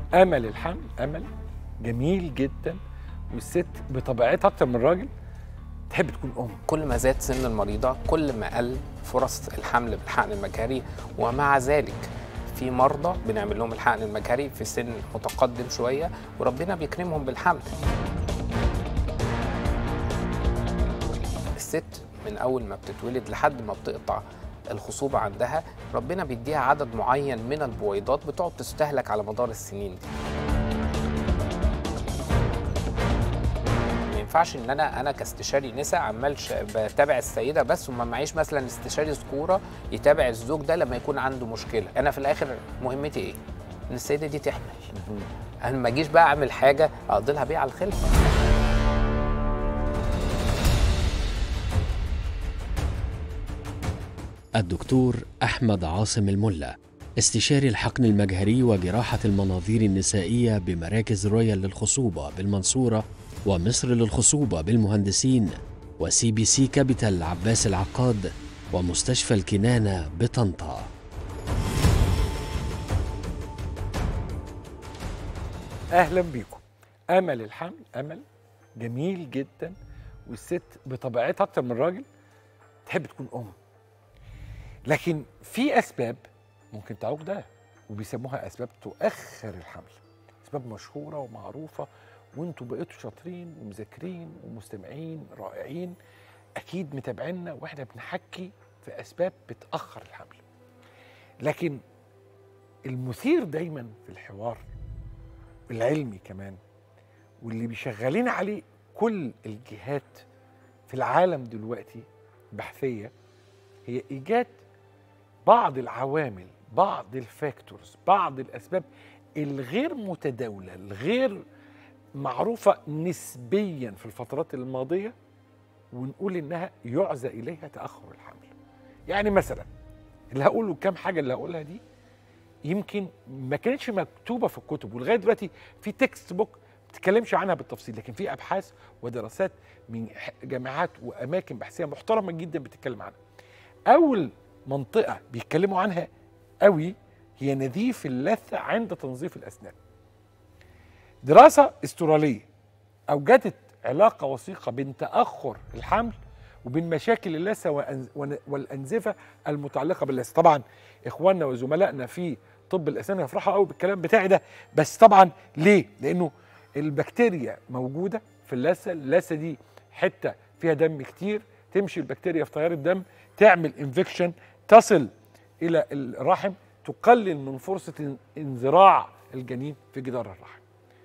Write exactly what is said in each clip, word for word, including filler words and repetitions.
امل الحمل امل جميل جدا، والست بطبيعتها اكتر من الراجل تحب تكون ام. كل ما زاد سن المريضه كل ما قل فرص الحمل بالحقن المجهري، ومع ذلك في مرضى بنعمل لهم الحقن المجهري في سن متقدم شويه وربنا بيكرمهم بالحمل. الست من اول ما بتتولد لحد ما بتقطع الخصوبه عندها ربنا بيديها عدد معين من البويضات بتقعد تستهلك على مدار السنين دي. ما ينفعش ان انا انا كاستشاري نساء عمال بتابع السيده بس وما معيش مثلا استشاري ذكوره يتابع الزوج ده لما يكون عنده مشكله. انا في الاخر مهمتي ايه؟ ان السيده دي تحمل. انا ما اجيش بقى اعمل حاجه اقضي لها بيها على الخلفه. الدكتور أحمد عاصم الملا، استشاري الحقن المجهري وجراحة المناظير النسائية بمراكز رويال للخصوبة بالمنصورة ومصر للخصوبة بالمهندسين وسي بي سي كابيتال عباس العقاد ومستشفى الكنانة بطنطا. اهلا بيكم. امل الحمل امل جميل جدا، والست بطبيعتها اكتر من الراجل تحب تكون ام. لكن في اسباب ممكن تعوق ده، وبيسموها اسباب تؤخر الحمل. اسباب مشهوره ومعروفه، وانتوا بقيتوا شاطرين ومذاكرين ومستمعين رائعين اكيد متابعينا واحنا بنحكي في اسباب بتاخر الحمل. لكن المثير دايما في الحوار العلمي كمان، واللي بيشغلين عليه كل الجهات في العالم دلوقتي بحثيه، هي ايجاد بعض العوامل، بعض الفاكتورز، بعض الاسباب الغير متداوله، الغير معروفه نسبيا في الفترات الماضيه، ونقول انها يعزى اليها تاخر الحمل. يعني مثلا اللي هقوله كام حاجه اللي هقولها دي يمكن ما كانتش مكتوبه في الكتب، ولغايه دلوقتي في تكست بوك ما بتتكلمش عنها بالتفصيل، لكن في ابحاث ودراسات من جامعات واماكن بحثيه محترمه جدا بتتكلم عنها. اول منطقه بيتكلموا عنها قوي هي نزيف اللثه عند تنظيف الاسنان. دراسه استراليه اوجدت علاقه وثيقه بين تاخر الحمل وبين مشاكل اللثه والانزفه المتعلقه باللثه. طبعا اخواننا وزملائنا في طب الاسنان يفرحوا قوي بالكلام بتاعي ده، بس طبعا ليه؟ لانه البكتيريا موجوده في اللثه، اللثه دي حته فيها دم كتير، تمشي البكتيريا في تيار الدم تعمل انفكشن تصل الى الرحم، تقلل من فرصه انزراع الجنين في جدار الرحم.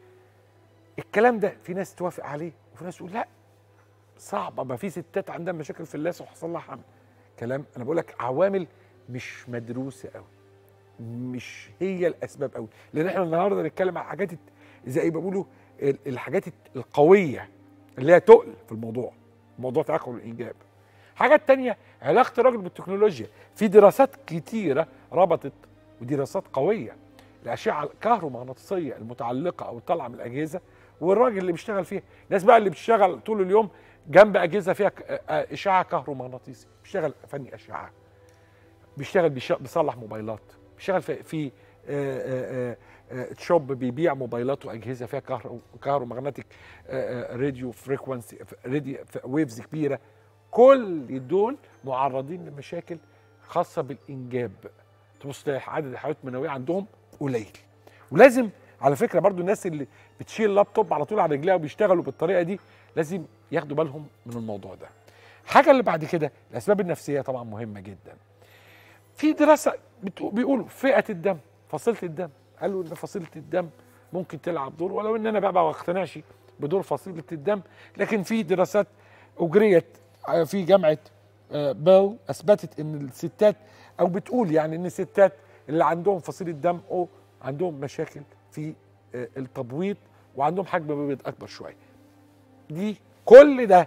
الكلام ده في ناس توافق عليه وفي ناس تقول لا صعبه، ما في ستات عندها مشاكل في اللثه وحصل لها حمل. كلام انا بقول لك عوامل مش مدروسه قوي، مش هي الاسباب قوي، لان احنا النهارده نتكلم عن حاجات زي ما بيقولوا الحاجات القويه اللي هي تقل في الموضوع، موضوع تاخر الانجاب. حاجات تانية علاقه الراجل بالتكنولوجيا، في دراسات كتيره ربطت ودراسات قويه الاشعه الكهرومغناطيسيه المتعلقه او الطالعه من الاجهزه والراجل اللي بيشتغل فيها. الناس بقى اللي بتشتغل طول اليوم جنب اجهزه فيها اشعه كهرومغناطيسي، بيشتغل فني اشعه، بيشتغل بيصلح موبايلات، بيشتغل في, في آآ آآ شوب بيبيع موبايلات واجهزه فيها كهرو كهرومغناطيك راديو فريكوانسي راديو ويفز كبيره. كل دول معرضين لمشاكل خاصه بالانجاب. تبص تلاقي عدد الحالات المنويه عندهم قليل. ولازم على فكره برضو الناس اللي بتشيل لابتوب على طول على رجليها وبيشتغلوا بالطريقه دي لازم ياخدوا بالهم من الموضوع ده. الحاجه اللي بعد كده الاسباب النفسيه طبعا مهمه جدا. في دراسه بيقولوا فئه الدم، فصيله الدم، قالوا ان فصيله الدم ممكن تلعب دور، ولو ان انا بقى ما اقتنعش بدور فصيله الدم، لكن في دراسات اجريت في جامعه بيل اثبتت ان الستات او بتقول يعني ان الستات اللي عندهم فصيله دم او عندهم مشاكل في التبويض وعندهم حجم بيض اكبر شويه. دي كل ده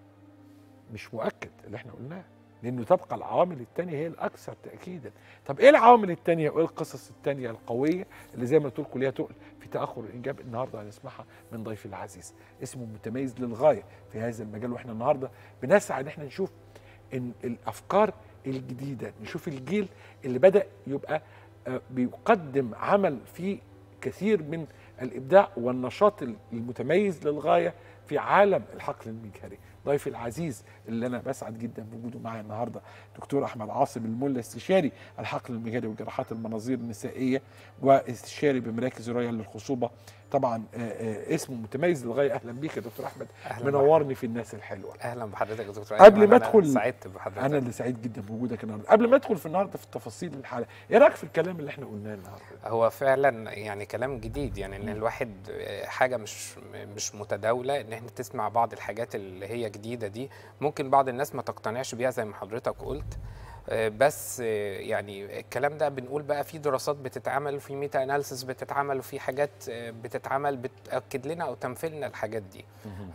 مش مؤكد اللي احنا قلناه، لانه تبقى العوامل الثانيه هي الاكثر تاكيدا. طب ايه العوامل الثانيه وايه القصص الثانيه القويه اللي زي ما قلت لكم ليها تقل في تاخر الانجاب؟ النهارده هنسمعها من ضيفي العزيز، اسمه متميز للغايه في هذا المجال، واحنا النهارده بنسعى ان احنا نشوف ان الافكار الجديده، نشوف الجيل اللي بدا يبقى بيقدم عمل فيه الكثير من الابداع والنشاط المتميز للغايه في عالم الحقل المجهري. ضيفي العزيز اللي انا بسعد جدا بوجوده معايا النهارده دكتور احمد عاصم الملا، استشاري الحقل المجهري وجراحات المناظير النسائيه واستشاري بمراكز رويال للخصوبه. طبعا اسمه متميز للغايه. اهلا بيك يا دكتور احمد، منورني في الناس الحلوه. اهلا بحضرتك يا دكتور. قبل ما ادخل، سعدت بحضرتك. انا اللي سعيد جدا بوجودك النهارده. قبل ما ادخل في النهارده في التفاصيل الحاله، ايه رايك في الكلام اللي احنا قلناه النهارده؟ هو فعلا يعني كلام جديد، يعني ان الواحد حاجه مش مش متداوله، ان احنا تسمع بعض الحاجات اللي هي جديده دي. ممكن بعض الناس ما تقتنعش بيها زي ما حضرتك قلت، بس يعني الكلام ده بنقول بقى في دراسات بتتعمل وفي ميتا اناليسيس بتتعمل وفي حاجات بتتعمل بتاكد لنا او تنفي لنا الحاجات دي.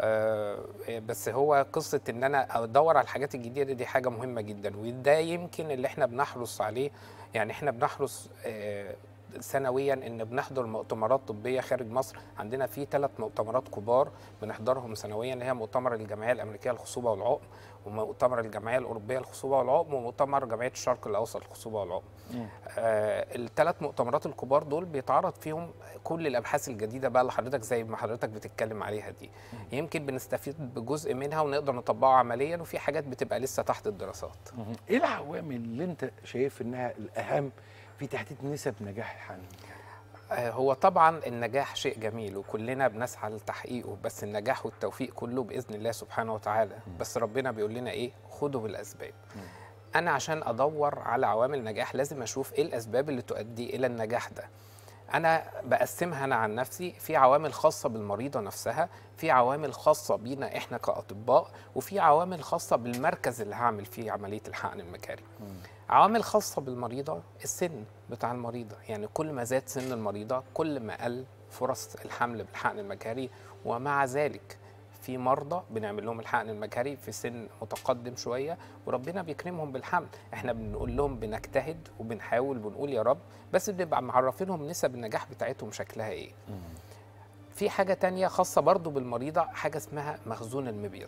بس هو قصه ان انا ادور على الحاجات الجديده دي حاجه مهمه جدا، وده يمكن اللي احنا بنحرص عليه. يعني احنا بنحرص سنويا ان بنحضر مؤتمرات طبيه خارج مصر. عندنا في ثلاث مؤتمرات كبار بنحضرهم سنويا، اللي هي مؤتمر الجمعيه الامريكيه للخصوبه والعقم، ومؤتمر الجمعيه الاوروبيه للخصوبه والعقم، ومؤتمر جمعيه الشرق الاوسط للخصوبه والعقم. آه الثلاث مؤتمرات الكبار دول بيتعرض فيهم كل الابحاث الجديده بقى اللي حضرتك زي ما حضرتك بتتكلم عليها دي. مم. يمكن بنستفيد بجزء منها ونقدر نطبقه عمليا، وفي حاجات بتبقى لسه تحت الدراسات. مم. ايه العوامل اللي انت شايف انها الاهم في تحديد نسب نجاح الحمل؟ هو طبعا النجاح شيء جميل وكلنا بنسعى لتحقيقه، بس النجاح والتوفيق كله باذن الله سبحانه وتعالى. م. بس ربنا بيقول لنا ايه؟ خدوا بالاسباب. م. انا عشان ادور على عوامل نجاح لازم اشوف ايه الاسباب اللي تؤدي الى النجاح ده. انا بقسمها انا عن نفسي، في عوامل خاصه بالمريضه نفسها، في عوامل خاصه بينا احنا كاطباء، وفي عوامل خاصه بالمركز اللي هعمل فيه عمليه الحقن المجهري. عوامل خاصه بالمريضه، السن بتاع المريضه، يعني كل ما زاد سن المريضه كل ما قل فرص الحمل بالحقن المجهري. ومع ذلك في مرضى بنعمل لهم الحقن المجهري في سن متقدم شويه وربنا بيكرمهم بالحمل. احنا بنقول لهم بنجتهد وبنحاول بنقول يا رب، بس بنبقى معرفينهم نسب النجاح بتاعتهم شكلها ايه. مم. في حاجه تانية خاصه برضو بالمريضه، حاجه اسمها مخزون المبيض.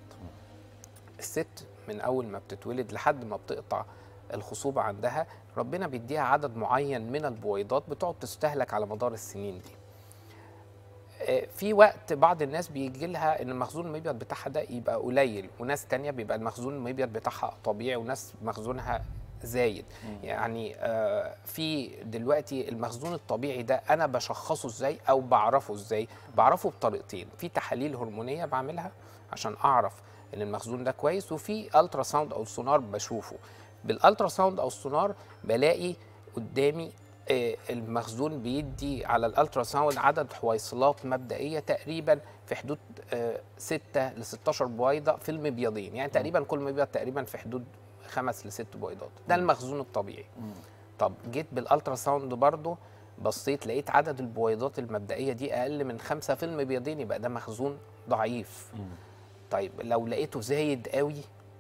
الست من اول ما بتتولد لحد ما بتقطع الخصوبه عندها ربنا بيديها عدد معين من البويضات بتقعد تستهلك على مدار السنين دي. في وقت بعض الناس بيجي لها ان المخزون المبيض بتاعها ده يبقى قليل، وناس تانية بيبقى المخزون المبيض بتاعها طبيعي، وناس مخزونها زايد. مم. يعني آه في دلوقتي المخزون الطبيعي ده انا بشخصه ازاي او بعرفه ازاي؟ بعرفه بطريقتين، في تحاليل هرمونيه بعملها عشان اعرف ان المخزون ده كويس، وفي الترا ساوند او سونار بشوفه. بالالترا ساوند او السونار بلاقي قدامي المخزون بيدي على الالترا ساوند عدد حويصلات مبدئيه تقريبا في حدود ستة ل ستاشر بويضه في المبيضين، يعني تقريبا كل مبيض تقريبا في حدود خمس لست بويضات، ده المخزون الطبيعي. طب جيت بالالترا ساوند برضه بصيت لقيت عدد البويضات المبدئيه دي اقل من خمسه في المبيضين، يبقى ده مخزون ضعيف. طيب لو لقيته زايد قوي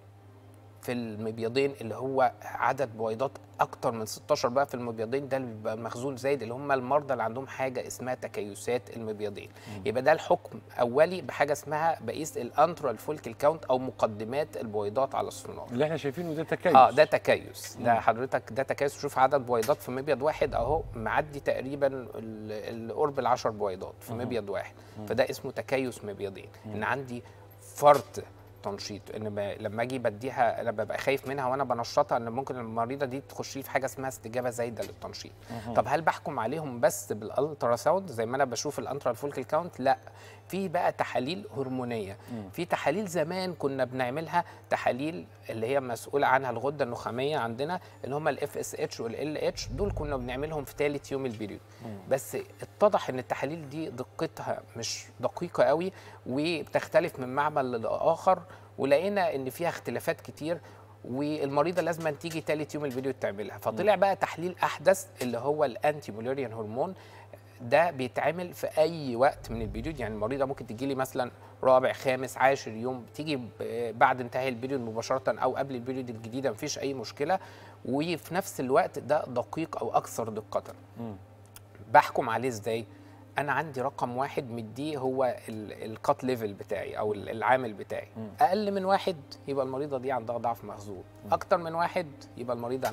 في المبيضين اللي هو عدد بويضات اكتر من ستاشر بقى في المبيضين، ده اللي بيبقى مخزون زايد، اللي هم المرضى اللي عندهم حاجه اسمها تكيسات المبيضين. مم. يبقى ده الحكم اولي بحاجه اسمها بقيس الانترال فولكل كاونت او مقدمات البويضات على السونار. اللي احنا شايفينه ده تكيس. اه ده تكيس. مم. ده حضرتك ده تكيس. شوف عدد بويضات في مبيض واحد اهو معدي تقريبا القرب العشر بويضات في مم. مبيض واحد. مم. فده اسمه تكيس مبيضين. مم. ان عندي فرط تنشيط، ان لما اجي بديها انا ببقى خايف منها وانا بنشطها ان ممكن المريضه دي تخش لي في حاجه اسمها استجابه زايده للتنشيط. أه. طب هل بحكم عليهم بس بالالترا ساوند زي ما انا بشوف الانترال فولكل كاونت؟ لا، في بقى تحاليل هرمونيه. مم. في تحاليل زمان كنا بنعملها، تحاليل اللي هي مسؤوله عنها الغده النخاميه عندنا اللي هم الاف اس اتش والال اتش، دول كنا بنعملهم في ثالث يوم البيريود. بس اتضح ان التحاليل دي دقتها مش دقيقه قوي وبتختلف من معمل لاخر، ولقينا ان فيها اختلافات كتير والمريضه لازم تيجي ثالث يوم الفيديو تعملها. فطلع بقى تحليل احدث اللي هو الانتي موليريان هرمون، ده بيتعمل في اي وقت من البيريود. يعني المريضه ممكن تجي لي مثلا رابع خامس عاشر يوم، تيجي بعد انتهاء البيريود مباشره او قبل البيريود الجديده مفيش اي مشكله، وفي نفس الوقت ده دقيق او اكثر دقه. م. بحكم عليه ازاي؟ انا عندي رقم واحد مديه هو الكات ليفل بتاعي او العامل بتاعي. م. اقل من واحد يبقى المريضه دي عندها ضعف مخزون، اكتر من واحد يبقى المريضه عندها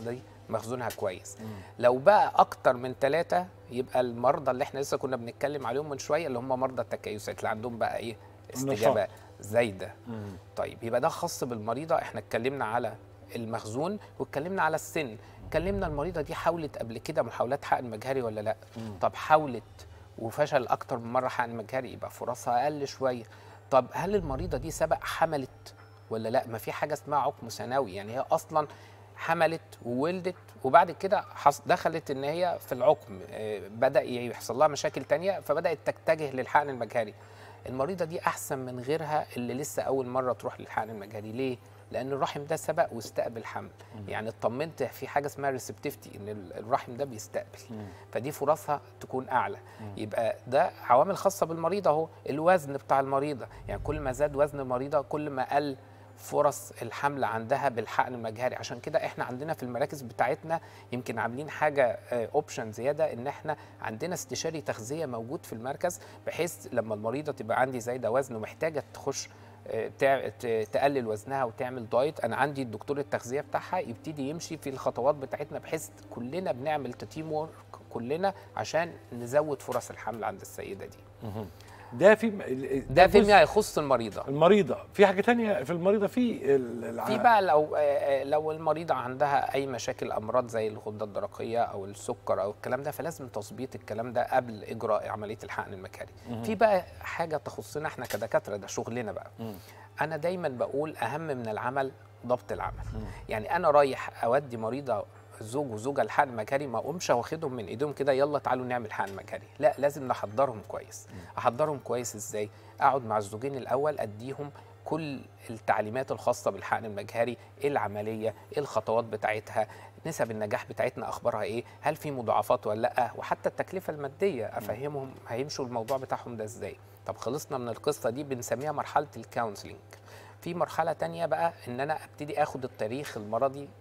مخزونها كويس. لو بقى اكتر من ثلاثة يبقى المرضى اللي احنا لسه كنا بنتكلم عليهم من شويه، اللي هم مرضى التكيسات اللي عندهم بقى ايه استجابه زايده. طيب يبقى ده خاص بالمريضه. احنا اتكلمنا على المخزون واتكلمنا على السن. اتكلمنا المريضه دي حاولت قبل كده محاولات حقن مجهري ولا لا؟ طب حاولت وفشل اكتر من مره حقن مجهري، يبقى فرصها اقل شويه. طب هل المريضه دي سبق حملت ولا لا؟ ما في حاجه اسمها عقم ثانوي، يعني هي اصلا حملت وولدت وبعد كده دخلت ان هي في العقم بدا يحصل لها مشاكل تانية فبدات تتجه للحقن المجهري. المريضه دي احسن من غيرها اللي لسه اول مره تروح للحقن المجهري. ليه؟ لان الرحم ده سبق واستقبل حمل. يعني اطمنت في حاجه اسمها ريسبتيفتي ان الرحم ده بيستقبل، فدي فرصها تكون اعلى. يبقى ده عوامل خاصه بالمريضه اهو. الوزن بتاع المريضه، يعني كل ما زاد وزن المريضه كل ما قل فرص الحمل عندها بالحقن المجهري. عشان كده احنا عندنا في المراكز بتاعتنا يمكن عاملين حاجه اوبشن زياده، ان احنا عندنا استشاري تغذيه موجود في المركز، بحيث لما المريضه تبقى عندي زايده وزن ومحتاجه تخش تقلل وزنها وتعمل دايت، انا عندي الدكتور التغذيه بتاعها يبتدي يمشي في الخطوات بتاعتنا، بحيث كلنا بنعمل تيم وورك كلنا عشان نزود فرص الحمل عند السيده دي. ده في ده فيما يخص المريضه. المريضه في حاجه تانية في المريضه في الع... في بقى لو لو المريضه عندها اي مشاكل امراض زي الغده الدرقيه او السكر او الكلام ده، فلازم تظبيط الكلام ده قبل اجراء عمليه الحقن المجهري. في بقى حاجه تخصنا احنا كدكاتره، ده شغلنا بقى. مم. انا دايما بقول اهم من العمل ضبط العمل. مم. يعني انا رايح اودي مريضه زوج وزوجه الحقن المجهري، ما اقومش واخدهم من ايديهم كده يلا تعالوا نعمل حقن مجهري، لا لازم نحضرهم كويس. احضرهم كويس ازاي؟ اقعد مع الزوجين الاول اديهم كل التعليمات الخاصه بالحقن المجهري، ايه العمليه، ايه الخطوات بتاعتها، نسب النجاح بتاعتنا اخبارها ايه، هل في مضاعفات ولا لا، وحتى التكلفه الماديه افهمهم هيمشوا الموضوع بتاعهم ده ازاي. طب خلصنا من القصه دي بنسميها مرحله الكونسلنج. في مرحله تانية بقى ان انا ابتدي اخد التاريخ المرضي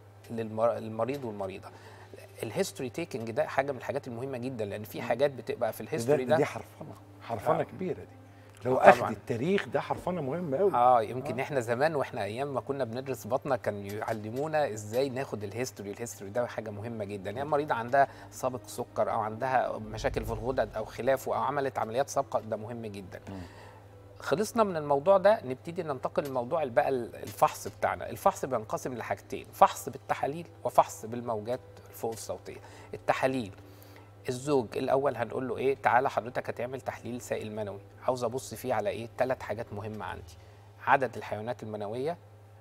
للمريض والمريضه. الهيستوري تيكنج ده حاجه من الحاجات المهمه جدا، لان في حاجات بتبقى في الهيستوري ده دي حرفنه حرفنه آه. كبيره دي. لو اخد التاريخ ده حرفنه مهمه قوي. اه يمكن آه. احنا زمان واحنا ايام ما كنا بندرس بطنه كانوا يعلمونا ازاي ناخد الهيستوري. الهيستوري ده حاجه مهمه جدا. يعني مريضه عندها سابق سكر او عندها مشاكل في الغدد او خلافه او عملت عمليات سابقه، ده مهم جدا. م. خلصنا من الموضوع ده نبتدي ننتقل للموضوع بقى الفحص بتاعنا. الفحص بينقسم لحاجتين، فحص بالتحاليل وفحص بالموجات الفوق الصوتيه. التحاليل الزوج الاول هنقول له ايه، تعالى حضرتك هتعمل تحليل سائل منوي، عاوز ابص فيه على ايه؟ ثلاث حاجات مهمه عندي: عدد الحيوانات المنويه،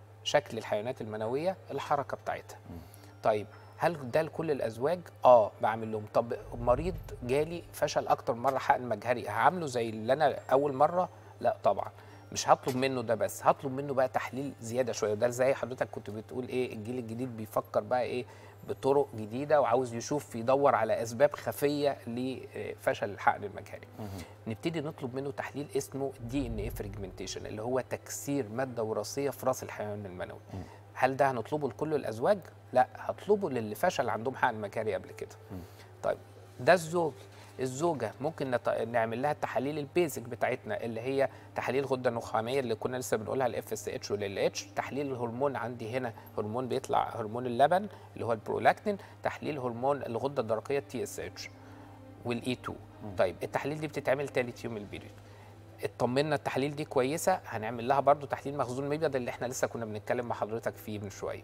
شكل الحيوانات المنويه، الحركه بتاعتها. طيب هل ده لكل الازواج؟ اه بعمل لهم. طب مريض جالي فشل اكتر مره حقن مجهري، هعامله زي اللي انا اول مره؟ لا طبعا، مش هطلب منه ده بس، هطلب منه بقى تحليل زياده شويه. وده زي حضرتك كنت بتقول ايه، الجيل الجديد بيفكر بقى ايه بطرق جديده وعاوز يشوف يدور على اسباب خفيه لفشل الحقن المجهري. نبتدي نطلب منه تحليل اسمه دي ان ايه فريجمنتيشن، اللي هو تكسير ماده وراثيه في راس الحيوان المنوي. هل ده هنطلبه لكل الازواج؟ لا، هطلبه للي فشل عندهم حقن مجهري قبل كده. طيب ده الزوج. الزوجه ممكن نط... نعمل لها التحاليل البيزك بتاعتنا اللي هي تحاليل الغده النخاميه اللي كنا لسه بنقولها، الاف اس اتش والال اتش، تحليل الهرمون عندي هنا هرمون بيطلع هرمون اللبن اللي هو البرولاكتين، تحليل هرمون الغده الدرقيه التي اس اتش والاي اتنين. طيب التحاليل دي بتتعمل ثالث يوم البيريود. اطمنا التحاليل دي كويسه، هنعمل لها برضو تحليل مخزون المبيض اللي احنا لسه كنا بنتكلم مع حضرتك فيه من شويه.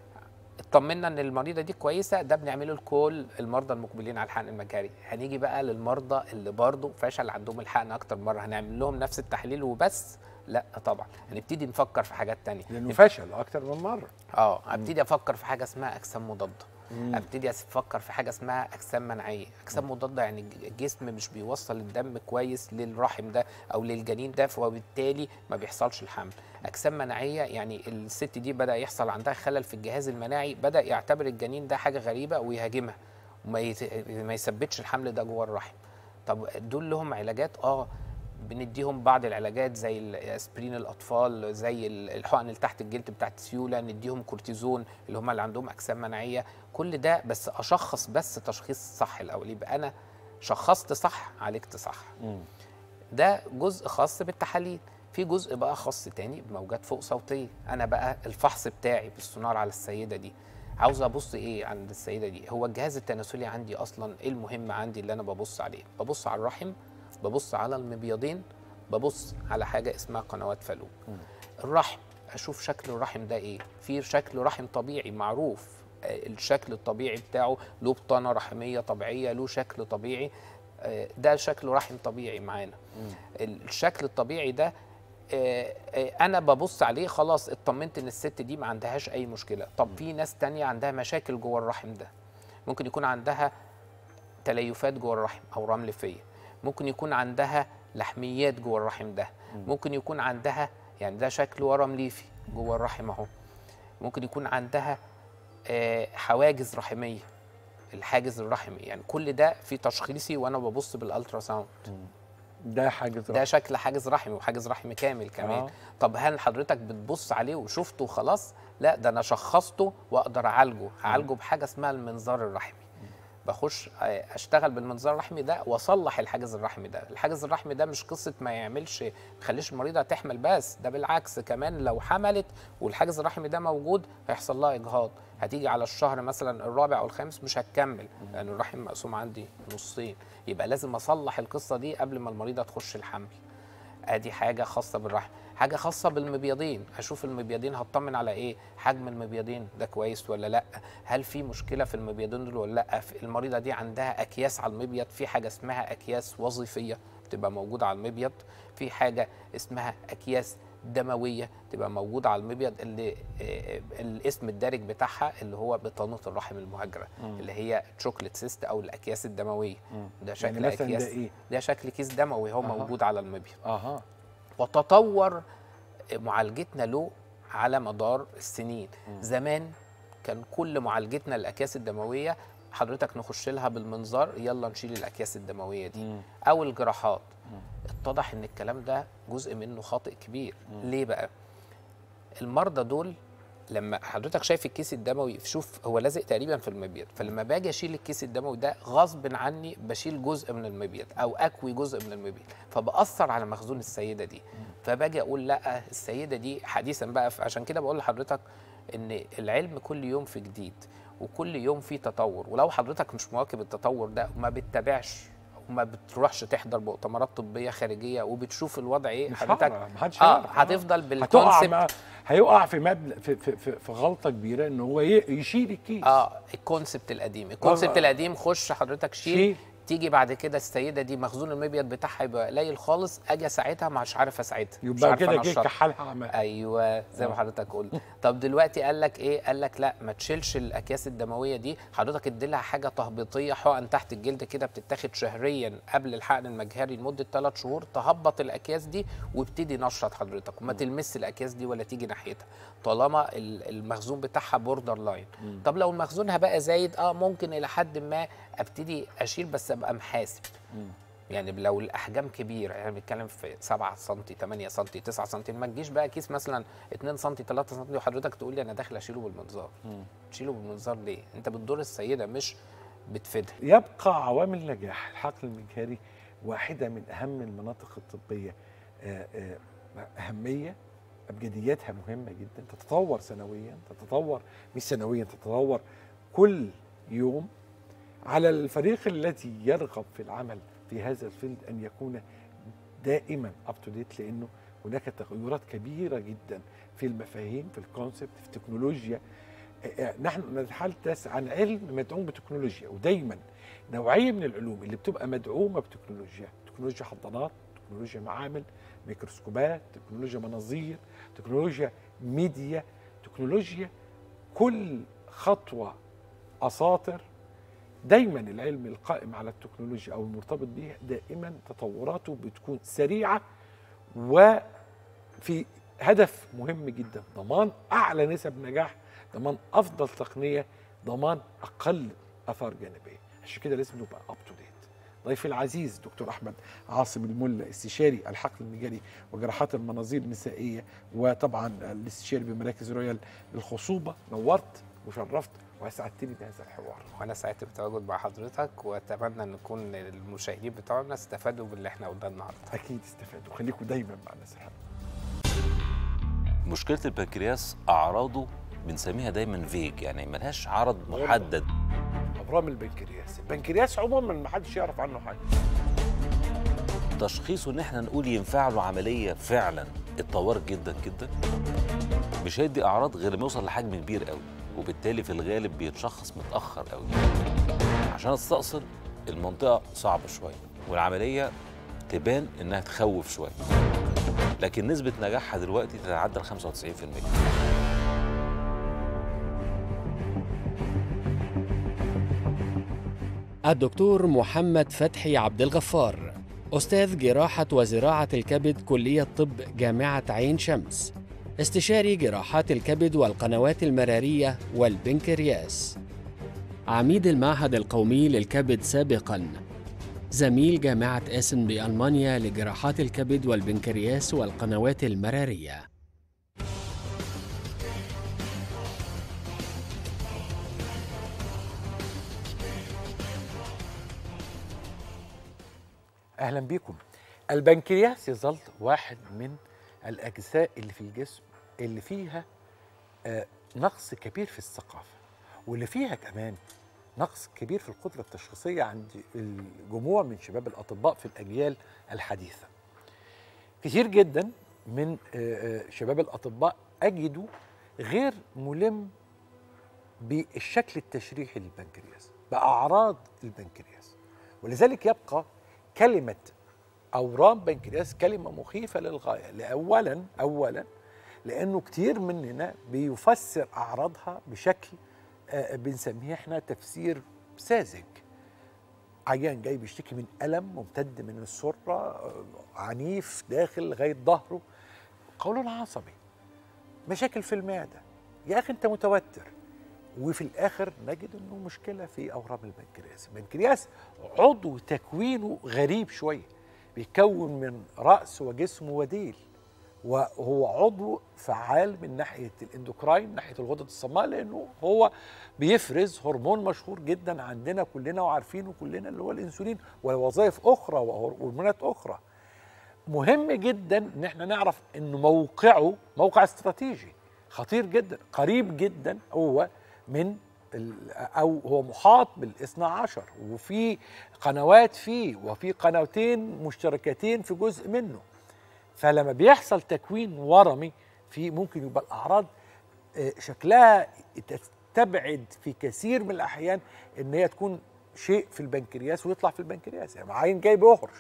اطمنا ان المريضه دي كويسه، ده بنعمله لكل المرضى المقبلين على الحقن المجهري. هنيجي بقى للمرضى اللي برضه فشل عندهم الحقن اكتر مره، هنعمل لهم نفس التحليل وبس؟ لا طبعا، هنبتدي نفكر في حاجات ثانيه لانه فشل اكتر من مره. اه ابتدي افكر في حاجه اسمها اجسام مضاده. مم. ابتدي افكر في حاجه اسمها اجسام مناعيه. اجسام مضاده يعني الجسم مش بيوصل الدم كويس للرحم ده او للجنين ده، فبالتالي ما بيحصلش الحمل. اجسام مناعيه يعني الست دي بدا يحصل عندها خلل في الجهاز المناعي، بدا يعتبر الجنين ده حاجه غريبه ويهاجمها وما يت... ما يثبتش الحمل ده جوه الرحم. طب دول لهم علاجات؟ اه بنديهم بعض العلاجات زي الاسبرين الاطفال، زي الحقن اللي تحت الجلد بتاعت السيوله، نديهم كورتيزون اللي هم اللي عندهم اجسام مناعيه. كل ده بس اشخص بس تشخيص صح الاول، يبقى انا شخصت صح عالجت صح. م. ده جزء خاص بالتحاليل. في جزء بقى خاص تاني بموجات فوق صوتيه. انا بقى الفحص بتاعي بالسونار على السيده دي عاوز ابص ايه عند السيده دي؟ هو الجهاز التناسلي عندي اصلا ايه المهم عندي اللي انا ببص عليه؟ ببص على الرحم، ببص على المبيضين، ببص على حاجه اسمها قنوات فالوب. الرحم اشوف شكل الرحم ده ايه؟ في شكل رحم طبيعي معروف، الشكل الطبيعي بتاعه له بطانه رحميه طبيعيه، له شكل طبيعي، ده شكل رحم طبيعي معانا. الشكل الطبيعي ده انا ببص عليه خلاص اطمنت ان الست دي ما عندهاش اي مشكله. طب في ناس تانية عندها مشاكل جوه الرحم ده، ممكن يكون عندها تليفات جوه الرحم او رمل فيه، ممكن يكون عندها لحميات جوه الرحم ده، ممكن يكون عندها يعني ده شكل ورم ليفي جوه الرحم اهو، ممكن يكون عندها حواجز رحميه، الحاجز الرحمي، يعني كل ده في تشخيصي وانا ببص بالالترا ساوند. ده حاجز رحمي، ده شكل حاجز رحمي وحاجز رحمي كامل كمان. آه. طب هل حضرتك بتبص عليه وشفته خلاص؟ لا، ده انا شخصته واقدر اعالجه، هعالجه بحاجه اسمها المنظار الرحمي. بخش اشتغل بالمنظار الرحمي ده واصلح الحاجز الرحمي ده. الحاجز الرحمي ده مش قصه ما يعملش ما يخليش المريضه تحمل بس، ده بالعكس كمان لو حملت والحاجز الرحمي ده موجود هيحصل لها اجهاض، هتيجي على الشهر مثلا الرابع او الخامس مش هتكمل لان الرحم مقسوم عندي نصين، يبقى لازم اصلح القصه دي قبل ما المريضه تخش الحمل. ادي حاجه خاصه بالرحم. حاجه خاصه بالمبيضين، هشوف المبيضين هطمن على ايه؟ حجم المبيضين ده كويس ولا لا؟ هل في مشكله في المبيضين دول ولا لا؟ المريضه دي عندها اكياس على المبيض، في حاجه اسمها اكياس وظيفيه بتبقى موجوده على المبيض، في حاجه اسمها اكياس دمويه تبقى موجوده على المبيض اللي آه الاسم الدارج بتاعها اللي هو بطانه الرحم المهاجره، مم. اللي هي تشوكلت سيست او الاكياس الدمويه. مم. ده شكل يعني اكياس ده, إيه؟ ده شكل كيس دموي هو أه. موجود على المبيض. اها. وتطور معالجتنا له على مدار السنين. مم. زمان كان كل معالجتنا الاكياس الدمويه حضرتك نخش لها بالمنظار يلا نشيل الاكياس الدمويه دي. مم. او الجراحات. مم. اتضح ان الكلام ده جزء منه خاطئ كبير. مم. ليه بقى؟ المرضى دول لما حضرتك شايف الكيس الدموي، شوف هو لازق تقريبا في المبيض، فلما باجي اشيل الكيس الدموي ده غصب عني بشيل جزء من المبيض او اكوي جزء من المبيض، فباثر على مخزون السيده دي. فباجي اقول لا السيده دي حديثا بقى، عشان كده بقول لحضرتك ان العلم كل يوم في جديد وكل يوم في تطور، ولو حضرتك مش مواكب التطور ده وما بتتابعش وما بتروحش تحضر مؤتمرات طبيه خارجيه وبتشوف الوضع ايه، حضرتك اه هتفضل بالكونسبت، هيقع في مبنى في, في, في, في غلطه كبيره ان هو يشيل الكيس. اه الكونسبت القديم، الكونسبت آه. القديم خش حضرتك شيل, شيل. تيجي بعد كده السيده دي مخزون المبيض بتاعها يبقى قليل خالص، اجي اساعدها مش عارف اساعدها، يبقى كده جه كحالها عمل. ايوه زي ما حضرتك قلت. طب دلوقتي قال لك ايه؟ قال لك لا ما تشيلش الاكياس الدمويه دي، حضرتك ادي لها حاجه تهبيطيه، حقن تحت الجلد كده بتتاخد شهريا قبل الحقن المجهري لمده ثلاث شهور تهبط الاكياس دي وابتدي نشط حضرتك وما تلمس الاكياس دي ولا تيجي ناحيتها طالما المخزون بتاعها بوردر لاين. طب لو المخزونها بقى زايد اه ممكن الى حد ما ابتدي اشيل بس ابقى محاسب. مم. يعني لو الاحجام كبيره، يعني بنتكلم في سبعة سنتي ثمانية سنتي تسعة سنتي، ما تجيش بقى كيس مثلا اتنين سنتي ثلاثة سنتي وحضرتك تقول لي انا داخل اشيله بالمنظار. مم. تشيله بالمنظار ليه؟ انت بتضر السيده مش بتفيدها. يبقى عوامل نجاح الحقن المجهري واحده من اهم المناطق الطبيه اهميه، ابجدياتها مهمه جدا، تتطور سنويا، تتطور مش سنويا، تتطور كل يوم. على الفريق الذي يرغب في العمل في هذا الفيلد أن يكون دائما اب تو ديت، لأنه هناك تغيرات كبيرة جدا في المفاهيم، في الكونسبت، في التكنولوجيا. نحن نتحدث عن علم مدعوم بتكنولوجيا، ودايما نوعية من العلوم اللي بتبقى مدعومة بتكنولوجيا، تكنولوجيا حضانات، تكنولوجيا معامل، ميكروسكوبات، تكنولوجيا مناظير، تكنولوجيا ميديا، تكنولوجيا كل خطوة أساطر. دايما العلم القائم على التكنولوجيا او المرتبط بها دائما تطوراته بتكون سريعه وفي هدف مهم جدا، ضمان اعلى نسب نجاح، ضمان افضل تقنيه، ضمان اقل اثار جانبيه. عشان كده لازم نبقى اب تو ديت. ضيفي العزيز دكتور احمد عاصم الملا، استشاري الحقن المجهري وجراحات المناظير النسائيه، وطبعا الاستشاري بمراكز رويال للخصوبه. نورت وشرفت واسعدتني بهذا الحوار. وانا سعدت بالتواجد مع حضرتك، واتمنى ان يكون المشاهدين بتوعنا استفادوا باللي احنا قلناه النهارده. اكيد استفادوا، خليكم دايما مع الناس الحلوه. مشكله البنكرياس اعراضه بنسميها دايما فيج، يعني ملهاش عرض محدد. اورام البنكرياس، البنكرياس عموما ما حدش يعرف عنه حاجه. تشخيصه ان احنا نقول ينفع له عمليه فعلا اتطورت جدا جدا، مش هيدي اعراض غير لما يوصل لحجم كبير قوي، وبالتالي في الغالب بيتشخص متاخر قوي. عشان استأصل المنطقه صعبه شويه، والعمليه تبان انها تخوف شويه، لكن نسبه نجاحها دلوقتي تتعدى ال خمسة وتسعين في المية. الدكتور محمد فتحي عبد الغفار، أستاذ جراحة وزراعة الكبد كلية طب جامعة عين شمس، استشاري جراحات الكبد والقنوات المرارية والبنكرياس، عميد المعهد القومي للكبد سابقاً، زميل جامعة إيسن بألمانيا لجراحات الكبد والبنكرياس والقنوات المرارية. اهلا بيكم. البنكرياس يظل واحد من الاجزاء اللي في الجسم اللي فيها آه نقص كبير في الثقافه، واللي فيها كمان نقص كبير في القدره التشخيصيه عند الجموع من شباب الاطباء في الاجيال الحديثه. كتير جدا من آه شباب الاطباء اجدوا غير ملم بالشكل التشريحي للبنكرياس، باعراض البنكرياس، ولذلك يبقى كلمة أورام بنكرياس كلمة مخيفة للغاية. لأولا أولا لأنه كتير مننا بيفسر أعراضها بشكل آه بنسميه احنا تفسير ساذج. عيان جاي بيشتكي من ألم ممتد من السرة آه عنيف داخل لغاية ظهره، قولون عصبي، مشاكل في المعدة، يا أخي أنت متوتر، وفي الآخر نجد أنه مشكلة في أورام البنكرياس. البنكرياس عضو تكوينه غريب شوية، بيتكون من رأس وجسم وديل، وهو عضو فعال من ناحية الاندوكراين، من ناحية الغدد الصماء، لأنه هو بيفرز هرمون مشهور جدا عندنا كلنا وعارفينه كلنا اللي هو الأنسولين، ووظائف أخرى وهرمونات أخرى. مهم جدا إن احنا نعرف إن موقعه موقع استراتيجي خطير جدا، قريب جدا، هو من او هو محاط بالاثنى عشر، وفي قنوات فيه، وفي قناتين مشتركتين في جزء منه. فلما بيحصل تكوين ورمي فيه ممكن يبقى الاعراض شكلها تستبعد في كثير من الاحيان ان هي تكون شيء في البنكرياس ويطلع في البنكرياس. يعني عين جاي بيهرش،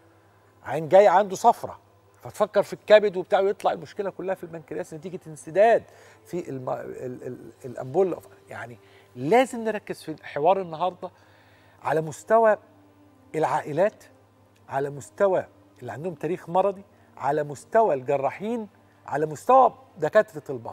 عين جاي عنده صفرة، فتفكر في الكبد وبتاع، ويطلع المشكله كلها في البنكرياس نتيجه انسداد في الم... ال... ال... الانبوله. يعني لازم نركز في حوار النهارده على مستوى العائلات، على مستوى اللي عندهم تاريخ مرضي، على مستوى الجراحين، على مستوى دكاتره البطن.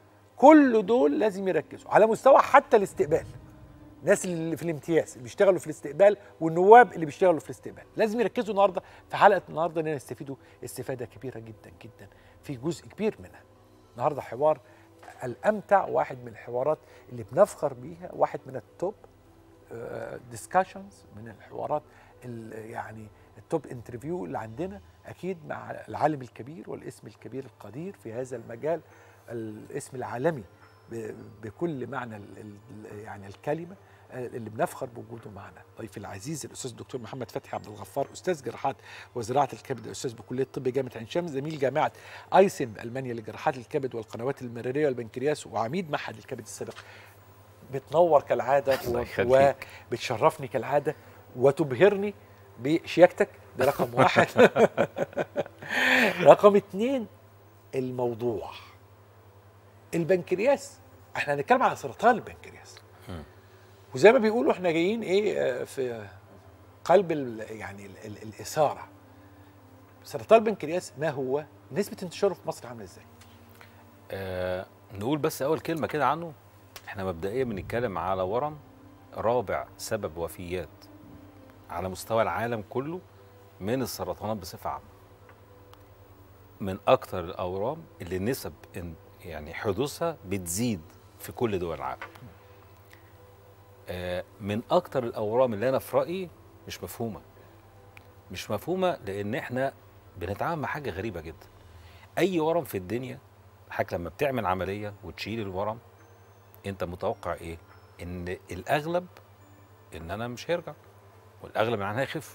كل دول لازم يركزوا، على مستوى حتى الاستقبال، الناس اللي في الامتياز اللي بيشتغلوا في الاستقبال، والنواب اللي بيشتغلوا في الاستقبال، لازم يركزوا النهارده في حلقه النهارده اننا نستفيدوا استفاده كبيره جدا جدا في جزء كبير منها. النهارده حوار الامتع، واحد من الحوارات اللي بنفخر بيها، واحد من التوب ديسكشنز، من الحوارات يعني التوب انترفيو اللي عندنا، اكيد مع العالم الكبير والاسم الكبير القدير في هذا المجال، الاسم العالمي بكل معنى يعني الكلمه، اللي بنفخر بوجوده معنا. ضيفي العزيز الاستاذ الدكتور محمد فتحي عبد الغفار، استاذ جراحات وزراعه الكبد، استاذ بكليه الطب جامعه عين شمس، زميل جامعه ايسن بالمانيا لجراحات الكبد والقنوات المراريه والبنكرياس، وعميد معهد الكبد السابق. بتنور كالعاده وبتشرفني كالعاده وتبهرني بشياكتك، ده رقم واحد. رقم اتنين، الموضوع البنكرياس. احنا هنتكلم على سرطان البنكرياس، وزي ما بيقولوا احنا جايين ايه في قلب ال يعني ال ال الاثاره. سرطان البنكرياس ما هو؟ نسبه انتشاره في مصر عامله ازاي؟ آه نقول بس اول كلمه كده عنه. احنا مبدئيا بنتكلم على ورم رابع سبب وفيات على مستوى العالم كله من السرطانات بصفه عامه. من اكثر الاورام اللي نسب يعني حدوثها بتزيد في كل دول العالم. آه من اكثر الاورام اللي انا في رايي مش مفهومه. مش مفهومه لان احنا بنتعامل مع حاجه غريبه جدا. اي ورم في الدنيا، حضرتك لما بتعمل عمليه وتشيل الورم انت متوقع ايه؟ ان الاغلب ان انا مش هيرجع، والاغلب ان انا هيخف.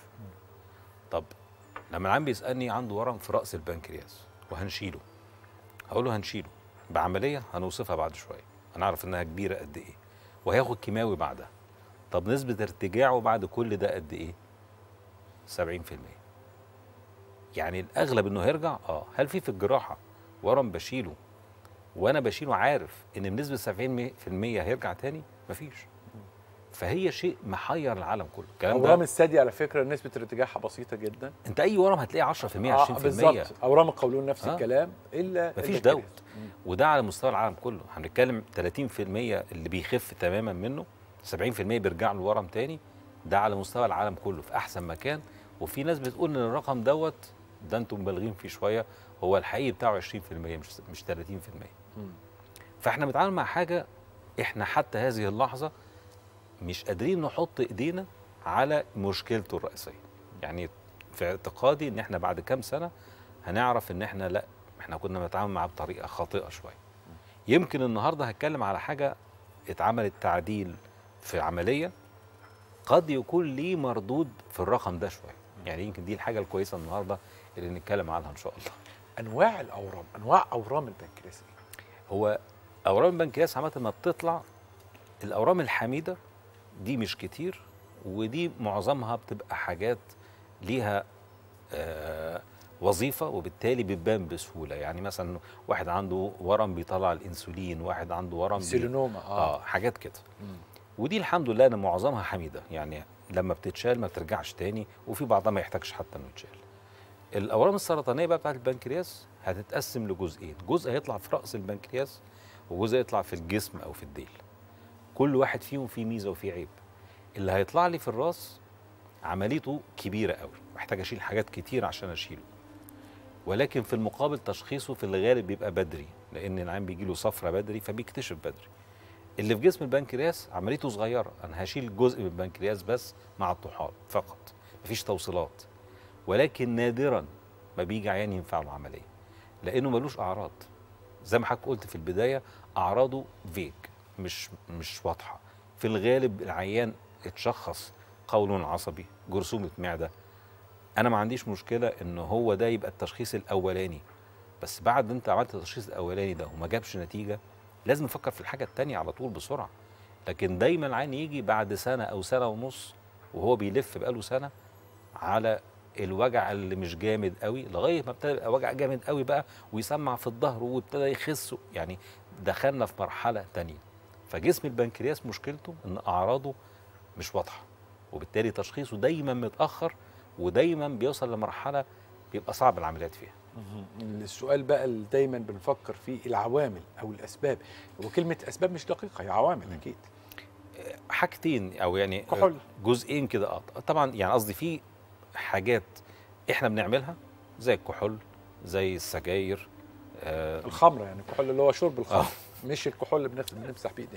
طب لما العيان بيسالني عنده ورم في راس البنكرياس وهنشيله، هقول له هنشيله بعمليه هنوصفها بعد شويه، هنعرف انها كبيره قد ايه، وهياخد كيماوي بعدها. طب نسبه ارتجاعه بعد كل ده قد ايه؟ سبعين في المية. يعني الاغلب انه هيرجع. اه هل في في الجراحه ورم بشيله وانا بشيله عارف ان بنسبه سبعين في المية هيرجع تاني؟ مفيش. فهي شيء محير العالم كله. الكلام اورام ده الثدي على فكره نسبه ارتجاعها بسيطه جدا. انت اي ورم هتلاقي عشرة في المية آه عشرين في المية. بالظبط. اورام القولون نفس آه. الكلام، الا مفيش البنكرياس. دوت. وده على مستوى العالم كله. هنتكلم ثلاثين في المية اللي بيخف تماما منه، سبعين في المية بيرجع له ورم تاني. ده على مستوى العالم كله في احسن مكان. وفي ناس بتقول ان الرقم دوت ده انتم مبالغين فيه شويه، هو الحقيقي بتاعه عشرين في المية مش مش ثلاثين في المية. فاحنا بنتعامل مع حاجه احنا حتى هذه اللحظه مش قادرين نحط ايدينا على مشكلته الرئيسيه. يعني في اعتقادي ان احنا بعد كام سنه هنعرف ان احنا لا، احنا كنا بنتعامل معاه بطريقه خاطئه شويه. يمكن النهارده هتكلم على حاجه اتعملت تعديل في عمليه قد يكون ليه مردود في الرقم ده شويه. يعني يمكن دي الحاجه الكويسه النهارده اللي نتكلم عنها ان شاء الله. انواع الاورام، انواع اورام البنكرياس ايه؟ هو اورام البنكرياس عامه ما بتطلع، الاورام الحميده دي مش كتير، ودي معظمها بتبقى حاجات ليها آه وظيفه وبالتالي بتبان بسهوله. يعني مثلا واحد عنده ورم بيطلع الانسولين، واحد عنده ورم سيلينوما. اه, آه حاجات كده. ودي الحمد لله ان معظمها حميده، يعني لما بتتشال ما بترجعش تاني، وفي بعضها ما يحتاجش حتى انه يتشال. الاورام السرطانيه بقى بتاعت البنكرياس هتتقسم لجزئين، جزء هيطلع في راس البنكرياس وجزء يطلع في الجسم او في الديل. كل واحد فيهم فيه ميزه وفيه عيب. اللي هيطلع لي في الراس عمليته كبيره قوي، محتاج اشيل حاجات كتير عشان اشيله، ولكن في المقابل تشخيصه في الغالب بيبقى بدري، لان العين بيجي له صفرة بدري فبيكتشف بدري. اللي في جسم البنكرياس عمليته صغيره، انا هشيل جزء من البنكرياس بس مع الطحال فقط، مفيش توصيلات. ولكن نادرا ما بيجي عيان ينفع له عمليه، لانه ملوش اعراض. زي ما حضرتك قلت في البدايه، اعراضه فيج، مش مش واضحه. في الغالب العيان اتشخص قولون عصبي، جرثومه معده، انا ما عنديش مشكله ان هو ده يبقى التشخيص الاولاني. بس بعد انت عملت التشخيص الاولاني ده وما جابش نتيجه، لازم نفكر في الحاجه الثانيه على طول بسرعه. لكن دايما العيان يجي بعد سنه او سنه ونص وهو بيلف بقاله سنه على الوجع اللي مش جامد قوي، لغايه ما ابتدى يبقى وجع جامد قوي بقى ويسمع في الظهر وابتدى يخس. يعني دخلنا في مرحله ثانيه. فجسم البنكرياس مشكلته ان اعراضه مش واضحه، وبالتالي تشخيصه دايما متاخر، ودايما بيوصل لمرحله بيبقى صعب العمليات فيها. السؤال بقى اللي دايما بنفكر فيه، العوامل او الاسباب. وكلمه اسباب مش دقيقه، هي عوامل اكيد. حاجتين او يعني كحول. جزئين كده. اه طبعا، يعني قصدي في حاجات احنا بنعملها زي الكحول، زي السجاير، آه الخمره. يعني الكحول اللي هو شرب الخمر، آه. مش الكحول اللي بنمسح بايدينا.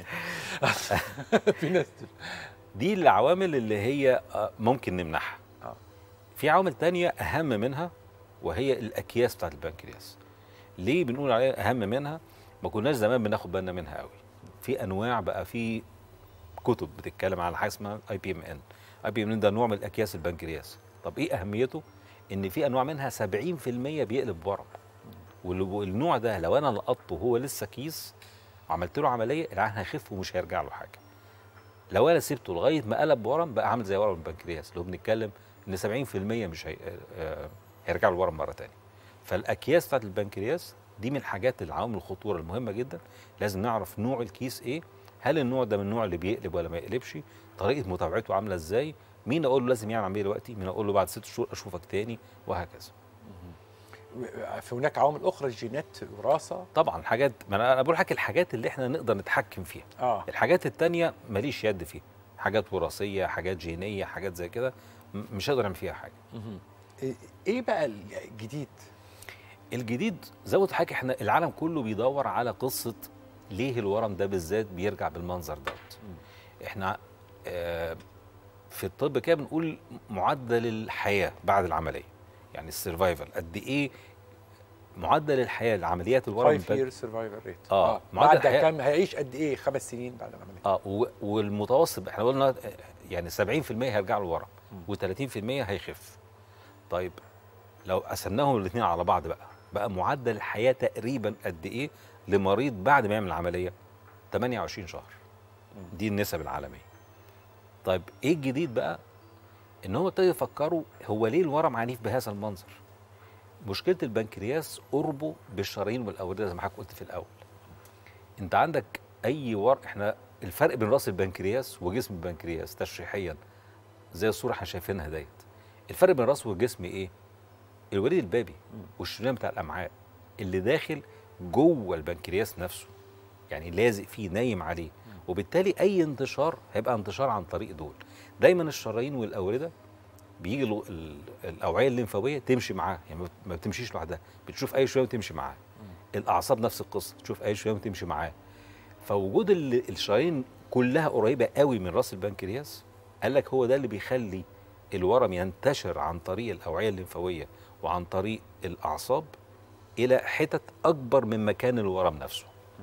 في ناس دي العوامل اللي هي ممكن نمنعها. آه. في عوامل تانية اهم منها، وهي الاكياس بتاعت البنكرياس. ليه بنقول عليها اهم منها؟ ما كناش زمان بناخد بالنا منها قوي. في انواع بقى، في كتب بتتكلم على حاجه اسمها اي بي ام ان. اي بي ام ان ده نوع من الاكياس البنكرياس. طب ايه اهميته؟ ان في انواع منها سبعين في المية بيقلب ورم، والنوع ده لو انا لقطته وهو لسه كيس وعملت له عمليه، العيان هيخف ومش هيرجع له حاجه. لو انا سبته لغايه ما قلب ورم بقى عامل زي ورم البنكرياس، اللي هو بنتكلم ان سبعين في المية مش هي... هيرجع له ورم مره ثانيه. فالاكياس بتاعت البنكرياس دي من الحاجات العوامل الخطوره المهمه جدا. لازم نعرف نوع الكيس ايه، هل النوع ده من النوع اللي بيقلب ولا ما يقلبش، طريقه متابعته عامله ازاي، مين اقول له لازم يعمل عمليه دلوقتي، مين اقول له بعد ست شهور اشوفك تاني، وهكذا. في هناك عوامل اخرى، الجينات، وراثه. طبعا حاجات، ما انا بقول لك الحاجات اللي احنا نقدر نتحكم فيها. اه الحاجات التانية ماليش يد فيها، حاجات وراثيه، حاجات جينيه، حاجات زي كده مش هقدر اعمل فيها حاجه. ايه بقى الجديد؟ الجديد زي ما قلت لحضرتك، احنا العالم كله بيدور على قصه ليه الورم ده بالذات بيرجع بالمنظر دوت. احنا آه في الطب كده بنقول معدل الحياه بعد العمليه، يعني السرفايفل قد ايه معدل الحياه لعمليات الورم خمسة year survival rate. اه معدل معدل بعد الحياه كام هيعيش قد ايه خمس سنين بعد العمليه؟ اه و- والمتوسط احنا قلنا يعني سبعين في المية هيرجع له ورم و30% هيخف. طيب لو قسمناهم الاثنين على بعض بقى بقى معدل الحياه تقريبا قد ايه لمريض بعد ما يعمل العمليه؟ ثمانية وعشرين شهر. دي النسب العالميه. طيب ايه الجديد بقى؟ ان هم ابتدوا يفكروا هو ليه الورم عنيف بهذا المنظر؟ مشكله البنكرياس قربه بالشرايين والاورده زي ما حضرتك قلت في الاول. انت عندك اي ورم، احنا الفرق بين راس البنكرياس وجسم البنكرياس تشريحيا زي الصوره احنا شايفينها ديت. الفرق بين الراس والجسم ايه؟ الوريد البابي والشريان بتاع الامعاء اللي داخل جوه البنكرياس نفسه، يعني لازق فيه نايم عليه، وبالتالي اي انتشار هيبقى انتشار عن طريق دول. دايما الشرايين والاورده بيجي له ال- الاوعيه الليمفاويه تمشي معاه، يعني ما- ما بتمشيش لوحدها، بتشوف اي شويه وتمشي معاه. الاعصاب نفس القصه، تشوف اي شويه وتمشي معاه. فوجود ال- الشرايين كلها قريبه قوي من راس البنكرياس قال لك هو ده اللي بيخلي الورم ينتشر عن طريق الاوعيه الليمفاويه وعن طريق الاعصاب الى حتت اكبر من مكان الورم نفسه.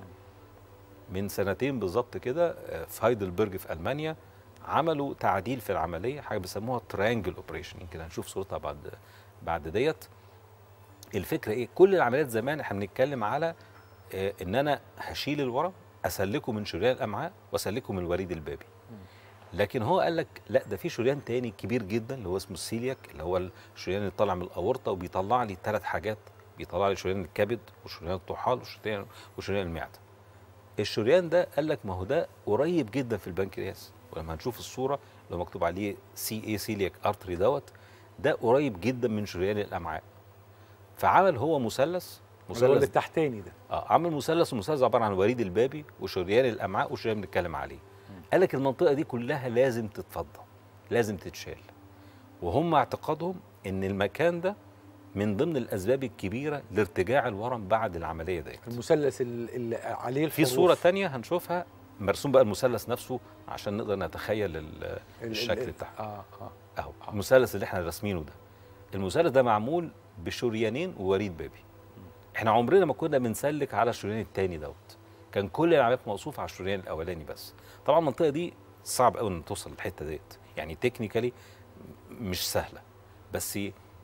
من سنتين بالظبط كده آه، في هايدلبرج في المانيا عملوا تعديل في العمليه، حاجه بيسموها تريانجل اوبريشن، يمكن هنشوف صورتها بعد بعد ديت. الفكره ايه؟ كل العمليات زمان احنا بنتكلم على آه، ان انا هشيل الورم اسلكه من شريان الامعاء واسلكه من الوريد البابي. لكن هو قال لك لا، ده في شريان تاني كبير جدا اللي هو اسمه السيلياك، اللي هو الشريان اللي طالع من الاورطه وبيطلع لي ثلاث حاجات، بيطلع لي شريان الكبد وشريان الطحال وشريان وشريان المعده. الشريان ده قال لك ما هو ده قريب جدا في البنكرياس، ولما هنشوف الصوره اللي مكتوب عليه سي اي سيلياك ارتري دوت، ده قريب جدا من شريان الامعاء. فعمل هو مثلث اللي هو اللي مثلث التحتاني ده. اه عمل مثلث، ومثلث عباره عن الوريد البابي وشريان الامعاء وشريان بنتكلم عليه. قال لك المنطقه دي كلها لازم تتفضى، لازم تتشال. وهم اعتقادهم ان المكان ده من ضمن الاسباب الكبيره لارتجاع الورم بعد العمليه ديت. المثلث ال- اللي عليه في الحروف. صوره تانية هنشوفها مرسوم بقى المثلث نفسه عشان نقدر نتخيل ال- ال- الشكل ال- بتاعه. اه اه اهو المثلث اللي احنا راسمينه ده، المثلث ده معمول بشريانين ووريد بابي. احنا عمرنا ما كنا بنسلك على الشريان الثاني دوت، كان كل العمليات موصوفه على الشريان الاولاني بس. طبعا المنطقه دي صعب قوي ان توصل للحته ديت، يعني تكنيكالي مش سهله، بس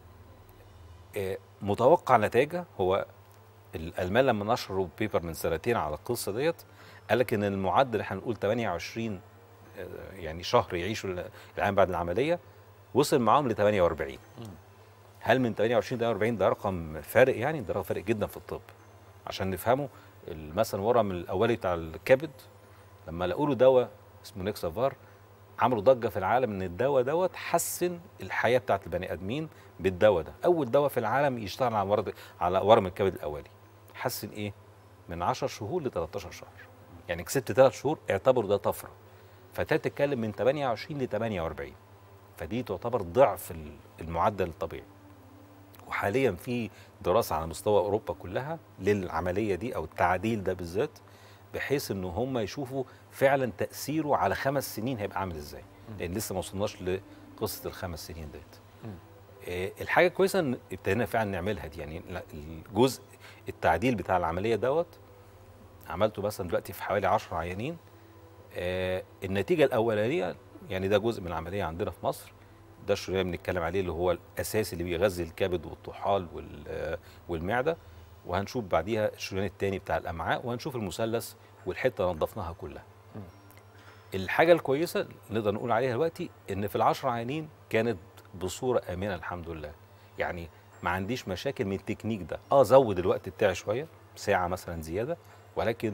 آه، متوقع نتائجها هو الالمان لما نشروا بيبر من سنتين على القصه ديت قال لك ان المعدل احنا هنقول ثمانية وعشرين آه، يعني شهر يعيشوا العام بعد العمليه، وصل معاهم ل ثمانية وأربعين. هل من ثمانية وعشرين ل ثمانية وأربعين ده رقم فارق؟ يعني ده رقم فارق جدا في الطب. عشان نفهمه، مثلا ورم الاولي بتاع الكبد لما لقوا له دواء اسمه نيكسافار عملوا ضجه في العالم ان الدواء دوت حسن الحياه بتاعت البني ادمين. بالدواء ده اول دواء في العالم يشتغل على ورم على ورم الكبد الاولي، حسن ايه؟ من عشر شهور ل ثلاثة عشر شهر، يعني كسبت ثلاث شهور، اعتبروا ده طفره. فتبتدي تتكلم من ثمانية وعشرين ل ثمانية وأربعين، فدي تعتبر ضعف المعدل الطبيعي. وحاليا في دراسه على مستوى اوروبا كلها للعمليه دي او التعديل ده بالذات، بحيث ان هم يشوفوا فعلا تاثيره على خمس سنين هيبقى عامل ازاي، لان لسه ما وصلناش لقصه الخمس سنين ديت. آه الحاجه كويسه ان ابتدينا فعلا نعملها دي، يعني الجزء التعديل بتاع العمليه دوت عملته مثلا دلوقتي في حوالي عشرة عيانين. آه النتيجه الاولانيه، يعني ده جزء من العمليه عندنا في مصر، ده الشريان اللي بنتكلم عليه اللي هو الاساسي اللي بيغذي الكبد والطحال والمعده، وهنشوف بعديها الشريان الثاني بتاع الامعاء، وهنشوف المثلث والحته نظفناها كلها. الحاجه الكويسه اللي نقدر نقول عليها دلوقتي ان في العشر عيانين كانت بصوره امنه الحمد لله، يعني ما عنديش مشاكل من التكنيك ده. اه زود الوقت بتاعي شويه، ساعه مثلا زياده، ولكن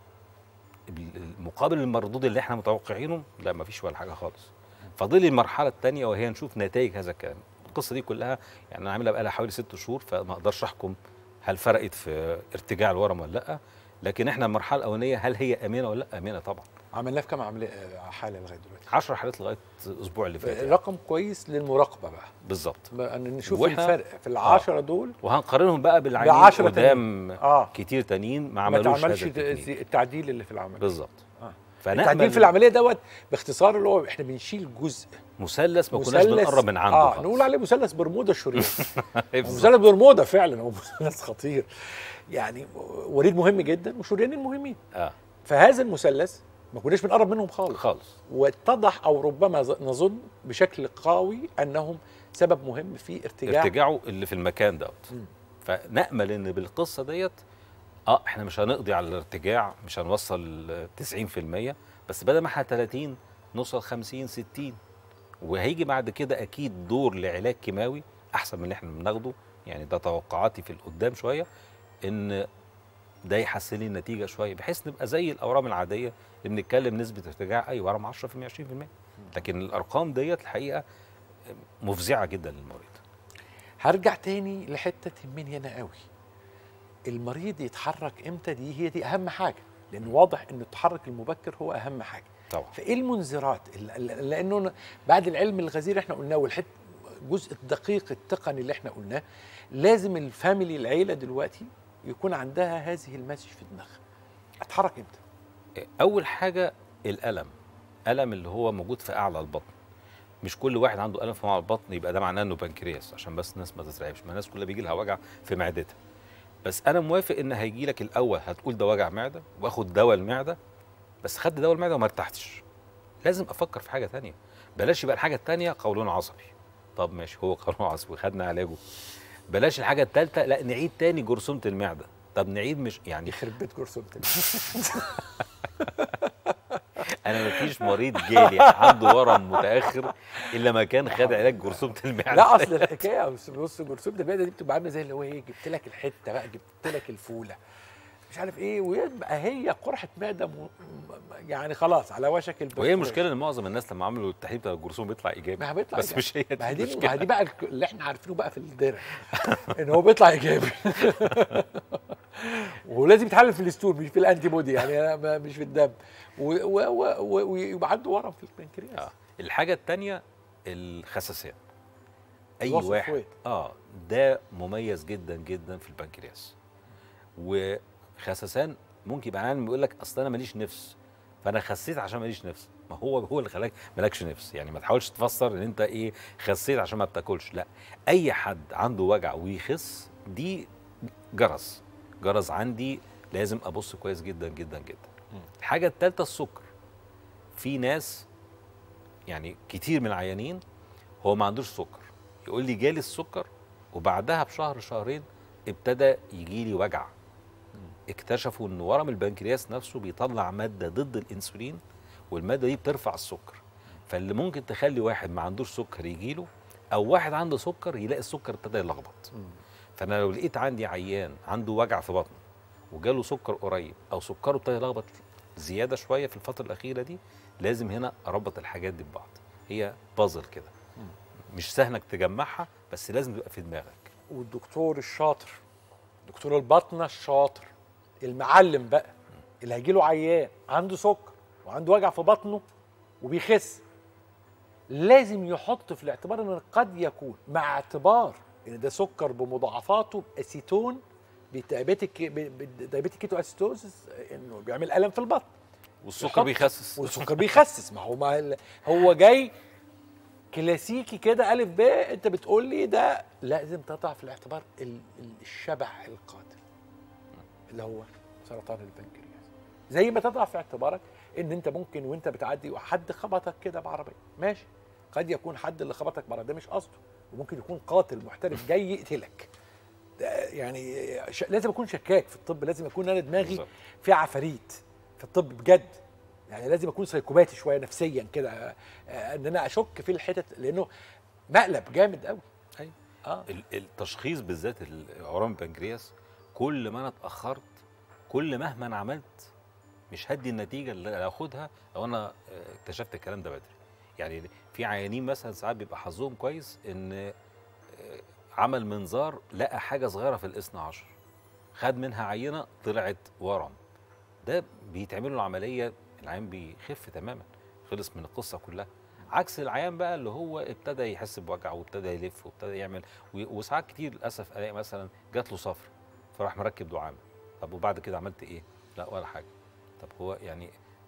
المقابل المردود اللي احنا متوقعينه لا، ما فيش ولا حاجه خالص. فاضل المرحله الثانيه وهي نشوف نتائج هذا الكلام. القصه دي كلها يعني انا عاملها بقى لها حوالي ست شهور، فما اقدرش احكم هل فرقت في ارتجاع الورم ولا لا، لكن احنا المرحله الاولانيه هل هي امنه ولا لا؟ امنه طبعا. عملناه في كام عمليه حاله لغايه دلوقتي؟ عشر حالات لغايه الاسبوع اللي فات. رقم كويس للمراقبه بقى. بالظبط. ان نشوف وإحنا- الفرق في العشرة آه. دول، وهنقارنهم بقى بالعيانين بعشرة قدام آه. كتير تانيين ما ما عملوش هذا تعملش التكنيك. التعديل اللي في العمل. بالظبط. آه. التعديل في العمليه دوت باختصار اللي هو احنا بنشيل جزء مثلث ما كناش بنقرب من عنده. اه نقول عليه مثلث برمودا الشريان. مثلث برمودا فعلا هو مثلث خطير، يعني وريد مهم جدا وشريانين مهمين. اه فهذا المثلث ما كناش بنقرب منهم خالص خالص، واتضح او ربما نظن بشكل قوي انهم سبب مهم في ارتجاع ارتجاعه اللي في المكان دوت. فنأمل ان بالقصه ديت اه احنا مش هنقضي على الارتجاع، مش هنوصل تسعين في المية، بس بدل ما احنا ثلاثين نوصل خمسين ستين، وهيجي بعد كده اكيد دور لعلاج كيماوي احسن من اللي احنا بناخده. يعني ده توقعاتي في القدام شويه، ان ده يحسن لي النتيجه شويه، بحيث نبقى زي الاورام العاديه اللي بنتكلم نسبه ارتجاع اي ورم عشرة في المية عشرين في المية. لكن الارقام ديت الحقيقه مفزعه جدا للمريض. هرجع تاني لحته تهمني انا قوي، المريض يتحرك امتى، دي هي دي اهم حاجه، لان واضح ان التحرك المبكر هو اهم حاجه طبعا. فايه المنذرات؟ لانه بعد العلم الغزير احنا قلناه والحته الجزء الدقيق التقني اللي احنا قلناه، لازم الفاميلي العيله دلوقتي يكون عندها هذه المسج في دماغها. اتحرك امتى؟ اول حاجه الالم، الم اللي هو موجود في اعلى البطن. مش كل واحد عنده الم في اعلى البطن يبقى ده معناه انه بنكرياس، عشان بس الناس ما تترعبش، ما الناس كلها بيجي لها وجع في معدتها. بس انا موافق ان هيجي لك الاول هتقول ده وجع معده واخد دواء المعده، بس خدت دواء المعده وما ارتحتش، لازم افكر في حاجه ثانيه. بلاش يبقى الحاجه الثانيه قولون عصبي، طب ماشي هو قولون عصبي خدنا علاجه. بلاش الحاجه الثالثه لا نعيد تاني جرثومه المعده، طب نعيد مش يعني يخرب بيت جرثومه انا مفيش مريض جالي عنده ورم متاخر الا ما كان خد علاج جرثومه المعده. لا اصل الحكايه بص جرثومه المعده دي بتبقى عامله زي اللي هو ايه، جبت لك الحته بقى، جبت لك الفوله مش عارف ايه، ويبقى هي قرحه معده م... يعني خلاص على وشك البرد. وهي المشكله ان معظم الناس لما عملوا التحليل بتاع الجرثومه بيطلع ايجابي، ما بيطلع بس إيجابي. مش هي دي ما هي دي المشكله. ما هي دي بقى اللي احنا عارفينه بقى في الدرع ان هو بيطلع ايجابي ولازم يتحلل في الستول مش في الانتي بودي، يعني أنا مش في الدم، ويبقى عنده ورم في البنكرياس. آه. الحاجه الثانيه الخساسيه. اي واحد ويت. اه ده مميز جدا جدا في البنكرياس. وخسسان ممكن يبقى عامل بيقول لك اصل انا ماليش نفس فانا خسيت عشان ماليش نفس، ما هو هو اللي خلاك مالكش نفس. يعني ما تحاولش تفسر ان انت ايه خسيت عشان ما بتاكلش، لا، اي حد عنده وجع ويخس دي جرس جرس عندي، لازم ابص كويس جدا جدا جدا. الحاجه الثالثه السكر. في ناس يعني كتير من العيانين هو ما عندوش سكر، يقول لي جالي السكر وبعدها بشهر شهرين ابتدى يجي لي وجع. اكتشفوا ان ورم البنكرياس نفسه بيطلع ماده ضد الانسولين، والماده دي بترفع السكر، فاللي ممكن تخلي واحد ما عندوش سكر يجي له، او واحد عنده سكر يلاقي السكر ابتدى يلخبط. فانا لو لقيت عندي عيان عنده وجع في بطنه وجاله سكر قريب او سكره ابتدى يلخبط زياده شويه في الفتره الاخيره دي، لازم هنا اربط الحاجات دي ببعض. هي بازل كده مش سهل انك تجمعها، بس لازم تبقى في دماغك. والدكتور الشاطر، دكتور الباطنه الشاطر المعلم بقى اللي هيجي له عيان عنده سكر وعنده وجع في بطنه وبيخس، لازم يحط في الاعتبار ان قد يكون مع اعتبار ان ده سكر بمضاعفاته اسيتون بدايابيتيك دايابيتيك كيتو اسيتوزس، انه بيعمل الم في البطن والسكر بيخسس والسكر بيخسس. ما هو ما هو جاي كلاسيكي كده الف ب، انت بتقول لي ده لازم تضع في الاعتبار الشبح القاتل اللي هو سرطان البنكرياس، زي ما تضع في اعتبارك ان انت ممكن وانت بتعدي وحد خبطك كده بعربيه، ماشي، قد يكون حد اللي خبطك بعربيه ده مش قصده، وممكن يكون قاتل محترف جاي يقتلك. يعني لازم اكون شكاك في الطب، لازم اكون انا دماغي في عفاريت في الطب بجد، يعني لازم اكون سايكوباتي شويه نفسيا كده، ان انا اشك في الحتت، لانه مقلب جامد قوي. ايوه اه التشخيص بالذات اورام البنكرياس، كل ما انا اتاخرت كل مهما انا عملت مش هدي النتيجه اللي هاخدها لو انا اكتشفت الكلام ده بدري. يعني في عيانين مثلا ساعات بيبقى حظهم كويس ان عمل منظار لقى حاجه صغيره في الاثنى عشر، خد منها عينه طلعت ورم، ده بيتعمل له عمليه العيان بيخف تماما، خلص من القصه كلها. عكس العيان بقى اللي هو ابتدى يحس بوجع وابتدى يلف وابتدى يعمل، وساعات كتير للاسف الاقي مثلا جات له صفر فراح مركب دعامه، طب وبعد كده عملت ايه؟ لا ولا حاجه. طب هو يعني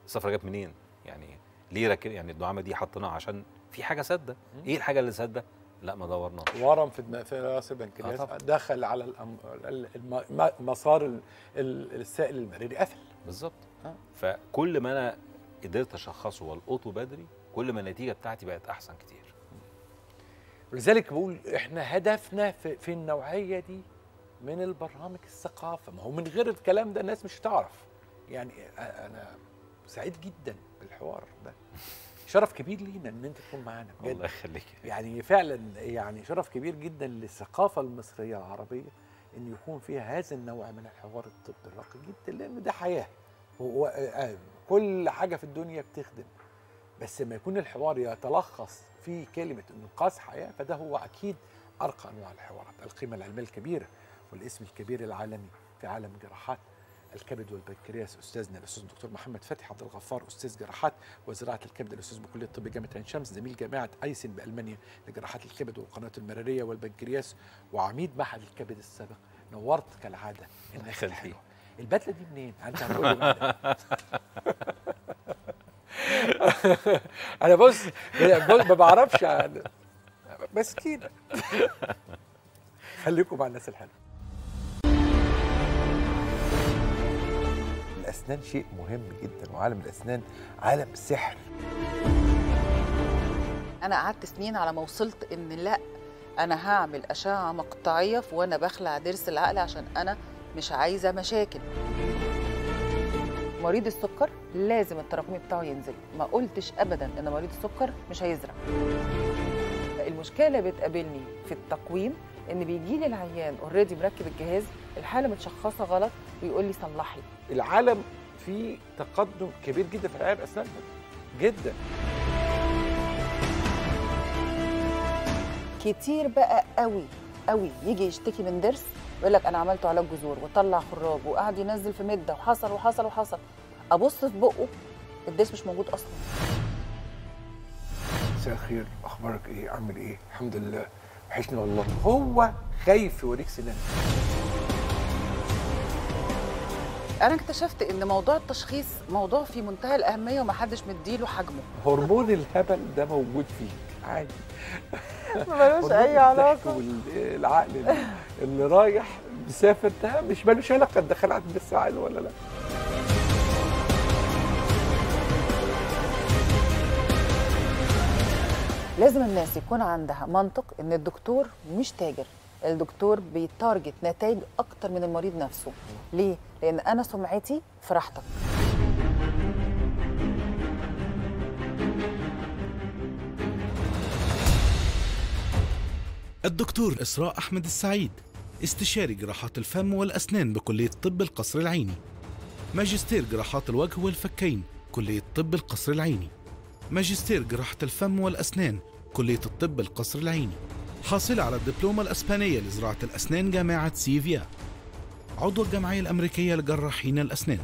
الصفرة جت منين؟ يعني ليه ركب يعني الدعامه دي حطيناها عشان في حاجه سادة. ايه الحاجه اللي سادة؟ لا ما دورناش. ورم في دماغ في راس البنكرياس آه دخل على الأم... الم... مسار ال... السائل المريري قفل بالظبط. آه. فكل ما انا قدرت اشخصه والقطه بدري كل ما النتيجه بتاعتي بقت احسن كتير. ولذلك بقول احنا هدفنا في, في النوعيه دي من البرامج الثقافه، ما هو من غير الكلام ده الناس مش هتعرف. يعني انا سعيد جدا بالحوار ده، شرف كبير لينا ان انت تكون معانا بجد. الله يخليك. يعني فعلا يعني شرف كبير جدا للثقافه المصريه العربيه ان يكون فيها هذا النوع من الحوار الطبي الراقي جدا، لان ده حياه. هو كل حاجه في الدنيا بتخدم، بس لما يكون الحوار يتلخص في كلمه انقاذ حياه فده هو اكيد ارقى انواع الحوارات. القيمه العلميه الكبيره والاسم الكبير العالمي في عالم جراحات الكبد والبنكرياس استاذنا الاستاذ الدكتور محمد فتحي عبد الغفار، استاذ جراحات وزراعه الكبد، الاستاذ بكليه الطب جامعه عين شمس، زميل جامعه ايسن بالمانيا لجراحات الكبد والقنوات المراريه والبنكرياس، وعميد معهد الكبد السابق. نورت كالعاده الناس الحلوه. البدله دي منين؟ انت هتقول لي بعدين. انا بص ما بعرفش عن مسكينه. خليكم مع الناس الحلوه. الأسنان شيء مهم جدا، وعالم الأسنان عالم سحر. أنا قعدت سنين على ما وصلت إن لا أنا هعمل أشعة مقطعية وأنا بخلع ضرس العقل عشان أنا مش عايزة مشاكل. مريض السكر لازم التراكمي بتاعه ينزل، ما قلتش أبدا إن مريض السكر مش هيزرع. المشكلة اللي بتقابلني في التقويم إن بيجي لي العيان اوريدي مركب الجهاز، الحالة متشخصة غلط ويقول لي صلحي. العالم فيه تقدم كبير جدا في العيادة الأسنان جدا. كتير بقى قوي قوي يجي يشتكي من ضرس ويقول لك انا عملته علاج جذور وطلع خراج وقعد ينزل في مده وحصل وحصل وحصل، ابص في بقه الضرس مش موجود اصلا. مساء الخير، اخبارك ايه؟ عامل ايه؟ الحمد لله، وحشني والله. هو خايف يوريك سنان. انا اكتشفت ان موضوع التشخيص موضوع في منتهى الاهميه ومحدش مديله حجمه. هرمون الهبل ده موجود فيك عادي. ملوش اي علاقه. والعقل اللي رايح مسافر ده مش ملوش علاقه تدخل عند الساعه ولا لا. لازم الناس يكون عندها منطق ان الدكتور مش تاجر، الدكتور بيتارجت نتائج اكتر من المريض نفسه. ليه؟ لان انا سمعتي في راحتك. الدكتور إسراء أحمد السعيد، استشاري جراحات الفم والأسنان بكلية طب القصر العيني، ماجستير جراحات الوجه والفكين كلية طب القصر العيني، ماجستير جراحة الفم والأسنان كلية الطب القصر العيني، حاصلة على الدبلومة الأسبانية لزراعة الأسنان جامعة سيفيا، عضو الجمعية الأمريكية لجراحين الأسنان.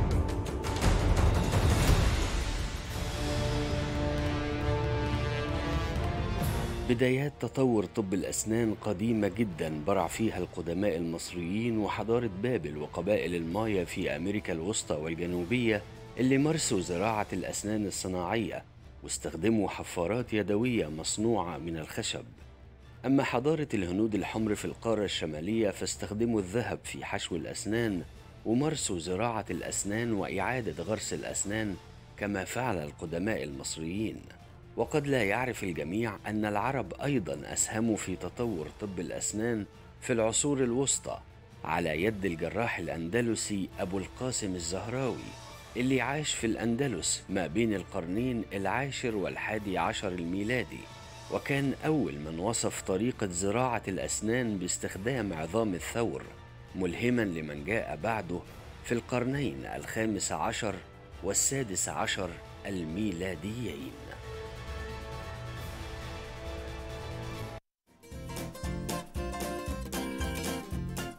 بدايات تطور طب الأسنان قديمة جدا برع فيها القدماء المصريين وحضارة بابل وقبائل المايا في أمريكا الوسطى والجنوبية اللي مارسوا زراعة الأسنان الصناعية واستخدموا حفارات يدوية مصنوعة من الخشب. أما حضارة الهنود الحمر في القارة الشمالية فاستخدموا الذهب في حشو الأسنان ومارسوا زراعة الأسنان وإعادة غرس الأسنان كما فعل القدماء المصريين. وقد لا يعرف الجميع أن العرب أيضا أسهموا في تطور طب الأسنان في العصور الوسطى على يد الجراح الأندلسي أبو القاسم الزهراوي اللي عاش في الأندلس ما بين القرنين العاشر والحادي عشر الميلادي، وكان أول من وصف طريقة زراعة الأسنان باستخدام عظام الثور، ملهما لمن جاء بعده في القرنين الخامس عشر والسادس عشر الميلاديين.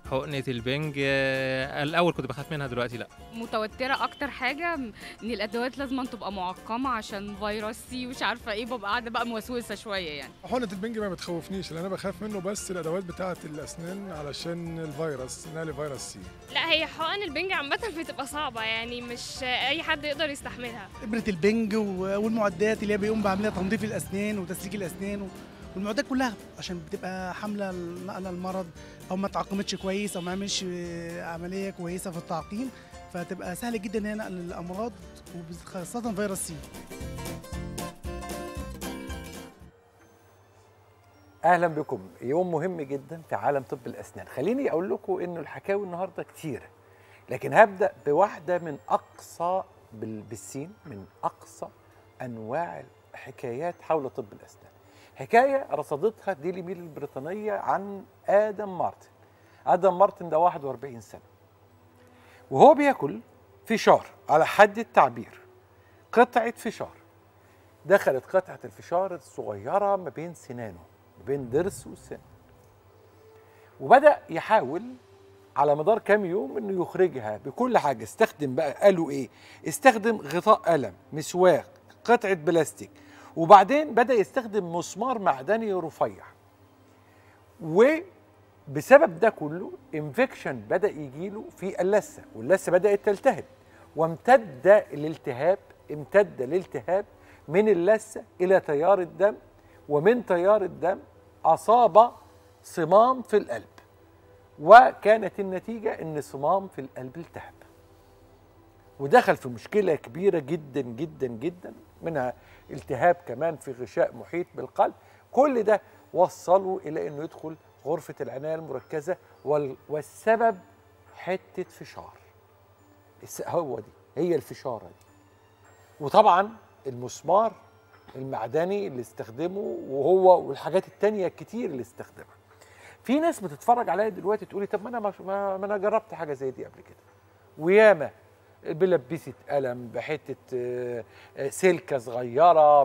حقنة البنج آه، الأول كنت بخاف منها، دلوقتي لأ. متوترة أكتر حاجة إن الأدوات لازم تبقى معقمة عشان فيروس سي ومش عارفة إيه، ببقى قاعدة بقى موسوسة شوية يعني. حقنة البنج ما بتخوفنيش، لأن أنا بخاف منه بس الأدوات بتاعة الأسنان علشان الفيروس، نقل فيروس سي. لا، هي حقن البنج عامة بتبقى صعبة يعني، مش أي حد يقدر يستحملها. إبرة البنج والمعدات اللي هي بيقوم بعملية تنظيف الأسنان وتسليك الأسنان والمعدات كلها، عشان بتبقى حاملة نقل المرض أو ما تعقمتش كويس أو ما عملش عملية كويسة في التعقيم، فتبقى سهل جدا ان هي نقل الامراض وخاصه فيروس سي. اهلا بكم، يوم مهم جدا في عالم طب الاسنان. خليني اقول لكم انه الحكاوي النهارده كتيره، لكن هبدا بواحده من اقصى بالسين من اقصى انواع الحكايات حول طب الاسنان. حكايه رصدتها ديلي ميل البريطانيه عن ادم مارتن. ادم مارتن ده واحد وأربعين سنه، وهو بياكل فشار على حد التعبير، قطعه فشار. دخلت قطعه الفشار الصغيره ما بين سنانه، ما بين ضرس وسن، وبدا يحاول على مدار كام يوم انه يخرجها بكل حاجه. استخدم بقى، قالوا ايه؟ استخدم غطاء قلم، مسواك، قطعه بلاستيك، وبعدين بدا يستخدم مسمار معدني رفيع. وبسبب ده كله انفكشن بدا يجيله في اللثه، واللثه بدات تلتهب، وامتد الالتهاب امتد الالتهاب من اللثه الى تيار الدم، ومن تيار الدم اصاب صمام في القلب، وكانت النتيجه ان صمام في القلب التهب، ودخل في مشكله كبيره جدا جدا جدا، منها التهاب كمان في غشاء محيط بالقلب. كل ده وصله الى انه يدخل غرفه العنايه المركزه، والسبب حته فشار. هو دي هي الفشاره دي. وطبعا المسمار المعدني اللي استخدمه، وهو والحاجات التانية الكتير اللي استخدمها. في ناس بتتفرج عليا دلوقتي تقولي طب ما انا ما انا جربت حاجه زي دي قبل كده، وياما بلبسه قلم، بحته سلكه صغيره،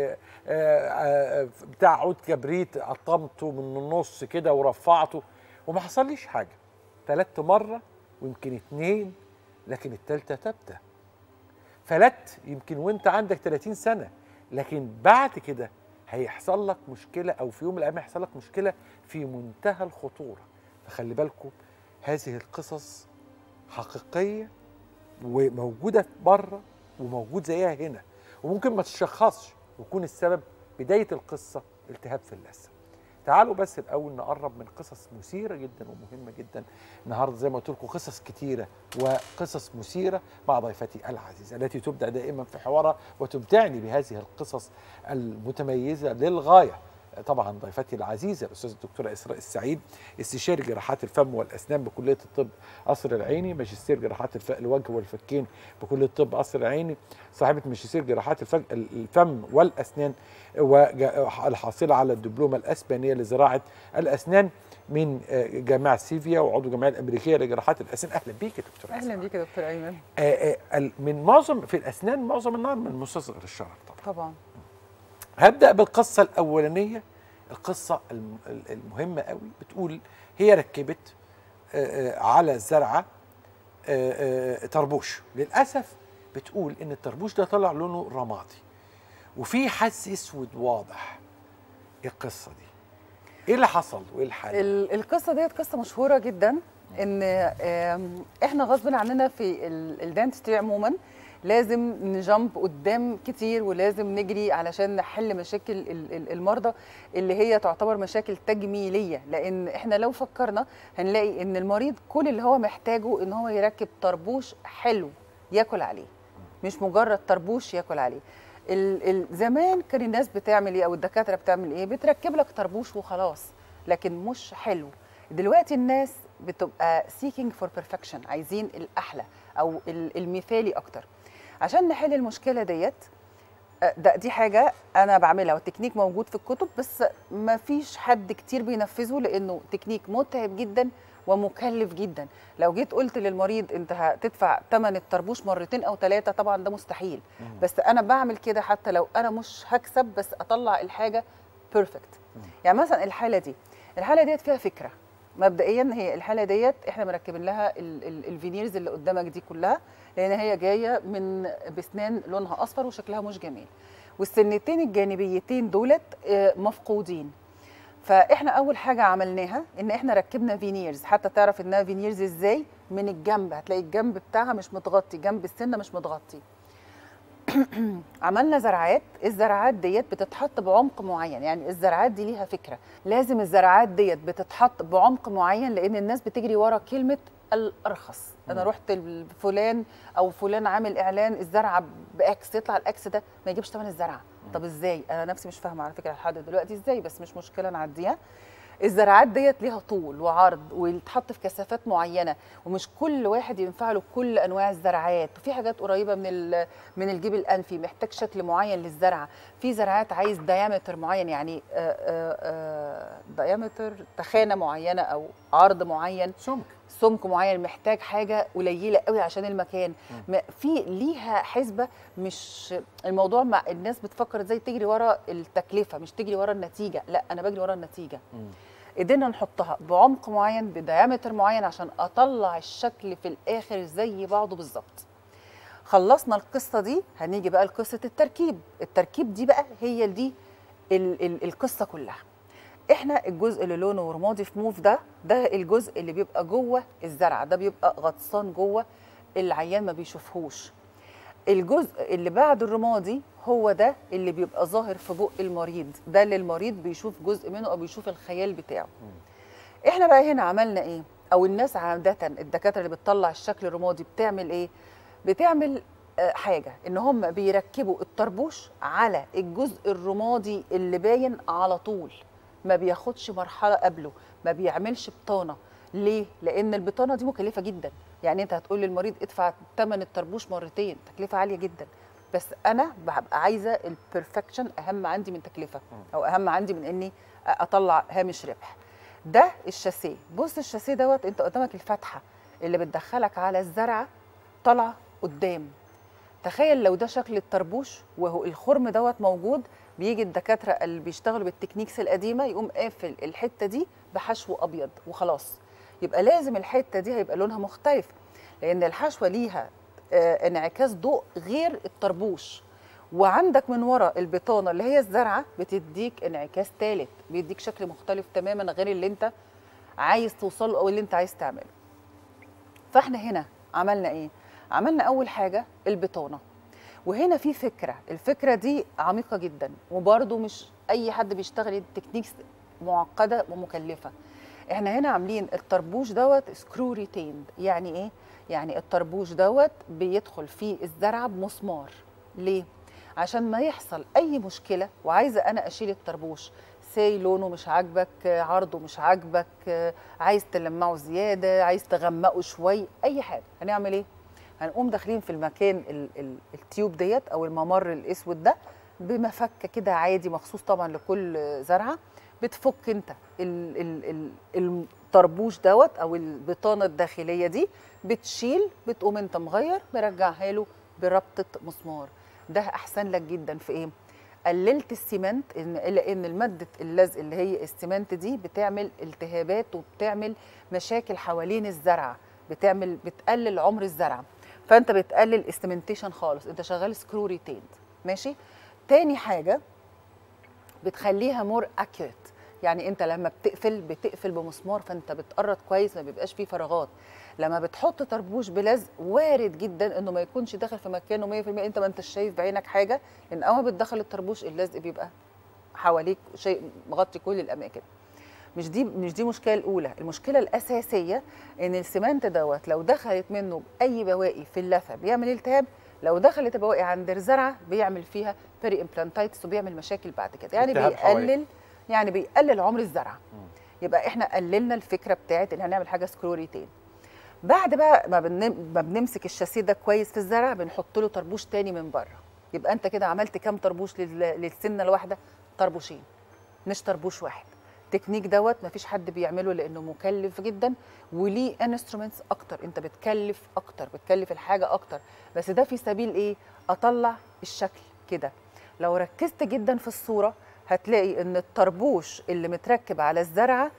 بتاع عود كبريت قطمته من النص كده ورفعته وما حصليش حاجه. فلت مره ويمكن اتنين، لكن التالتة ثابته. فلت يمكن وانت عندك ثلاثين سنه، لكن بعد كده هيحصل لك مشكله، او في يوم من الايام هيحصل لك مشكله في منتهى الخطوره. فخلي بالكم، هذه القصص حقيقيه وموجوده بره وموجود زيها هنا، وممكن ما تشخصش ويكون السبب بدايه القصه التهاب في اللثه. تعالوا بس الاول نقرب من قصص مثيره جدا ومهمه جدا النهارده. زي ما قلت لكم قصص كتيره وقصص مثيره مع ضيفتي العزيزه التي تبدع دائما في حوارها وتمتعني بهذه القصص المتميزه للغايه. طبعا ضيفتي العزيزه الاستاذه الدكتوره اسراء السعيد، استشاري جراحات الفم والاسنان بكليه الطب قصر العيني، ماجستير جراحات الوجه والفكين بكليه الطب قصر العيني، صاحبه ماجستير جراحات الفم والاسنان، والحاصله على الدبلومه الاسبانيه لزراعه الاسنان من جامعه سيفيا، وعضو الجمعيه الامريكيه لجراحات الاسنان. اهلا بيك يا دكتوره. اهلا بيك يا دكتور ايمن. من معظم في الاسنان معظم النار من مستصغر الشرر طبعا. طبعا. هبدأ بالقصة الأولانية، القصة المهمة قوي. بتقول هي ركبت على الزرعة طربوش. للأسف بتقول إن الطربوش ده طلع لونه رمادي وفي حس أسود واضح. إيه القصة دي؟ إيه اللي حصل وإيه الحل؟ القصة ديت قصة مشهورة جدا، إن إحنا غصب عننا في الدنتستري عموما لازم نجمب قدام كتير، ولازم نجري علشان نحل مشاكل المرضى اللي هي تعتبر مشاكل تجميليه. لان احنا لو فكرنا هنلاقي ان المريض كل اللي هو محتاجه ان هو يركب طربوش حلو ياكل عليه، مش مجرد طربوش ياكل عليه. زمان كان الناس بتعمل ايه، او الدكاتره بتعمل ايه؟ بتركب لك طربوش وخلاص، لكن مش حلو. دلوقتي الناس بتبقى seeking for perfection، عايزين الاحلى او المثالي اكتر. عشان نحل المشكله ديت، ده دي حاجه انا بعملها، والتكنيك موجود في الكتب بس ما فيش حد كتير بينفذه، لانه تكنيك متعب جدا ومكلف جدا. لو جيت قلت للمريض انت هتدفع ثمن الطربوش مرتين او ثلاثه، طبعا ده مستحيل. بس انا بعمل كده حتى لو انا مش هكسب، بس اطلع الحاجه بيرفكت. يعني مثلا الحاله دي الحاله ديت فيها فكره مبدئيا هي الحاله ديت احنا مركبين لها ال ال الفينيرز اللي قدامك دي كلها، لان هي جايه من بسنان لونها اصفر وشكلها مش جميل، والسنتين الجانبيتين دولت مفقودين. فاحنا اول حاجه عملناها ان احنا ركبنا فينيرز، حتى تعرف انها فينيرز ازاي، من الجنب هتلاقي الجنب بتاعها مش متغطي، جنب السنه مش متغطي. عملنا زرعات، الزرعات ديت بتتحط بعمق معين، يعني الزرعات دي ليها فكره، لازم الزرعات ديت بتتحط بعمق معين، لان الناس بتجري ورا كلمه الارخص. انا رحت لفلان او فلان عامل اعلان الزرعه باكس، يطلع الاكس ده ما يجيبش ثمن الزرعه. طب ازاي؟ انا نفسي مش فاهمه على فكره لحد دلوقتي ازاي، بس مش مشكله نعديها. الزرعات ديت ليها طول وعرض ويتحط في كثافات معينه، ومش كل واحد ينفع له كل انواع الزرعات، وفي حاجات قريبه من من الجيب الانفي محتاج شكل معين للزرعه، في زرعات عايز دايمتر معين، يعني دايمتر تخانه معينه او عرض معين، سمك سمك معين، محتاج حاجه قليله قوي عشان المكان. في ليها حسبه، مش الموضوع مع الناس بتفكر ازاي تجري ورا التكلفه، مش تجري ورا النتيجه، لا انا بجري ورا النتيجه. قدرنا نحطها بعمق معين بدايمتر معين عشان اطلع الشكل في الاخر زي بعضه بالظبط. خلصنا القصه دي، هنيجي بقى لقصه التركيب. التركيب دي بقى هي دي ال ال القصه كلها. احنا الجزء اللي لونه رمادي في موف ده، ده الجزء اللي بيبقى جوه الزرعه، ده بيبقى غطسان جوه، العيان ما بيشوفهوش. الجزء اللي بعد الرمادي هو ده اللي بيبقى ظاهر في بق المريض، ده اللي المريض بيشوف جزء منه او بيشوف الخيال بتاعه. احنا بقى هنا عملنا ايه؟ او الناس عاده الدكاتره اللي بتطلع الشكل الرمادي بتعمل ايه؟ بتعمل حاجه ان هم بيركبوا الطربوش على الجزء الرمادي اللي باين على طول، ما بياخدش مرحله قبله، ما بيعملش بطانه. ليه؟ لان البطانه دي مكلفه جدا، يعني انت هتقول للمريض ادفع ثمن الطربوش مرتين، تكلفه عاليه جدا، بس انا ببقى عايزه البرفكشن اهم عندي من تكلفه، او اهم عندي من اني اطلع هامش ربح. ده الشاسيه، بص الشاسيه دوت انت قدامك الفتحه اللي بتدخلك على الزرعه طالعه قدام. تخيل لو ده شكل الطربوش وهو الخرم دوت موجود، بيجي الدكاتره اللي بيشتغلوا بالتكنيكس القديمه يقوم قافل الحته دي بحشو ابيض وخلاص. يبقى لازم الحته دي هيبقى لونها مختلف، لان الحشوه ليها آه انعكاس ضوء غير الطربوش، وعندك من ورا البطانه اللي هي الزرعه بتديك انعكاس ثالث، بيديك شكل مختلف تماما غير اللي انت عايز توصله او اللي انت عايز تعمله. فاحنا هنا عملنا ايه؟ عملنا اول حاجه البطانه، وهنا في فكره، الفكره دي عميقه جدا، وبرده مش اي حد بيشتغل التكنيكس معقده ومكلفه. احنا هنا عاملين الطربوش دوت سكرو ريتيند. يعني ايه؟ يعني الطربوش دوت بيدخل فيه الزرعه بمسمار. ليه؟ عشان ما يحصل اي مشكله وعايزه انا اشيل الطربوش، سي لونه مش عاجبك، عرضه مش عاجبك، عايز تلمعه زياده، عايز تغمقه شوي، اي حاجه، هنعمل ايه؟ هنقوم داخلين في المكان ال ال التيوب ديت او الممر الاسود ده بمفكه كده عادي مخصوص طبعا لكل زرعه، بتفك انت ال ال ال الطربوش دوت او البطانه الداخليه دي، بتشيل، بتقوم انت مغير مرجعها له بربطه مسمار. ده احسن لك جدا في ايه؟ قللت السيمنت، ان لان الماده اللزق اللي هي السيمنت دي بتعمل التهابات وبتعمل مشاكل حوالين الزرعه، بتعمل بتقلل عمر الزرعه، فانت بتقلل استمنتيشن خالص، انت شغال سكرو ريتيند. ماشي؟ تاني حاجه بتخليها مور اكيوريت، يعني انت لما بتقفل بتقفل بمسمار، فانت بتقرط كويس، ما بيبقاش فيه فراغات. لما بتحط طربوش بلزق وارد جدا انه ما يكونش داخل في مكانه مية في المية، انت ما انتش شايف بعينك حاجه، لان اول ما بتدخل الطربوش اللزق بيبقى حواليك شيء مغطي كل الاماكن. مش دي مش دي المشكله الاولى، المشكله الاساسيه ان السمنت دوت لو دخلت منه باي بواقي في اللثه بيعمل التهاب، لو دخلت بواقي عند الزرعه بيعمل فيها بيري امبلانتايتس وبيعمل مشاكل بعد كده، يعني بيقلل يعني بيقلل عمر الزرعه. يبقى احنا قللنا الفكره بتاعت ان هنعمل حاجه سكرو ريتين. بعد بقى ما, ما بنمسك الشاسيه ده كويس في الزرع، بنحط له طربوش تاني من بره. يبقى انت كده عملت كام طربوش للسنه الواحده؟ طربوشين، مش طربوش واحد. التكنيك دوت مفيش حد بيعمله لانه مكلف جدا، وليه انسترومنتس اكتر، انت بتكلف اكتر، بتكلف الحاجه اكتر، بس ده في سبيل ايه؟ اطلع الشكل كده. لو ركزت جدا في الصوره هتلاقي ان الطربوش اللي متركب على الزرعه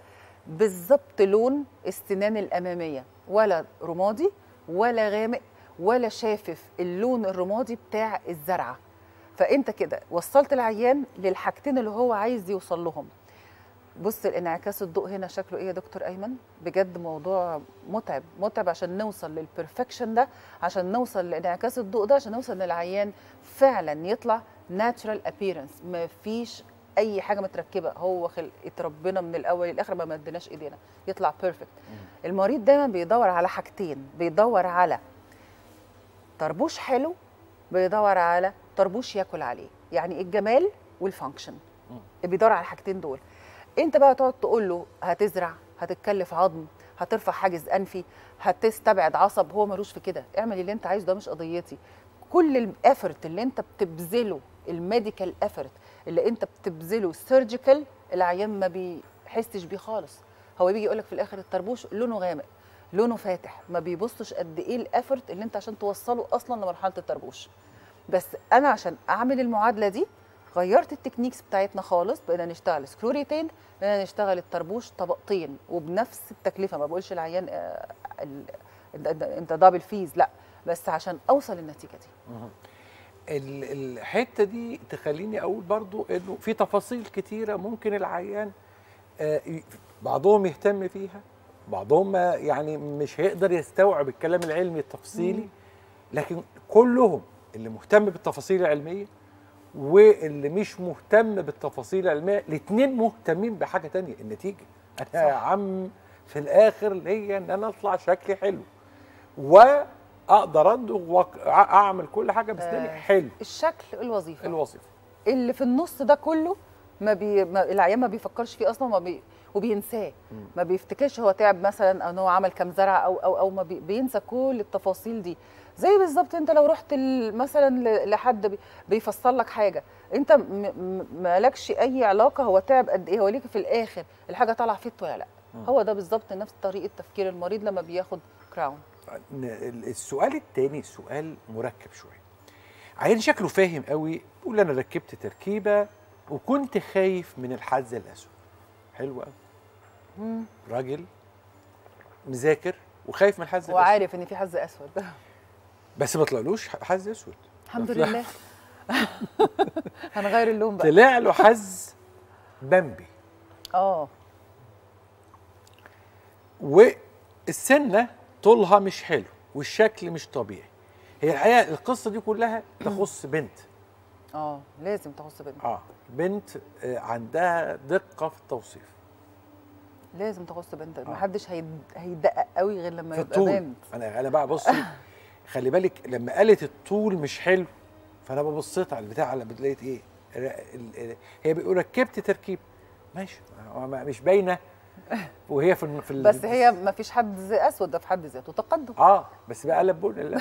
بالظبط لون السنان الاماميه، ولا رمادي ولا غامق ولا شافف، اللون الرمادي بتاع الزرعه. فانت كده وصلت العيان للحاجتين اللي هو عايز يوصل لهم. بص الانعكاس الضوء هنا شكله ايه يا دكتور ايمن؟ بجد موضوع متعب متعب عشان نوصل للبرفكشن ده، عشان نوصل لانعكاس الضوء ده، عشان نوصل للعيان فعلا يطلع ناتشرال ابييرنس، مفيش اي حاجه متركبه، هو خلقه ربنا من الاول للاخر، ما مدناش ايدينا، يطلع بيرفكت. المريض دايما بيدور على حاجتين، بيدور على طربوش حلو، بيدور على طربوش ياكل عليه، يعني الجمال والفانكشن، بيدور على الحاجتين دول. انت بقى تقعد تقول له هتزرع، هتتكلف عظم، هترفع حاجز انفي، هتستبعد عصب، هو ملوش في كده. اعمل اللي انت عايزه، ده مش قضيتي. كل الافورت اللي انت بتبذله، الميديكال افورت اللي انت بتبذله سيرجيكال، العيان ما بيحسش بيه خالص. هو بيجي يقول لك في الاخر الطربوش لونه غامق، لونه فاتح، ما بيبصش قد ايه الافورت اللي انت عشان توصله اصلا لمرحله الطربوش. بس انا عشان اعمل المعادله دي غيرت التكنيكس بتاعتنا خالص، بقينا نشتغل سكرو ريتين، بقينا نشتغل الطربوش طبقتين وبنفس التكلفه. ما بقولش العيان آه انت دبل فيز، لا، بس عشان اوصل للنتيجه دي. الحته دي تخليني اقول برضو انه في تفاصيل كتيره ممكن العيان آه بعضهم يهتم فيها، بعضهم يعني مش هيقدر يستوعب الكلام العلمي التفصيلي، لكن كلهم اللي مهتم بالتفاصيل العلميه واللي مش مهتم بالتفاصيل العلميه، الاثنين مهتمين بحاجه تانية، النتيجه. انا يا عم في الاخر هي ان انا اطلع شكلي حلو واقدر اندغ واعمل كل حاجه بسناني آه حلو. الشكل، الوظيفه الوظيفه اللي في النص ده كله ما, بي... ما العيان ما بيفكرش فيه اصلا، ما بي... وبينساه، ما بيفتكرش هو تعب مثلا او ان هو عمل كام زرعه او او او ما بي... بينسى كل التفاصيل دي. زي بالظبط انت لو رحت مثلا لحد بيفصل لك حاجه، انت مالكش اي علاقه هو تعب قد ايه، هو ليك في الاخر الحاجه طالعه فيت ولا لا. م. هو ده بالظبط نفس طريقه تفكير المريض لما بياخد كراون. السؤال الثاني سؤال مركب شويه. عيان شكله فاهم قوي، بيقول انا ركبت تركيبه وكنت خايف من الحز الاسود. حلو قوي. راجل مذاكر وخايف من الحز الاسود، وعارف ان في حز اسود بس ما طلعلوش حز اسود الحمد لله. هنغير اللون بقى. طلع له حز بامبي. اه والسنه طولها مش حلو والشكل مش طبيعي. هي الحقيقه القصه دي كلها تخص بنت. اه لازم تخص بنت. اه بنت عندها دقه في التوصيف. لازم تخص بنت، آه. محدش هيدقق قوي غير لما يبقى الطول. بنت. انا انا بقى بصي خلي بالك لما قالت الطول مش حلو، فانا ببصيت على البتاع على لقيت ايه؟ هي بيقول ركبت تركيب ماشي، مش باينه وهي في في بس هي ما فيش حد اسود، ده في حد ذاته تقدم. اه بس بقى قلب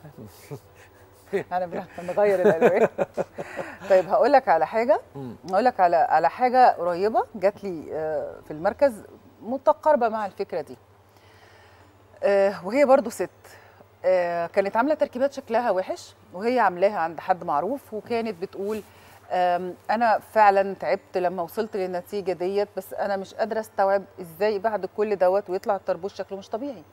انا بنغير الالوان. طيب هقول لك على حاجه، هقول لك على على حاجه قريبه جات لي في المركز متقاربه مع الفكره دي، وهي برضو ست كانت عامله تركيبات شكلها وحش وهي عاملاها عند حد معروف، وكانت بتقول انا فعلا تعبت لما وصلت للنتيجه ديت، بس انا مش قادره استوعب ازاي بعد كل دوت ويطلع الطربوش شكله مش طبيعي.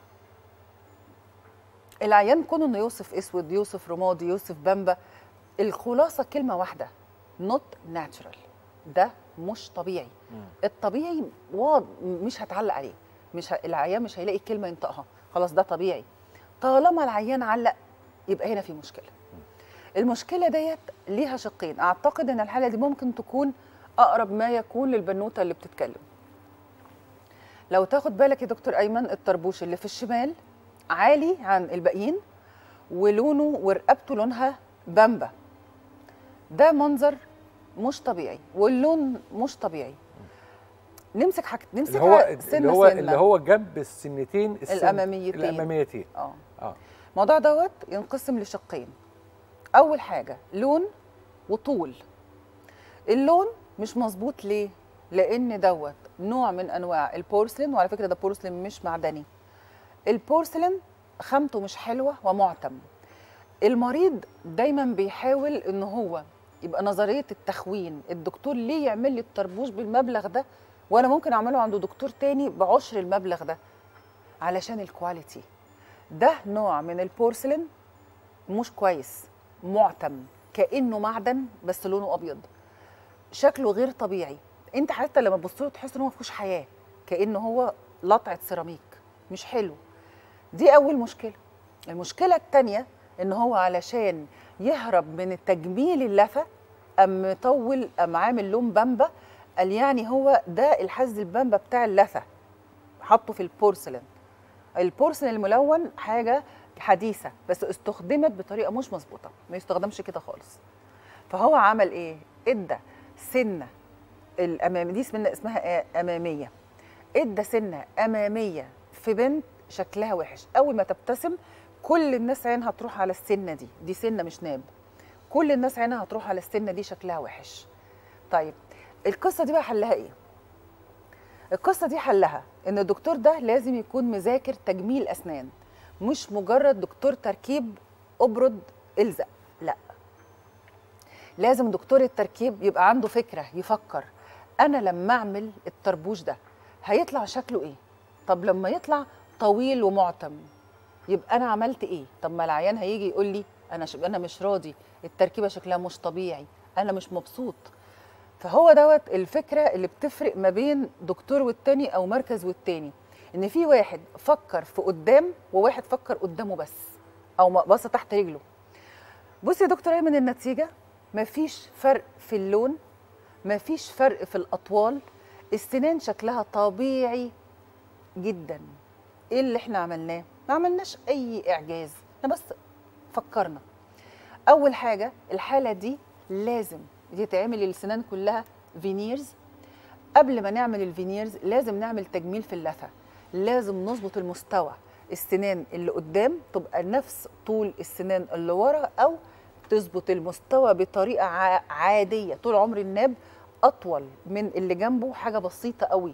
العيان كونه انه يوصف اسود، يوصف رمادي، يوصف بامبا، الخلاصه كلمه واحده، نوت ناتشرال، ده مش طبيعي. الطبيعي مش هتعلق عليه، مش ه... العيان مش هيلاقي كلمه ينطقها، خلاص ده طبيعي. طالما العيان علق يبقى هنا في مشكله. المشكله ديت ليها شقين، اعتقد ان الحاله دي ممكن تكون اقرب ما يكون للبنوته اللي بتتكلم. لو تاخد بالك يا دكتور ايمن، الطربوش اللي في الشمال عالي عن الباقيين ولونه ورقبته لونها بامبا، ده منظر مش طبيعي واللون مش طبيعي. نمسك حاجه نمسك اللي هو سنة اللي هو سنة. اللي هو جنب السنتين السن الاماميتين الاماميتين اه اه الموضوع دوت ينقسم لشقين. اول حاجه لون وطول. اللون مش مظبوط ليه؟ لان دوت نوع من انواع البورسلين، وعلى فكره ده بورسلين مش معدني. البورسلين خامته مش حلوه ومعتم. المريض دايما بيحاول ان هو يبقى نظريه التخوين، الدكتور ليه يعمل لي الطربوش بالمبلغ ده وانا ممكن اعمله عند دكتور تاني بعشر المبلغ ده علشان الكواليتي. ده نوع من البورسلين مش كويس، معتم، كانه معدن بس لونه ابيض، شكله غير طبيعي. انت حتى لما تبص له تحس ان هو ما فيهوش حياه، كانه هو لطعه سيراميك، مش حلو. دي اول مشكله. المشكله الثانيه ان هو علشان يهرب من التجميل اللفه قام مطول، قام عامل لون بامبا، قال يعني هو ده الحز البامبا بتاع اللثه، حطه في البورسلين. البورسلين الملون حاجه حديثه بس استخدمت بطريقه مش مظبوطه، ما يستخدمش كده خالص. فهو عمل ايه؟ ادى سنه الاماميه، دي سنه اسمها اماميه، ادى سنه اماميه في بنت شكلها وحش، اول ما تبتسم كل الناس عينها تروح على السنه دي، دي سنه مش ناب، كل الناس عينها هتروح على السنه دي شكلها وحش. طيب القصه دي بقى حلها ايه؟ القصه دي حلها ان الدكتور ده لازم يكون مذاكر تجميل اسنان، مش مجرد دكتور تركيب ابرد الزق، لا، لازم دكتور التركيب يبقى عنده فكره، يفكر انا لما اعمل الطربوش ده هيطلع شكله ايه؟ طب لما يطلع طويل ومعتم يبقى انا عملت ايه؟ طب ما العيان هيجي يقول لي انا ش... انا مش راضي، التركيبه شكلها مش طبيعي، انا مش مبسوط. فهو دوت الفكره اللي بتفرق ما بين دكتور والتاني او مركز والتاني، ان في واحد فكر في قدام وواحد فكر قدامه بس، او بص تحت رجله. بصي يا دكتور ايمن، النتيجه مفيش فرق في اللون، مفيش فرق في الاطوال، السنان شكلها طبيعي جدا. ايه اللي احنا عملناه؟ ما عملناش اي اعجاز، احنا بس فكرنا. اول حاجه الحاله دي لازم يتعمل السنان كلها فينيرز. قبل ما نعمل الفينيرز لازم نعمل تجميل في اللثه، لازم نظبط المستوى، السنان اللي قدام تبقى نفس طول السنان اللي ورا، او تظبط المستوى بطريقه عاديه. طول عمر الناب اطول من اللي جنبه حاجه بسيطه قوي.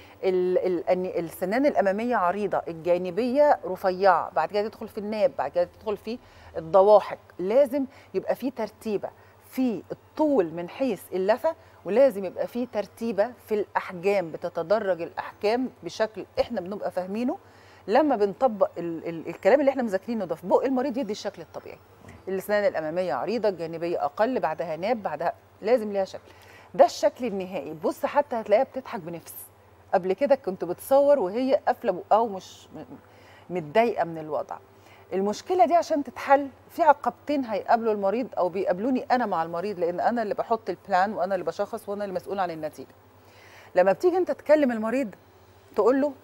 السنان الاماميه عريضه، الجانبيه رفيعه، بعد كده تدخل في الناب، بعد كده تدخل في الضواحك. لازم يبقى في ترتيبه في الطول من حيث اللثه، ولازم يبقى في ترتيبه في الاحجام، بتتدرج الاحكام بشكل احنا بنبقى فاهمينه. لما بنطبق ال ال الكلام اللي احنا مذاكرينه ده في بق المريض يدي الشكل الطبيعي. الاسنان الاماميه عريضه، الجانبيه اقل، بعدها ناب، بعدها لازم ليها شكل. ده الشكل النهائي. بص حتى هتلاقيها بتضحك بنفس. قبل كده كنت بتصور وهي قافله بقها ومش متضايقه من الوضع. المشكله دي عشان تتحل في عقبتين هيقابلوا المريض او بيقابلوني انا مع المريض، لان انا اللي بحط البلان وانا اللي بشخص وانا اللي مسؤول عن النتيجه. لما بتيجي انت تكلم المريض تقول له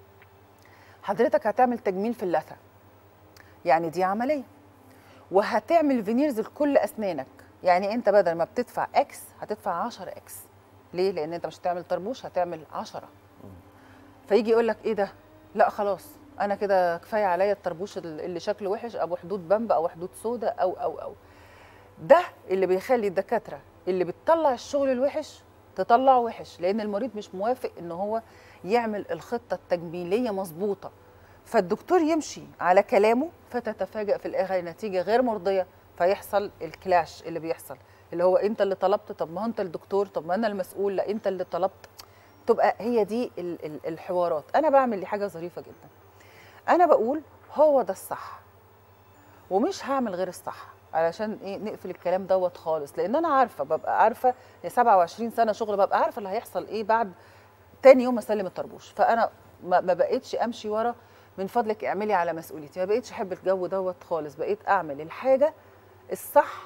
حضرتك هتعمل تجميل في اللثه، يعني دي عمليه، وهتعمل فينيرز لكل اسنانك، يعني انت بدل ما بتدفع اكس هتدفع عشرة اكس. ليه؟ لان انت مش هتعمل طربوش، هتعمل عشرة. فيجي يقول لك ايه ده؟ لا خلاص انا كده كفايه عليا الطربوش اللي شكله وحش، ابو حدود بامبا او حدود سودا او او او ده اللي بيخلي الدكاتره اللي بتطلع الشغل الوحش تطلعه وحش، لان المريض مش موافق ان هو يعمل الخطه التجميليه مظبوطه. فالدكتور يمشي على كلامه فتتفاجأ في الاخر نتيجه غير مرضيه، فيحصل الكلاش اللي بيحصل، اللي هو انت اللي طلبت، طب ما انت الدكتور، طب ما انا المسؤول، لا انت اللي طلبت. تبقى هي دي الحوارات. انا بعمل دي حاجه ظريفه جدا، انا بقول هو ده الصح ومش هعمل غير الصح، علشان ايه؟ نقفل الكلام دوت خالص، لان انا عارفه، ببقى عارفه سبعة وعشرين سنه شغل، ببقى عارفه اللي هيحصل ايه بعد تاني يوم اسلم الطربوش. فانا ما بقيتش امشي ورا من فضلك اعملي على مسؤوليتي، ما بقيتش احب الجو دوت خالص، بقيت اعمل الحاجه الصح،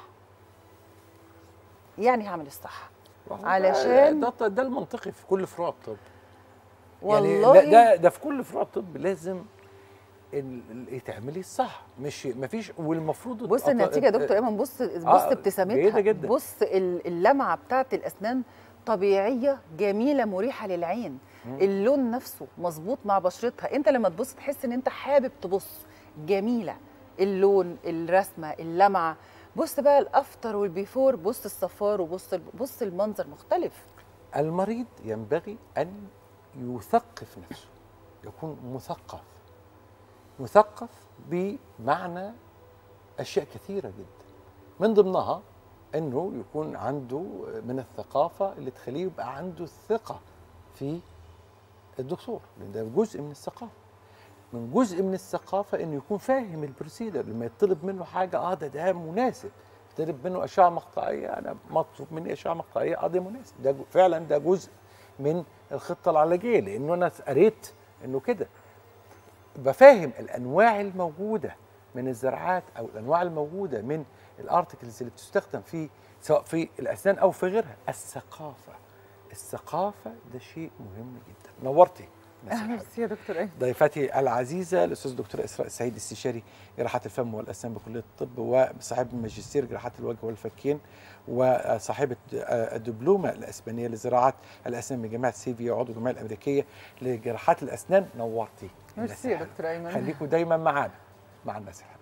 يعني هعمل الصح علشان ده ده المنطقي في كل فروع الطب. والله يعني ده ده في كل فروع الطب لازم تعملي الصح، مش مفيش. والمفروض بص النتيجه يا دكتور ايمن، بص بص آه ابتسامتها، بص اللمعه بتاعت الاسنان طبيعيه جميله مريحه للعين، مم. اللون نفسه مظبوط مع بشرتها، انت لما تبص تحس ان انت حابب تبص، جميله اللون، الرسمه، اللمعه. بص بقى الافتر والبيفور، بص الصفار وبص بص المنظر مختلف. المريض ينبغي ان يثقف نفسه، يكون مثقف، مثقف بمعنى اشياء كثيره جدا، من ضمنها انه يكون عنده من الثقافه اللي تخليه يبقى عنده الثقه في الدكتور، لان ده جزء من الثقافه. من جزء من الثقافه انه يكون فاهم البروسيدر، لما يطلب منه حاجه اه ده ده مناسب، يطلب منه اشعه مقطعيه، انا مطلوب مني اشعه مقطعيه اه ده مناسب، ده فعلا ده جزء من الخطه العلاجيه، لانه انا قريت انه كده. بفهم الانواع الموجوده من الزراعات او الانواع الموجوده من الارتكلز اللي بتستخدم في سواء في الاسنان او في غيرها. الثقافه الثقافه ده شيء مهم جدا. نورتي. ميرسي يا دكتور ايه. ضيفتي العزيزه الاستاذ دكتور اسراء السعيد، استشاري جراحات الفم والاسنان بكليه الطب، وصاحب ماجستير جراحات الوجه والفكين، وصاحبه الدبلومه الاسبانيه لزراعه الاسنان من جامعه سيفيا، وعضو الجمعيه الامريكيه لجراحات الاسنان. نورتي. ميرسي يا دكتور ايمن. خليكم دايما معانا مع الناس الحلوه.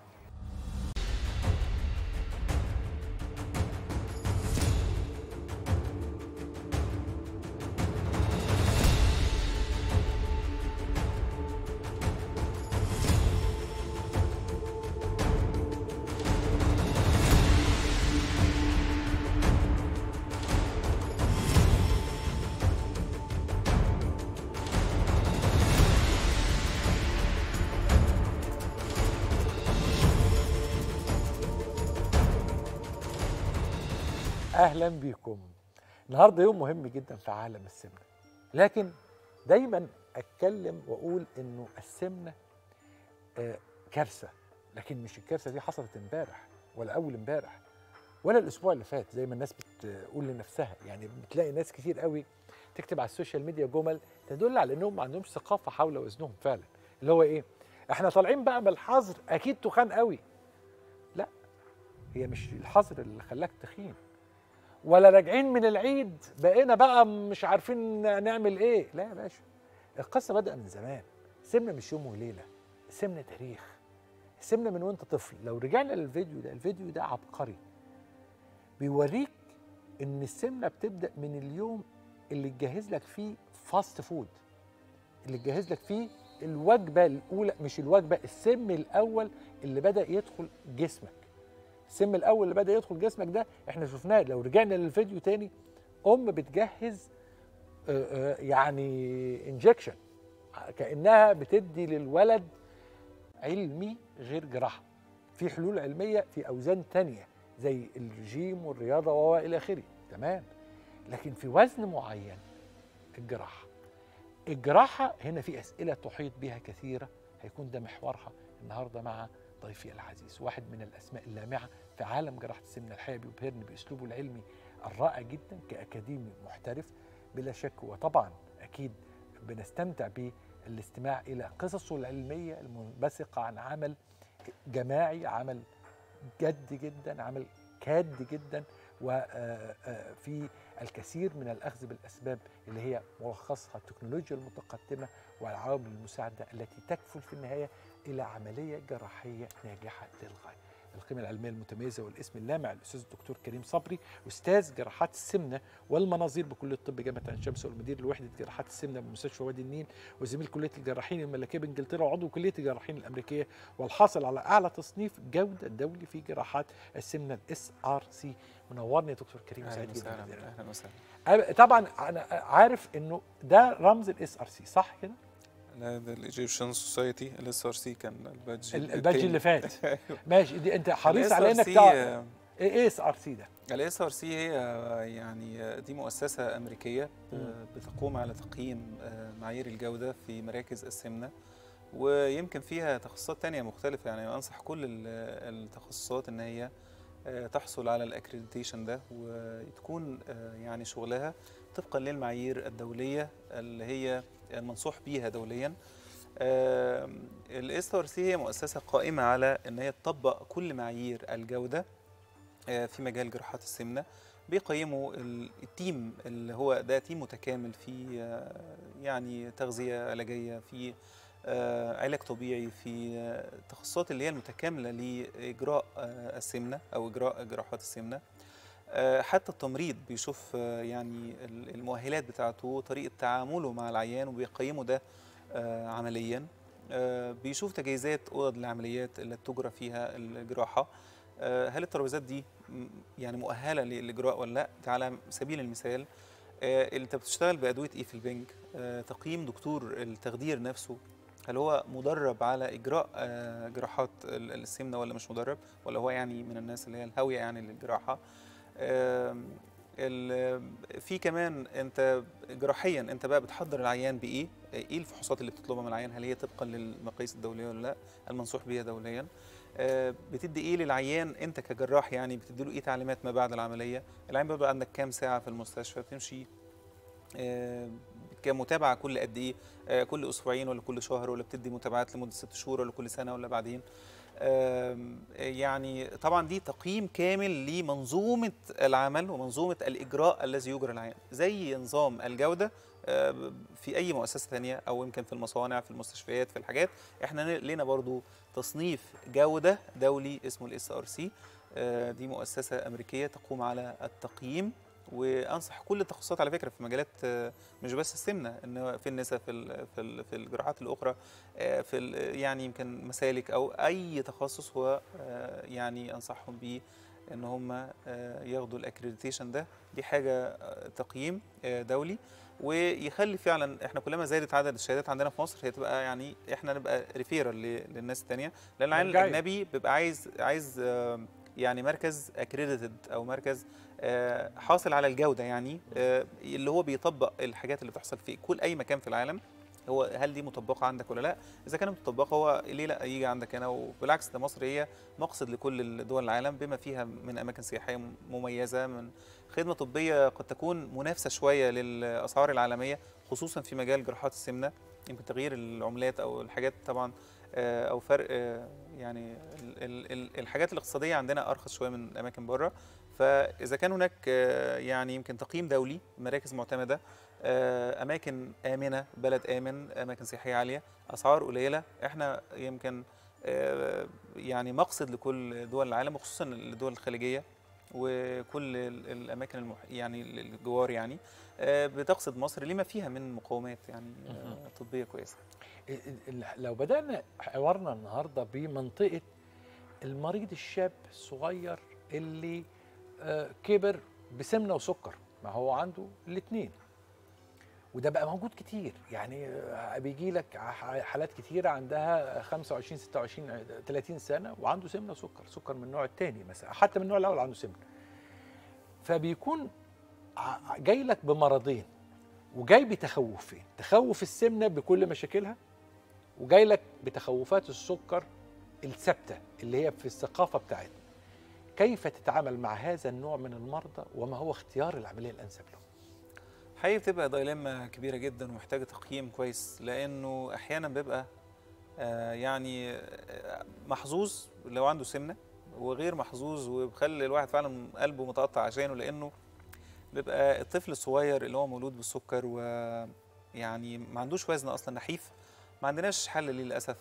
اهلا بيكم. النهارده يوم مهم جدا في عالم السمنه، لكن دايما اتكلم واقول انه السمنه آه كارثه، لكن مش الكارثه دي حصلت امبارح ولا اول امبارح ولا الاسبوع اللي فات زي ما الناس بتقول لنفسها. يعني بتلاقي ناس كتير قوي تكتب على السوشيال ميديا جمل تدل على انهم ما عندهمش ثقافه حول وزنهم فعلا، اللي هو ايه؟ احنا طالعين بقى بالحظر اكيد تخان قوي. لا، هي مش الحظر اللي خلاك تخين، ولا راجعين من العيد بقينا بقى مش عارفين نعمل ايه. لا يا باشا، القصه بدأ من زمان. السمنه مش يوم وليله، السمنه تاريخ. السمنه من وانت طفل. لو رجعنا للفيديو ده، الفيديو ده عبقري، بيوريك ان السمنه بتبدأ من اليوم اللي تجهز لك فيه فاست فود، اللي تجهز لك فيه الوجبه الاولى، مش الوجبه، السم الاول اللي بدأ يدخل جسمك. السم الاول اللي بدا يدخل جسمك ده احنا شفناه. لو رجعنا للفيديو تاني، ام بتجهز آآ آآ يعني انجكشن، كانها بتدي للولد علمي غير جراحه. في حلول علميه في اوزان تانيه زي الرجيم والرياضه والى اخره، تمام. لكن في وزن معين الجراحه الجراحه هنا في اسئله تحيط بها كثيره، هيكون ده محورها النهارده مع ضيفي العزيز، واحد من الاسماء اللامعه في عالم جراحه السمنه. الحقيقه بيبهرني باسلوبه العلمي الرائع جدا كاكاديمي محترف بلا شك، وطبعا اكيد بنستمتع بالاستماع الى قصصه العلميه المنبثقه عن عمل جماعي، عمل جد جدا، عمل كاد جدا، وفي الكثير من الاخذ بالاسباب اللي هي ملخصها التكنولوجيا المتقدمه والعوامل المساعده التي تكفل في النهايه الى عمليه جراحيه ناجحه للغايه. القيمه العلميه المتميزه والاسم اللامع الاستاذ الدكتور كريم صبري، استاذ جراحات السمنه والمناظير بكليه الطب جامعه عين شمس، والمدير لوحده جراحات السمنه بمستشفى وادي النيل، وزميل كليه الجراحين الملكيه بانجلترا، وعضو كليه الجراحين الامريكيه، والحاصل على اعلى تصنيف جوده دولي في جراحات السمنه الاس ار سي. منورني يا دكتور كريم. اهلا وسهلا. اهلا وسهلا. طبعا انا عارف انه ده رمز الاس ار سي، صح كده؟ لا، ده الايجيبشن سوسايتي. الاس ار سي كان البادج البادج اللي فات. ماشي، دي انت حريص على انك تعرف ايه اس ار سي ده؟ الاس ار سي هي يعني دي مؤسسه امريكيه بتقوم على تقييم معايير الجوده في مراكز السمنه، ويمكن فيها تخصصات تانية مختلفه. يعني انصح كل التخصصات ان هي تحصل على الاكريديتيشن ده، وتكون يعني شغلها طبقا للمعايير الدوليه اللي هي المنصوح بيها دوليا. الاس ار سي هي مؤسسه قائمه على ان هي تطبق كل معايير الجوده في مجال جراحات السمنه. بيقيموا التيم اللي هو ده تيم متكامل في يعني تغذيه علاجيه، في علاج طبيعي، في التخصصات اللي هي المتكامله لاجراء السمنه او اجراء جراحات السمنه. حتى التمريض بيشوف يعني المؤهلات بتاعته، طريقه تعامله مع العيان، وبيقيموا ده عمليا. بيشوف تجهيزات اوض العمليات اللي تجرى فيها الجراحه، هل الترابيزات دي يعني مؤهله للاجراء ولا لا. على سبيل المثال آه انت بتشتغل بادويه ايه في البنج؟ آه تقييم دكتور التخدير نفسه، هل هو مدرب على اجراء آه جراحات السمنه ولا مش مدرب، ولا هو يعني من الناس اللي هي الهاويه يعني للجراحه. آه في كمان انت جراحيا انت بقى بتحضر العيان بايه؟ ايه الفحوصات اللي بتطلبها من العيان؟ هل هي طبقا للمقاييس الدوليه ولا لا؟ المنصوح بيها دوليا. آه بتدي ايه للعيان انت كجراح؟ يعني بتدي له ايه تعليمات ما بعد العمليه؟ العيان بيبقى عندك كام ساعه في المستشفى؟ بتمشي آه كمتابعه كل قد ايه؟ آه كل اسبوعين ولا كل شهر، ولا بتدي متابعات لمده ست شهور ولا كل سنه ولا بعدين؟ يعني طبعا دي تقييم كامل لمنظومة العمل ومنظومة الإجراء الذي يجرى العيان، زي نظام الجودة في أي مؤسسة ثانية أو يمكن في المصانع في المستشفيات في الحاجات. احنا لنا برضو تصنيف جودة دولي اسمه الاس ار سي، دي مؤسسة أمريكية تقوم على التقييم، وانصح كل التخصصات على فكره في مجالات مش بس السمنه، ان في النساء في في في الجراحات الاخرى، في يعني يمكن مسالك او اي تخصص، هو يعني انصحهم بيه ان هم ياخدوا الاكريديتيشن ده. دي حاجه تقييم دولي، ويخلي فعلا احنا كلما زادت عدد الشهادات عندنا في مصر هي تبقى يعني احنا نبقى ريفيرال للناس الثانيه، لان العيان الاجنبي بيبقى عايز عايز يعني مركز اكريديتد او مركز حاصل على الجوده، يعني اللي هو بيطبق الحاجات اللي بتحصل في كل اي مكان في العالم. هو هل دي مطبقه عندك ولا لا؟ اذا كانت مطبقه هو ليه لا يجي عندك هنا؟ وبالعكس ده مصر هي مقصد لكل دول العالم بما فيها من اماكن سياحيه مميزه، من خدمه طبيه قد تكون منافسه شويه للاسعار العالميه، خصوصا في مجال جراحات السمنه. يمكن تغيير العملات او الحاجات طبعا او فرق يعني الحاجات الاقتصاديه عندنا ارخص شويه من اماكن بره. فاذا كان هناك يعني يمكن تقييم دولي، مراكز معتمده، اماكن امنه، بلد امن، اماكن سياحيه عاليه، اسعار قليله، احنا يمكن يعني مقصد لكل دول العالم وخصوصا الدول الخليجيه وكل الاماكن المح... يعني الجوار يعني بتقصد مصر لما فيها من مقومات يعني طبيه كويسه. لو بدانا حوارنا النهارده بمنطقه المريض الشاب الصغير اللي كبر بسمنه وسكر، ما هو عنده الاثنين، وده بقى موجود كتير، يعني بيجي لك حالات كتيره عندها خمسة وعشرين ستة وعشرين ثلاثين سنه وعنده سمنه وسكر، سكر من النوع الثاني مثلا، حتى من النوع الاول عنده سمنه. فبيكون جاي لك بمرضين وجاي بتخوفين، تخوف السمنه بكل مشاكلها، وجاي لك بتخوفات السكر الثابته اللي هي في الثقافه بتاعتنا. كيف تتعامل مع هذا النوع من المرضى وما هو اختيار العمليه الانسب لهم؟ حقيقي بتبقى دايلما كبيره جدا ومحتاجه تقييم كويس، لانه احيانا بيبقى آه يعني محظوظ لو عنده سمنه، وغير محظوظ وبخلي الواحد فعلا قلبه متقطع عشانه، لانه بيبقى الطفل الصغير اللي هو مولود بالسكر ويعني ما عندوش وزن اصلا، نحيف، ما عندناش حل ليه للاسف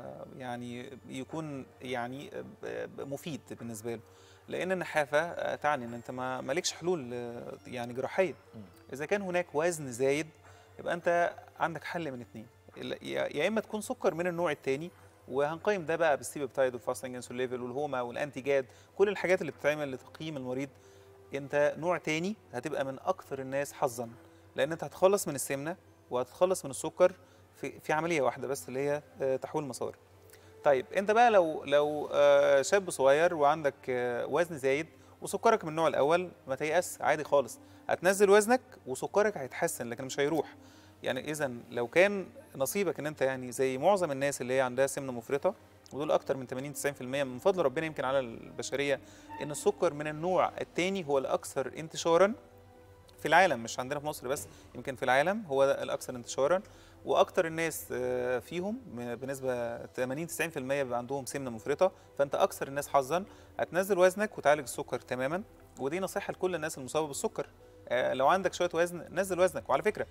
يعني يكون يعني مفيد بالنسبه له، لان النحافه تعني ان انت ما مالكش حلول يعني جراحيه. اذا كان هناك وزن زايد يبقى انت عندك حل من اثنين، يا اما تكون سكر من النوع الثاني، وهنقيم ده بقى بالسيبيبتايد والفاستنج انسولين ليفل والهوما والانتي جاد، كل الحاجات اللي بتتعمل لتقييم المريض. انت نوع ثاني هتبقى من اكثر الناس حظا، لان انت هتخلص من السمنه وهتخلص من السكر في في عمليه واحده بس، اللي هي تحويل مسار. طيب انت بقى لو لو شاب صغير وعندك وزن زايد وسكرك من النوع الاول، ما تيأس، عادي خالص، هتنزل وزنك وسكرك هيتحسن لكن مش هيروح. يعني اذا لو كان نصيبك ان انت يعني زي معظم الناس اللي هي عندها سمنه مفرطه، ودول اكتر من ثمانين تسعين في المية من فضل ربنا يمكن على البشريه، ان السكر من النوع الثاني هو الاكثر انتشارا في العالم، مش عندنا في مصر بس، يمكن في العالم هو الاكثر انتشارا، واكتر الناس فيهم بنسبه ثمانين تسعين في المية بيبقى عندهم سمنه مفرطه. فانت اكثر الناس حظا، هتنزل وزنك وتعالج السكر تماما، ودي نصيحه لكل الناس المصابه بالسكر. لو عندك شويه وزن نزل وزنك. وعلى فكره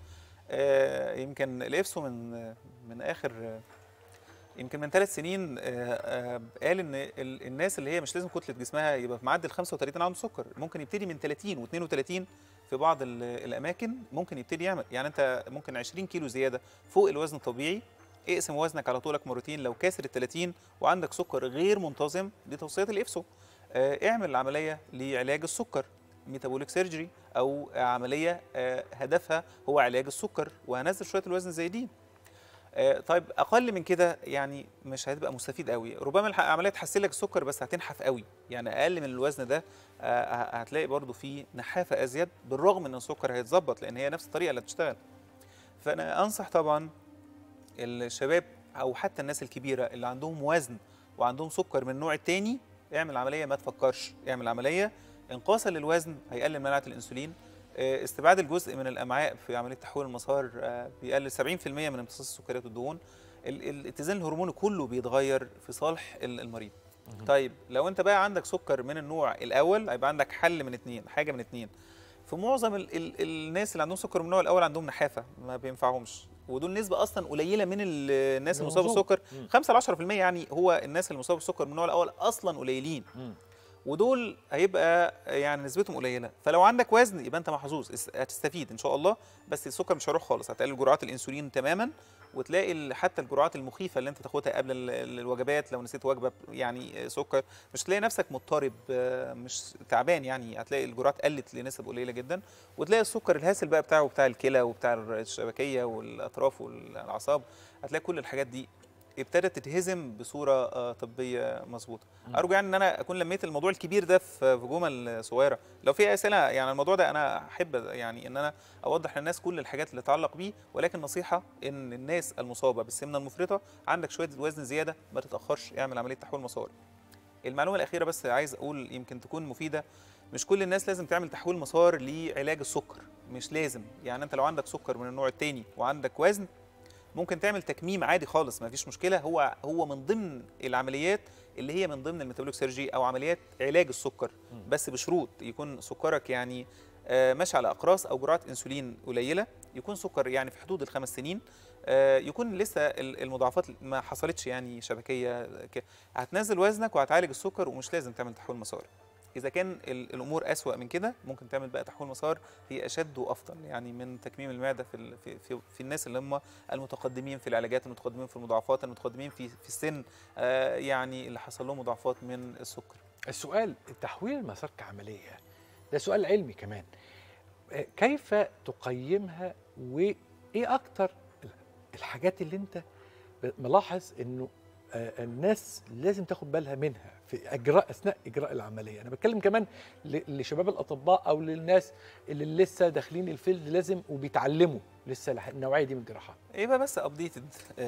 يمكن الافسو من من اخر يمكن من ثلاث سنين قال ان الناس اللي هي مش لازم كتله جسمها يبقى معدل خمسة وثلاثين عندهم سكر، ممكن يبتدي من ثلاثين واثنين وثلاثين في بعض الاماكن، ممكن يبتدي يعمل، يعني انت ممكن عشرين كيلو زياده فوق الوزن الطبيعي، اقسم وزنك على طولك مرتين لو كاسر ال ثلاثين وعندك سكر غير منتظم، دي توصيات الافسو. اعمل العمليه لعلاج السكر. ميتابوليك سيرجري او عمليه هدفها هو علاج السكر وهنزل شويه الوزن زي دي. طيب اقل من كده يعني مش هتبقى مستفيد قوي، ربما العمليه تحسن لك السكر بس هتنحف قوي، يعني اقل من الوزن ده هتلاقي برضو فيه نحافه ازيد بالرغم ان السكر هيتظبط لان هي نفس الطريقه اللي هتشتغل. فانا انصح طبعا الشباب او حتى الناس الكبيره اللي عندهم وزن وعندهم سكر من النوع الثاني، اعمل عمليه ما تفكرش، اعمل عمليه انقاصا للوزن هيقلل مناعه الانسولين، استبعاد الجزء من الامعاء في عمليه تحويل المسار بيقلل سبعين في المية من امتصاص السكريات والدهون، الاتزان الهرموني كله بيتغير في صالح المريض. طيب لو انت بقى عندك سكر من النوع الاول هيبقى عندك حل من اتنين، حاجه من اتنين. في معظم ال ال الناس اللي عندهم سكر من النوع الاول عندهم نحافه ما بينفعهمش، ودول نسبه اصلا قليله من الناس المصابه بالسكر، خمسة ل عشرة في المية، يعني هو الناس اللي مصابه بالسكر من النوع الاول اصلا قليلين. م. ودول هيبقى يعني نسبتهم قليله، فلو عندك وزن يبقى انت محظوظ هتستفيد ان شاء الله، بس السكر مش هيروح خالص، هتقلل جرعات الانسولين تماما، وتلاقي حتى الجرعات المخيفه اللي انت تاخدها قبل الوجبات لو نسيت وجبه يعني سكر مش تلاقي نفسك مضطرب مش تعبان، يعني هتلاقي الجرعات قلت لنسب قليله جدا، وتلاقي السكر الهاسل بقى بتاعه بتاع الكلى وبتاع الشبكيه والاطراف والاعصاب، هتلاقي كل الحاجات دي ابتدت تتهزم بصوره طبيه مظبوطه. ارجو يعني ان انا اكون لميت الموضوع الكبير ده في جمل صغيره، لو في اسئله يعني الموضوع ده انا احب يعني ان انا اوضح للناس كل الحاجات اللي تتعلق بيه، ولكن نصيحه ان الناس المصابه بالسمنه المفرطه عندك شويه وزن زياده ما تتاخرش، اعمل عمليه تحويل مسار. المعلومه الاخيره بس عايز اقول يمكن تكون مفيده، مش كل الناس لازم تعمل تحويل مسار لعلاج السكر، مش لازم، يعني انت لو عندك سكر من النوع الثاني وعندك وزن ممكن تعمل تكميم عادي خالص ما فيش مشكله، هو هو من ضمن العمليات اللي هي من ضمن الميتابوليك سيرجري او عمليات علاج السكر، بس بشروط يكون سكرك يعني ماشي على اقراص او جرعات انسولين قليله، يكون سكر يعني في حدود الخمس سنين، يكون لسه المضاعفات ما حصلتش يعني شبكيه، هتنزل وزنك وهتعالج السكر ومش لازم تعمل تحويل مسار. إذا كان الأمور أسوأ من كده ممكن تعمل بقى تحويل مسار هي أشد وأفضل، يعني من تكميم المعدة في في في, في الناس اللي هم المتقدمين في العلاجات، المتقدمين في المضاعفات، المتقدمين في في السن آه يعني اللي حصل لهم مضاعفات من السكر. السؤال تحويل المسار كعملية ده سؤال علمي كمان، كيف تقيمها وإيه أكتر الحاجات اللي أنت ملاحظ إنه الناس لازم تاخد بالها منها في اجراء اثناء اجراء العمليه؟ انا بتكلم كمان لشباب الاطباء او للناس اللي لسه داخلين الفيلد لازم وبيتعلموا لسه النوعيه دي من الجراحات. يبقى بس ابديتد،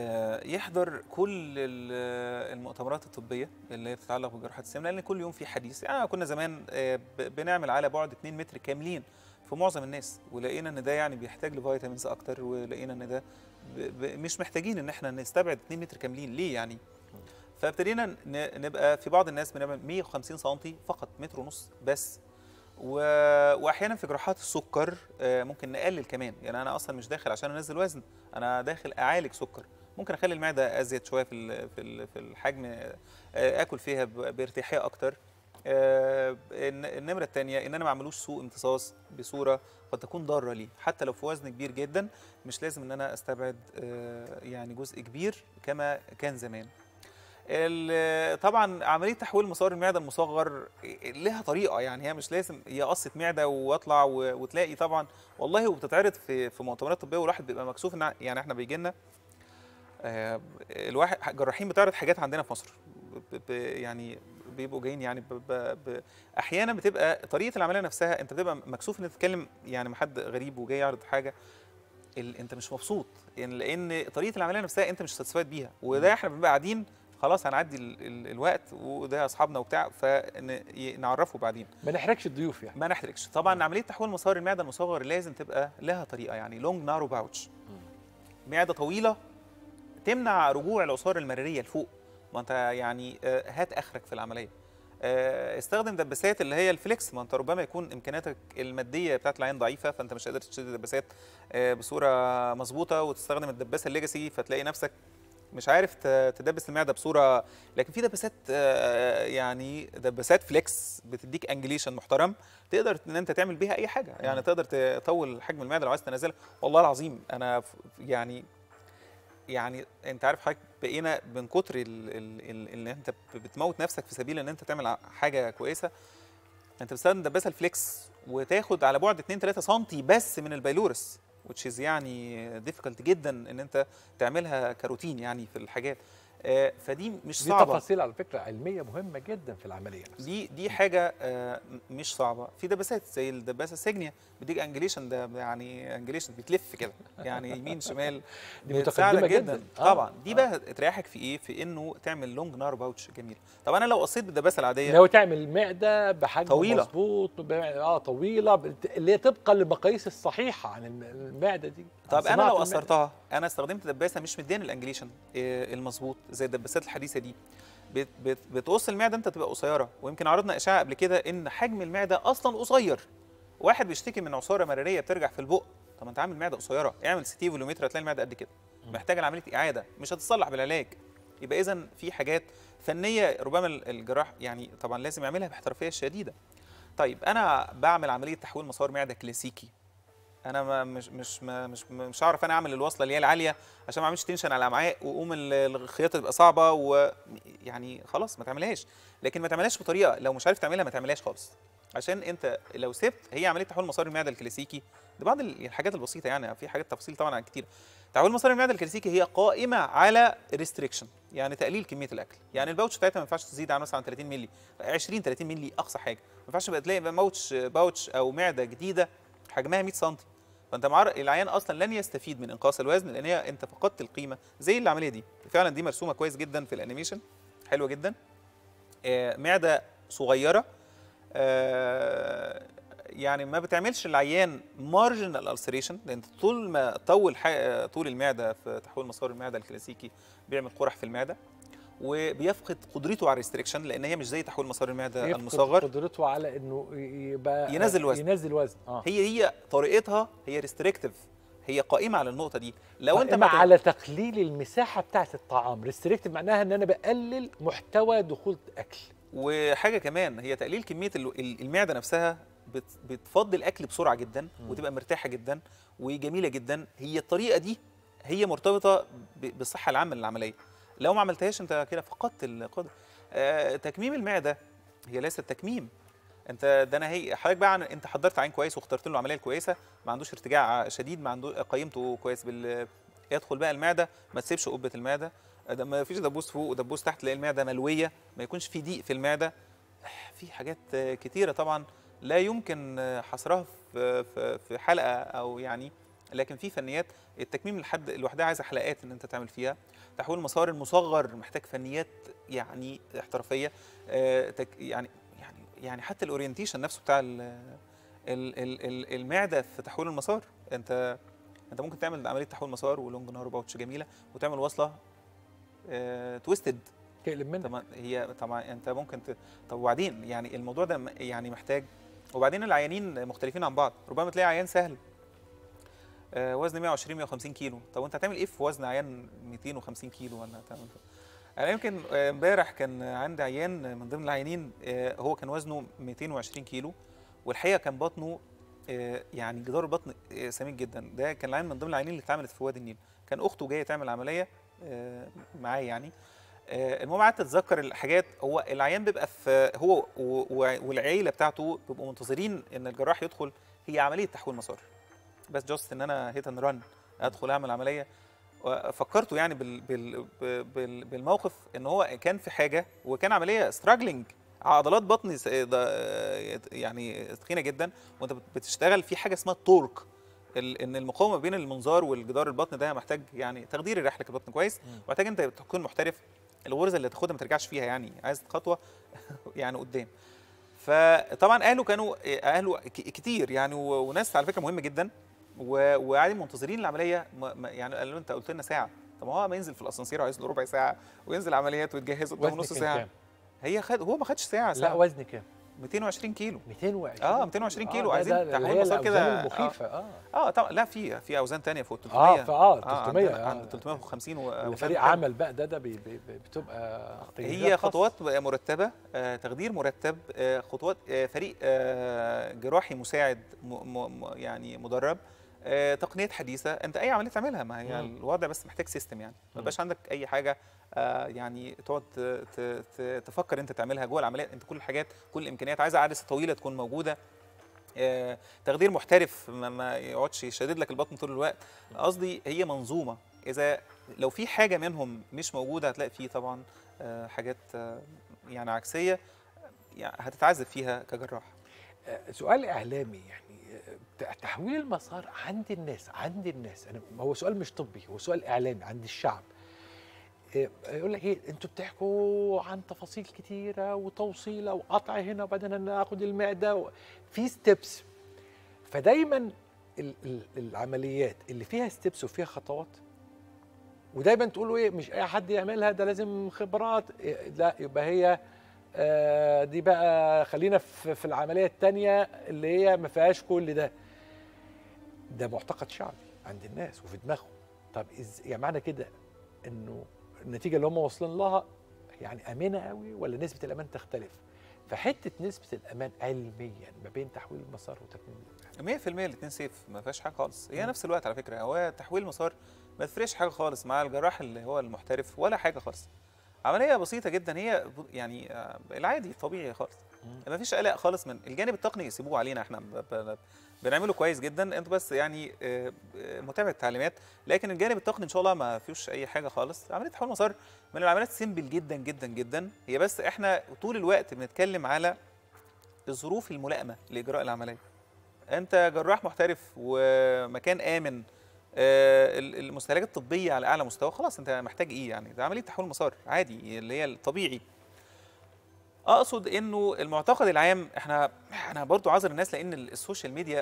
يحضر كل المؤتمرات الطبيه اللي بتتعلق بجراحات السمنه، لان كل يوم في حديث. يعني كنا زمان بنعمل على بعد اتنين متر كاملين في معظم الناس، ولقينا ان ده يعني بيحتاج لفيتامينز اكتر، ولقينا ان ده مش محتاجين ان احنا نستبعد اتنين متر كاملين ليه يعني. فابتدينا نبقى في بعض الناس بنعمل مية وخمسين سنتي فقط، متر ونص بس، واحيانا في جراحات السكر ممكن نقلل كمان، يعني انا اصلا مش داخل عشان انزل وزن، انا داخل اعالج سكر، ممكن اخلي المعده ازيد شويه في في الحجم، اكل فيها بارتياحيه اكتر. النمره الثانيه ان انا ما اعملوش سوء امتصاص بصوره قد تكون ضاره لي، حتى لو في وزن كبير جدا مش لازم ان انا استبعد يعني جزء كبير كما كان زمان. طبعا عمليه تحويل مسار المعده المصغر لها طريقه، يعني هي مش لازم هي قصه معده واطلع وتلاقي طبعا والله وبتتعرض في في مؤتمرات طبيه والواحد بيبقى مكسوف ان يعني احنا بيجي لنا الواحد جراحين بتعرض حاجات عندنا في مصر يعني بيبقوا جايين يعني ب ب ب احيانا بتبقى طريقه العمليه نفسها انت بتبقى مكسوف ان تتكلم يعني مع حد غريب وجاي يعرض حاجه انت مش مبسوط، يعني لان طريقه العمليه نفسها انت مش ساتسفايد بيها، وده احنا بنبقى قاعدين خلاص هنعدي ال ال الوقت وده اصحابنا وبتاع فنعرفه بعدين، ما نحرجش الضيوف يعني ما نحرجش. طبعا عمليه تحويل مسار المعده المصغر لازم تبقى لها طريقه، يعني لونج نارو باوتش، معده طويله تمنع رجوع العصاره المراريه لفوق، ما انت يعني هات اخرك في العمليه. استخدم دباسات اللي هي الفليكس، ما انت ربما يكون امكانياتك الماديه بتاعت العين ضعيفه فانت مش قادر تشتري دباسات بصوره مظبوطه، وتستخدم الدباسه الليجاسي فتلاقي نفسك مش عارف تدبس المعده بصوره، لكن في دباسات يعني دباسات فليكس بتديك انجليشن محترم تقدر ان انت تعمل بيها اي حاجه، يعني تقدر تطول حجم المعده لو عايز تنزلها. والله العظيم انا يعني يعني انت عارف حضرتك بقينا من كتر اللي انت بتموت نفسك في سبيل ان انت تعمل حاجه كويسه، انت بتستخدم دباسه الفليكس وتاخد على بعد اتنين تلاتة سم بس من البايلورس which is يعني difficult جدا ان انت تعملها كروتين يعني في الحاجات. آه فدي مش دي صعبه. دي تفاصيل على فكره علميه مهمه جدا في العمليه نفسها. دي دي حاجه آه مش صعبه. في دباسات زي الدباسه السيجنيا بتديك انجليشن، ده يعني انجليشن بتلف كده يعني يمين شمال، دي متقدمه جدا, جداً. آه. طبعا دي بقى تريحك في ايه؟ في انه تعمل لونج نار باوتش جميل. طب انا لو قصيت بالدباسه العاديه لو تعمل معده بحجم طويله مظبوط اه طويله اللي هي طبقا للمقاييس الصحيحه عن المعده دي. طب انا لو قصرتها، انا استخدمت دباسه مش مدياني الانجليشن المظبوط زي الدباسات الحديثه دي، بت بت بتقص المعده انت تبقى قصيره. ويمكن عرضنا اشاعه قبل كده ان حجم المعده اصلا قصير. واحد بيشتكي من عصاره مراريه بترجع في البق، طب انت عامل معده قصيره، اعمل سيتي فولومتر هتلاقي المعده قد كده، محتاجه عمليه اعاده مش هتتصلح بالعلاج. يبقى اذا في حاجات فنيه ربما الجراح يعني طبعا لازم يعملها باحترافيه شديده. طيب انا بعمل عمليه تحويل مسار معده كلاسيكي، انا ما مش مش ما مش مش هعرف انا اعمل الوصله اللي هي العاليه عشان ما اعملش تنشن على الامعاء وقوم الخياطه تبقى صعبه ويعني خلاص ما تعملهاش. لكن ما تعملهاش بطريقه لو مش عارف تعملها ما تعملهاش خالص، عشان انت لو سبت هي عمليه تحويل مسار المعده الكلاسيكي دي بعض الحاجات البسيطه يعني، في حاجات تفاصيل طبعا كتير. تحويل مسار المعده الكلاسيكي هي قائمه على ريستريكشن، يعني تقليل كميه الاكل. يعني الباوتش بتاعتها ما ينفعش تزيد عن مثلا تلاتين مللي، عشرين تلاتين مللي اقصى حاجه. ما ينفعش تبقى تلاقي باوتش باوتش او معده جديده حجمها مية سم، فانت مع العيان اصلا لن يستفيد من انقاص الوزن لان هي انت فقدت القيمه. زي العمليه دي فعلا دي مرسومه كويس جدا في الانيميشن، حلوه جدا. آه معده صغيره، آه يعني ما بتعملش العيان مارجنال السريشن، لان طول ما طول طول المعده في تحويل مسار المعده الكلاسيكي بيعمل قرح في المعده، وبيفقد قدرته على الريستريكشن لان هي مش زي تحويل مسار المعده المصغر، قدرته على انه يبقى ينزل وزن ينزل وزن آه. هي هي طريقتها هي ريستريكتيف، هي قائمه على النقطه دي. لو انت قائمة على تقليل المساحه بتاعه الطعام. ريستريكتيف معناها ان انا بقلل محتوى دخول اكل. وحاجه كمان هي تقليل كميه المعده نفسها، بتفضي الاكل بسرعه جدا م. وتبقى مرتاحه جدا وجميله جدا. هي الطريقه دي هي مرتبطه بالصحه العامه للعمليه. لو ما عملتهاش انت كده فقدت القدره. آه تكميم المعده هي ليست تكميم، انت ده انا هي حضرتك بقى عن انت حضرت عين كويس واخترت له العمليه الكويسه، ما عندوش ارتجاع شديد، ما عنده قيمته كويس بال يدخل بقى المعده، ما تسيبش قبه المعده، ما فيش دبوس فوق ودبوس تحت، تلاقي المعده ملويه، ما يكونش في ضيق في المعده. في حاجات كتيره طبعا لا يمكن حصرها في في حلقه او يعني، لكن في فنيات التكميم لحد لوحدها عايزه حلقات ان انت تعمل فيها. تحويل المسار المصغر محتاج فنيات يعني احترافيه، آه يعني يعني يعني حتى الاورينتيشن نفسه بتاع ال ال ال المعده في تحويل المسار. انت انت ممكن تعمل عمليه تحويل مسار ولونج نهار باوتش جميله وتعمل وصله آه تويستد تقلب منك. طبعا هي طبعا انت ممكن ت... طب وبعدين يعني الموضوع ده يعني محتاج. وبعدين العيانين مختلفين عن بعض، ربما تلاقي عيان سهل آه وزن مية وعشرين مية وخمسين كيلو، طب وانت هتعمل ايه في وزن عيان ميتين وخمسين كيلو ولا هتعمل؟ انا يمكن امبارح كان عندي عيان من ضمن العيانين آه هو كان وزنه ميتين وعشرين كيلو، والحقيقه كان بطنه آه يعني جدار البطن آه سميك جدا. ده كان العيان من ضمن العيانين اللي اتعملت في وادي النيل، كان اخته جايه تعمل عمليه آه معايا يعني. آه المهم قعدت اتذكر الحاجات. هو العيان بيبقى في هو والعيله بتاعته بيبقوا منتظرين ان الجراح يدخل، هي عمليه تحويل مسار بس جاست ان انا هيت اند ران ادخل اعمل عمليه. فكرته يعني بال بال بال بالموقف ان هو كان في حاجه وكان عمليه ستراجلينج، عضلات بطن يعني تخينه جدا، وانت بتشتغل في حاجه اسمها التورك، ان المقاومه بين المنظار والجدار البطن ده محتاج يعني تخدير رحله البطن كويس، ومحتاج انت تكون محترف. الغرزه اللي تاخدها ما ترجعش فيها، يعني عايز خطوه يعني قدام. فطبعا اهله كانوا اهله كتير يعني، وناس على فكره مهمه جدا، وقاعدين منتظرين العمليه. يعني قالوا له انت قلت لنا ساعه، طب ما هو ما ينزل في الاسانسير عايز له ربع ساعه وينزل عمليات ويتجهز قدامه نص ساعه. كام؟ هي خد هو ما خدش ساعه ساعه. لا وزن كام؟ ميتين وعشرين كيلو. ميتين وعشرين اه ميتين وعشرين كيلو. آه عايزين تحويل مسار كده المخيفه. اه اه طبعا. لا في في اوزان ثانيه فوق تلتمية. اه اه تلتمية اه عند تلتمية وخمسين وفريق عمل بقى ده ده بي بي بتبقى هي خطوات مرتبه، آه تخدير مرتب، آه خطوات، آه فريق آه جراحي مساعد م م يعني مدرب، آه، تقنيات حديثه، انت اي عمليه تعملها، ما هي مم. الوضع بس محتاج سيستم يعني، ما يبقاش عندك اي حاجه آه، يعني تقعد ت- ت- ت- تفكر انت تعملها جوه العمليه، انت كل الحاجات كل الامكانيات عايزه عدسه طويله تكون موجوده، آه، تخدير محترف ما, ما يقعدش يشدد لك البطن طول الوقت. قصدي هي منظومه، اذا لو في حاجه منهم مش موجوده هتلاقي فيه طبعا آه، حاجات آه، يعني عكسيه يعني هتتعذب فيها كجراح. آه، سؤال اعلامي يعني، آه، تحويل المسار عند الناس عند الناس انا هو سؤال مش طبي، هو سؤال اعلامي عند الشعب. آه، يقول لك ايه، انتوا بتحكوا عن تفاصيل كتيره وتوصيله وقطع هنا وبعدين انا اخد المعده و... في ستيبس. فدايما ال ال العمليات اللي فيها ستيبس وفيها خطوات، ودايما تقولوا ايه مش اي حد يعملها، ده لازم خبرات. إيه، لا يبقى هي آه دي بقى خلينا في, في العمليه الثانيه اللي هي ما فيهاش كل ده. ده معتقد شعبي عند الناس وفي دماغهم. طب إز يعني معنى كده انه النتيجه اللي هم واصلين لها يعني امنه قوي ولا نسبه الامان تختلف؟ فحته نسبه الامان علميا ما بين تحويل المسار وتكميم مية في المية الاثنين سيف، ما فيهاش حاجه خالص. هي نفس الوقت على فكره، هو تحويل مسار ما تفرقش حاجه خالص مع الجراح اللي هو المحترف ولا حاجه خالص. عمليه بسيطه جدا، هي يعني آه، العادي الطبيعي خالص، ما فيش قلق خالص. من الجانب التقني يسيبوه علينا احنا، ب- ب- بنعمله كويس جدا، انتوا بس يعني آه، آه، متابعه التعليمات. لكن الجانب التقني ان شاء الله ما فيهوش اي حاجه خالص. عمليه تحويل مسار من العمليات سيمبل جدا جدا جدا، هي بس احنا طول الوقت بنتكلم على الظروف الملائمه لاجراء العمليه. انت جراح محترف ومكان امن، آه، المستهلكات الطبيه على اعلى مستوى، خلاص انت محتاج ايه يعني؟ ده عمليه تحويل مسار عادي اللي هي الطبيعي. اقصد انه المعتقد العام، احنا انا برضو عذر الناس لان السوشيال ميديا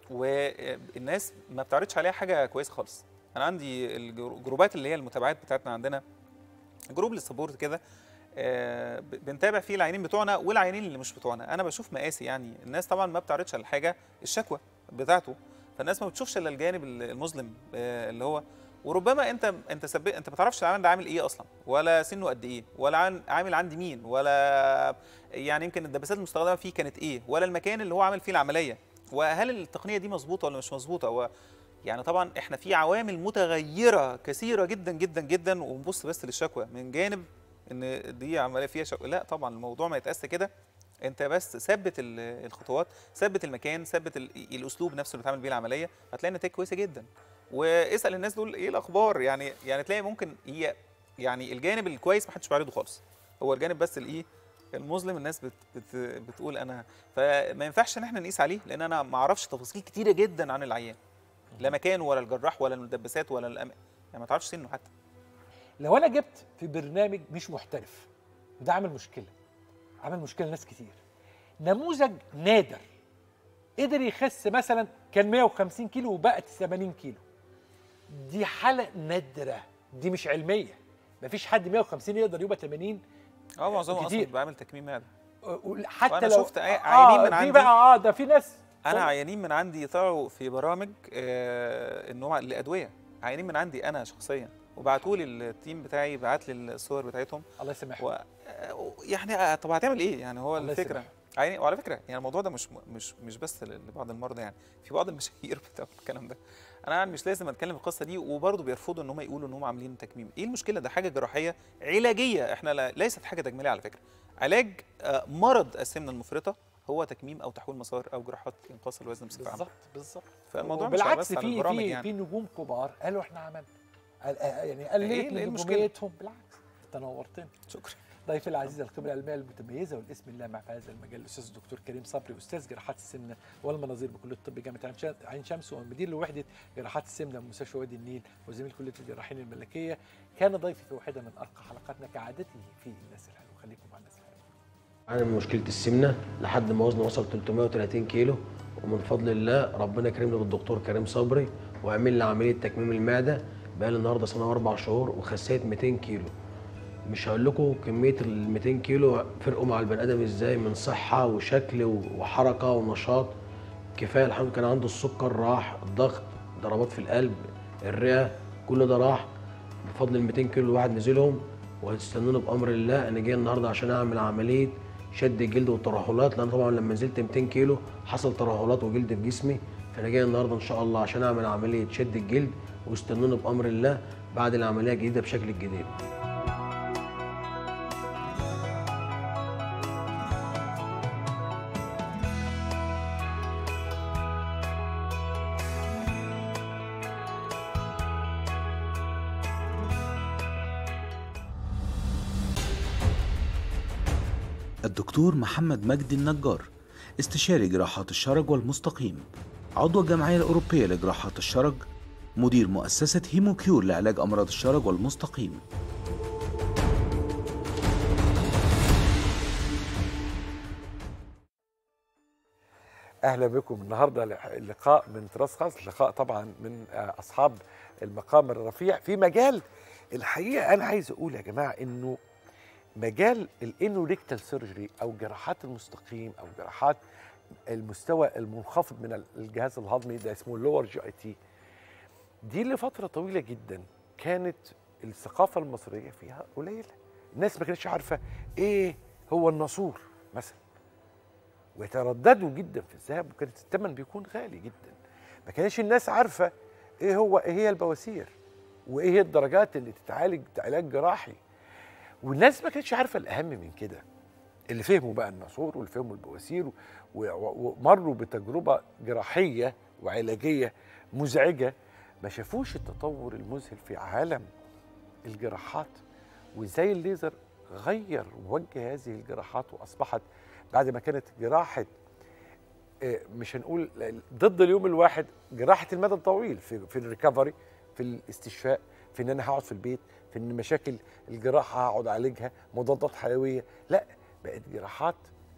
والناس ما بتعرضش عليها حاجه كويسه خالص. انا عندي الجروبات اللي هي المتابعات بتاعتنا، عندنا جروب للسبورت كده، آه، بنتابع فيه العيانين بتوعنا والعيانين اللي مش بتوعنا. انا بشوف مقاسي يعني، الناس طبعا ما بتعرضش على الحاجه الشكوى بتاعته، فالناس ما بتشوفش الا الجانب المظلم آه، اللي هو، وربما انت انت سب... انت ما تعرفش العيان ده عامل ايه اصلا، ولا سنه قد ايه، ولا عن... عامل عند مين، ولا يعني يمكن الدباسات المستخدمه فيه كانت ايه، ولا المكان اللي هو عامل فيه العمليه، وهل التقنيه دي مظبوطه ولا مش مظبوطه. و... يعني طبعا احنا في عوامل متغيره كثيره جدا جدا جدا، ونبص بس للشكوى من جانب ان دي عمليه فيها شكوى. لا طبعا الموضوع ما يتقاس كده. انت بس ثبت الخطوات، ثبت المكان، ثبت الاسلوب نفسه اللي بتعمل بيه العمليه، هتلاقي نتائج كويسه جدا. واسال الناس دول ايه الاخبار يعني، يعني تلاقي ممكن هي يعني الجانب الكويس ما حدش بيعرضه خالص، هو الجانب بس الايه المظلم الناس بت بت بتقول انا. فما ينفعش ان احنا نقيس عليه، لان انا ما اعرفش تفاصيل كتيره جدا عن العيان، لا مكانه ولا الجراح ولا المدبسات ولا الأم... يعني ما تعرفش سنه حتى. لو انا جبت في برنامج مش محترف، وده عمل مشكله عمل مشكله لناس كتير، نموذج نادر قدر يخس مثلا كان مية وخمسين كيلو وبقت ثمانين كيلو، دي حاله نادره، دي مش علميه. مفيش حد مية وخمسين يقدر يبقى ثمانين. اه معظمهم اصلا بعمل تكميم معده. حتى لو شفت عيانين من عندي بقى اه ده في ناس انا عيانين من عندي طلعوا في برامج آه ان هو لادويه، عيانين من عندي انا شخصيا، وبعتوا لي التيم بتاعي بعت لي الصور بتاعتهم. الله يسامحهم. و... يعني طب هتعمل ايه يعني؟ هو الفكره عيني. وعلى فكره يعني الموضوع ده مش مش مش بس لبعض المرضى، يعني في بعض المشاهير بتاع الكلام ده. انا يعني مش لازم اتكلم في القصه دي، وبرضه بيرفضوا ان هم يقولوا ان هم عاملين تكميم. ايه المشكله؟ ده حاجه جراحيه علاجيه، احنا لا ليست حاجه تجميليه على فكره. علاج مرض السمنه المفرطه هو تكميم او تحويل مسار او جراحات انقاص الوزن بصفه عامه. بالظبط بالظبط. فالموضوع بالعكس مش في في يعني. في نجوم كبار قالوا احنا عملنا، يعني قللت إيه نجوميتهم. بالعكس تنورتني. شكرا. ضيفي العزيز الخبره العلميه المتميزه والاسم اللامع في هذا المجال الاستاذ الدكتور كريم صبري، استاذ جراحات السمنه والمناظير بكليه الطب جامعه عين شمس، ومدير لوحده جراحات السمنه بمستشفى وادي النيل، وزميل كليه الجراحين الملكيه. كان ضيفي في واحده من ارقى حلقاتنا كعادته في الناس الحلوه. خليكم مع الناس الحلوه. انا من مشكله السمنه لحد ما وزني وصل ثلاثمية وثلاثين كيلو، ومن فضل الله ربنا كرمني بالدكتور كريم صبري وعمل لي عمليه تكميم المعده. بقى لي النهارده سنه واربع شهور وخسيت مئتين كيلو. مش هقول لكم كميه ال مئتين كيلو فرقوا مع البني ادم ازاي من صحه وشكل وحركه ونشاط. كفايه الحمد. كان عنده السكر راح، الضغط، ضربات في القلب، الرئه، كل ده راح بفضل ال مئتين كيلو الواحد نزلهم. وهتستنوني بامر الله. انا جاي النهارده عشان اعمل عمليه شد الجلد والترهلات، لان طبعا لما نزلت مئتين كيلو حصل ترهلات وجلد في جسمي، فانا جاي النهارده ان شاء الله عشان اعمل عمليه شد الجلد، واستنوني بامر الله بعد العمليه الجديده بشكل الجديد. الدكتور محمد مجدي النجار، استشاري جراحات الشرج والمستقيم، عضو الجمعية الأوروبية لجراحات الشرج، مدير مؤسسة هيموكيور لعلاج أمراض الشرج والمستقيم. اهلا بكم. النهارده لقاء من طراز خاص، لقاء طبعا من اصحاب المقام الرفيع في مجال. الحقيقه انا عايز اقول يا جماعه انه مجال الانوريكتال سيرجري او جراحات المستقيم او جراحات المستوى المنخفض من الجهاز الهضمي، ده اسمه اللور جي اي تي، دي لفتره طويله جدا كانت الثقافه المصريه فيها قليله. الناس ما كانتش عارفه ايه هو الناسور مثلا، ويترددوا جدا في الذهاب، وكانت الثمن بيكون غالي جدا. ما كانش الناس عارفه ايه هو ايه هي البواسير، وايه هي الدرجات اللي تتعالج علاج جراحي. والناس ما كانتش عارفه الاهم من كده. اللي فهموا بقى الناسور واللي فهموا البواسير ومروا بتجربه جراحيه وعلاجيه مزعجه، ما شافوش التطور المذهل في عالم الجراحات، وازاي الليزر غير وجه هذه الجراحات، واصبحت بعد ما كانت جراحه مش هنقول ضد اليوم الواحد، جراحه المدى الطويل في في الريكفري، في الاستشفاء، في ان انا هقعد في البيت، في ان مشاكل الجراحه هقعد اعالجها، مضادات حيويه، لا بقت جراحات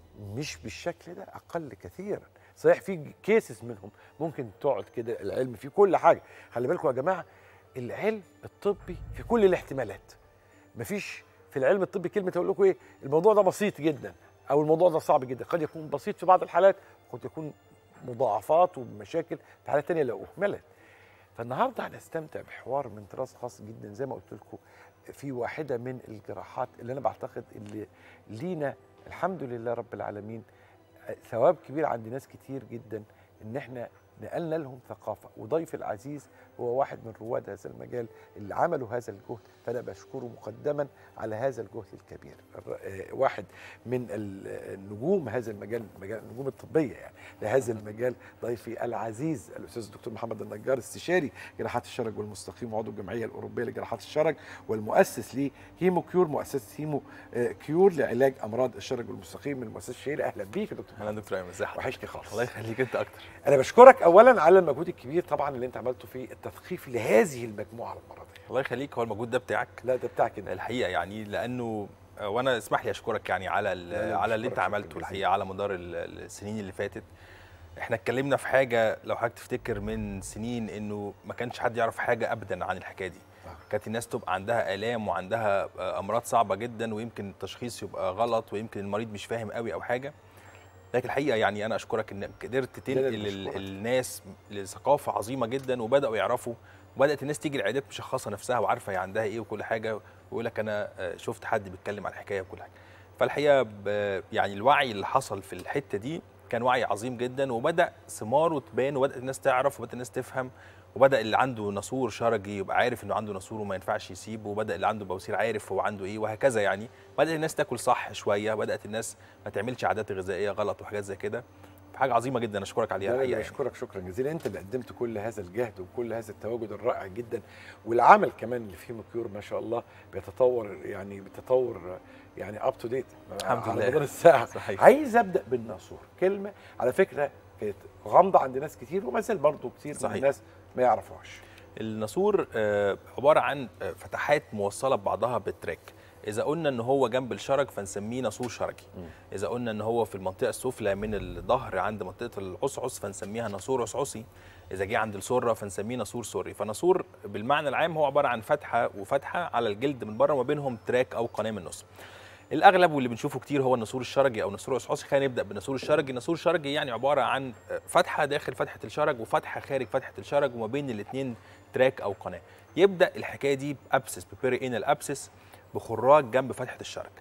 مش بالشكل ده، اقل كثيرا. صحيح في كيسز منهم ممكن تقعد كده، العلم في كل حاجه. خلي بالكم يا جماعه، العلم الطبي في كل الاحتمالات. مفيش في العلم الطبي كلمه اقول لكم ايه الموضوع ده بسيط جدا او الموضوع ده صعب جدا. قد يكون بسيط في بعض الحالات، قد يكون مضاعفات ومشاكل في حالات ثانيه لو اهملت. فالنهارده هنستمتع بحوار من طراز خاص جدا زي ما قلت لكم، في واحده من الجراحات اللي انا بعتقد اللي لينا الحمد لله رب العالمين ثواب كبير عند ناس كتير جدا ان احنا نقلنا لهم ثقافه. وضيفي العزيز هو واحد من رواد هذا المجال اللي عملوا هذا الجهد، فانا بشكره مقدما على هذا الجهد الكبير. واحد من النجوم هذا المجال، مجال النجوم الطبيه يعني لهذا المجال، ضيفي العزيز الاستاذ الدكتور محمد النجار، استشاري جراحات الشرج والمستقيم وعضو الجمعيه الاوروبيه لجراحات الشرج والمؤسس لهيمو كيور، مؤسسه هيمو كيور لعلاج امراض الشرج والمستقيم من المؤسسه الشهيره. اهلا بيك يا دكتور. اهلا دكتور ايمن، ازي حضرتك؟ وحشني خالص. الله يخليك انت اكتر. انا بشكرك اولا على المجهود الكبير طبعا اللي انت عملته في التثقيف لهذه المجموعه المرضيه. الله يخليك، هو المجهود ده بتاعك؟ لا ده بتاعك انت الحقيقه، يعني لانه وانا اسمح لي اشكرك يعني على على اللي انت عملته الحقيقه على مدار السنين اللي فاتت. احنا اتكلمنا في حاجه لو حضرتك تفتكر من سنين انه ما كانش حد يعرف حاجه ابدا عن الحكايه دي. كانت الناس تبقى عندها الام وعندها امراض صعبه جدا، ويمكن التشخيص يبقى غلط، ويمكن المريض مش فاهم قوي او حاجه. لكن الحقيقه يعني انا اشكرك انك قدرت تنقل الناس لثقافه عظيمه جدا، وبداوا يعرفوا، وبدات الناس تيجي العيادات مشخصه نفسها وعارفه هي عندها ايه وكل حاجه، ويقول لك انا شفت حد بيتكلم عن الحكايه وكل حاجه. فالحقيقه يعني الوعي اللي حصل في الحته دي كان وعي عظيم جدا، وبدا ثماره تبان، وبدات الناس تعرف، وبدات الناس تفهم، وبدا اللي عنده ناسور شرجي يبقى عارف انه عنده ناسور وما ينفعش يسيبه، وبدا اللي عنده بواسير عارف هو عنده ايه، وهكذا. يعني بدات الناس تاكل صح شويه، بدات الناس ما تعملش عادات غذائيه غلط وحاجات زي كده. حاجه عظيمه جدا اشكرك عليها الحقيقه. يعني اشكرك شكرا جزيلا، انت اللي قدمت كل هذا الجهد وكل هذا التواجد الرائع جدا، والعمل كمان اللي فيه مكيور ما شاء الله بيتطور، يعني بتطور يعني اب تو ديت الحمد لله على مدار الساعه. صحيح. عايز ابدا بالناسور، كلمه على فكره كانت غامضه عند ناس كتير، وما زال برضه كتير صحيح. من الناس ما يعرفوهاش. الناسور عباره عن فتحات موصله ببعضها بالتراك. إذا قلنا إن هو جنب الشرج فنسميه ناسور شرجي. إذا قلنا إن هو في المنطقة السفلى من الظهر عند منطقة العصعص فنسميها ناسور عصعصي. إذا جه عند السرة فنسميه ناسور سري. فناسور بالمعنى العام هو عبارة عن فتحة وفتحة على الجلد من بره، وما بينهم تراك أو قناة من النص. الأغلب واللي بنشوفه كتير هو الناسور الشرجي أو الناسور العصعصي. خلينا نبدأ بالناسور الشرجي. الناسور الشرجي يعني عبارة عن فتحة داخل فتحة الشرج وفتحة خارج فتحة الشرج، وما بين الاثنين تراك أو قناة. يبدأ الحكاية دي بأبسس، ببيري إنال أبسس، بخراج جنب فتحة الشرج.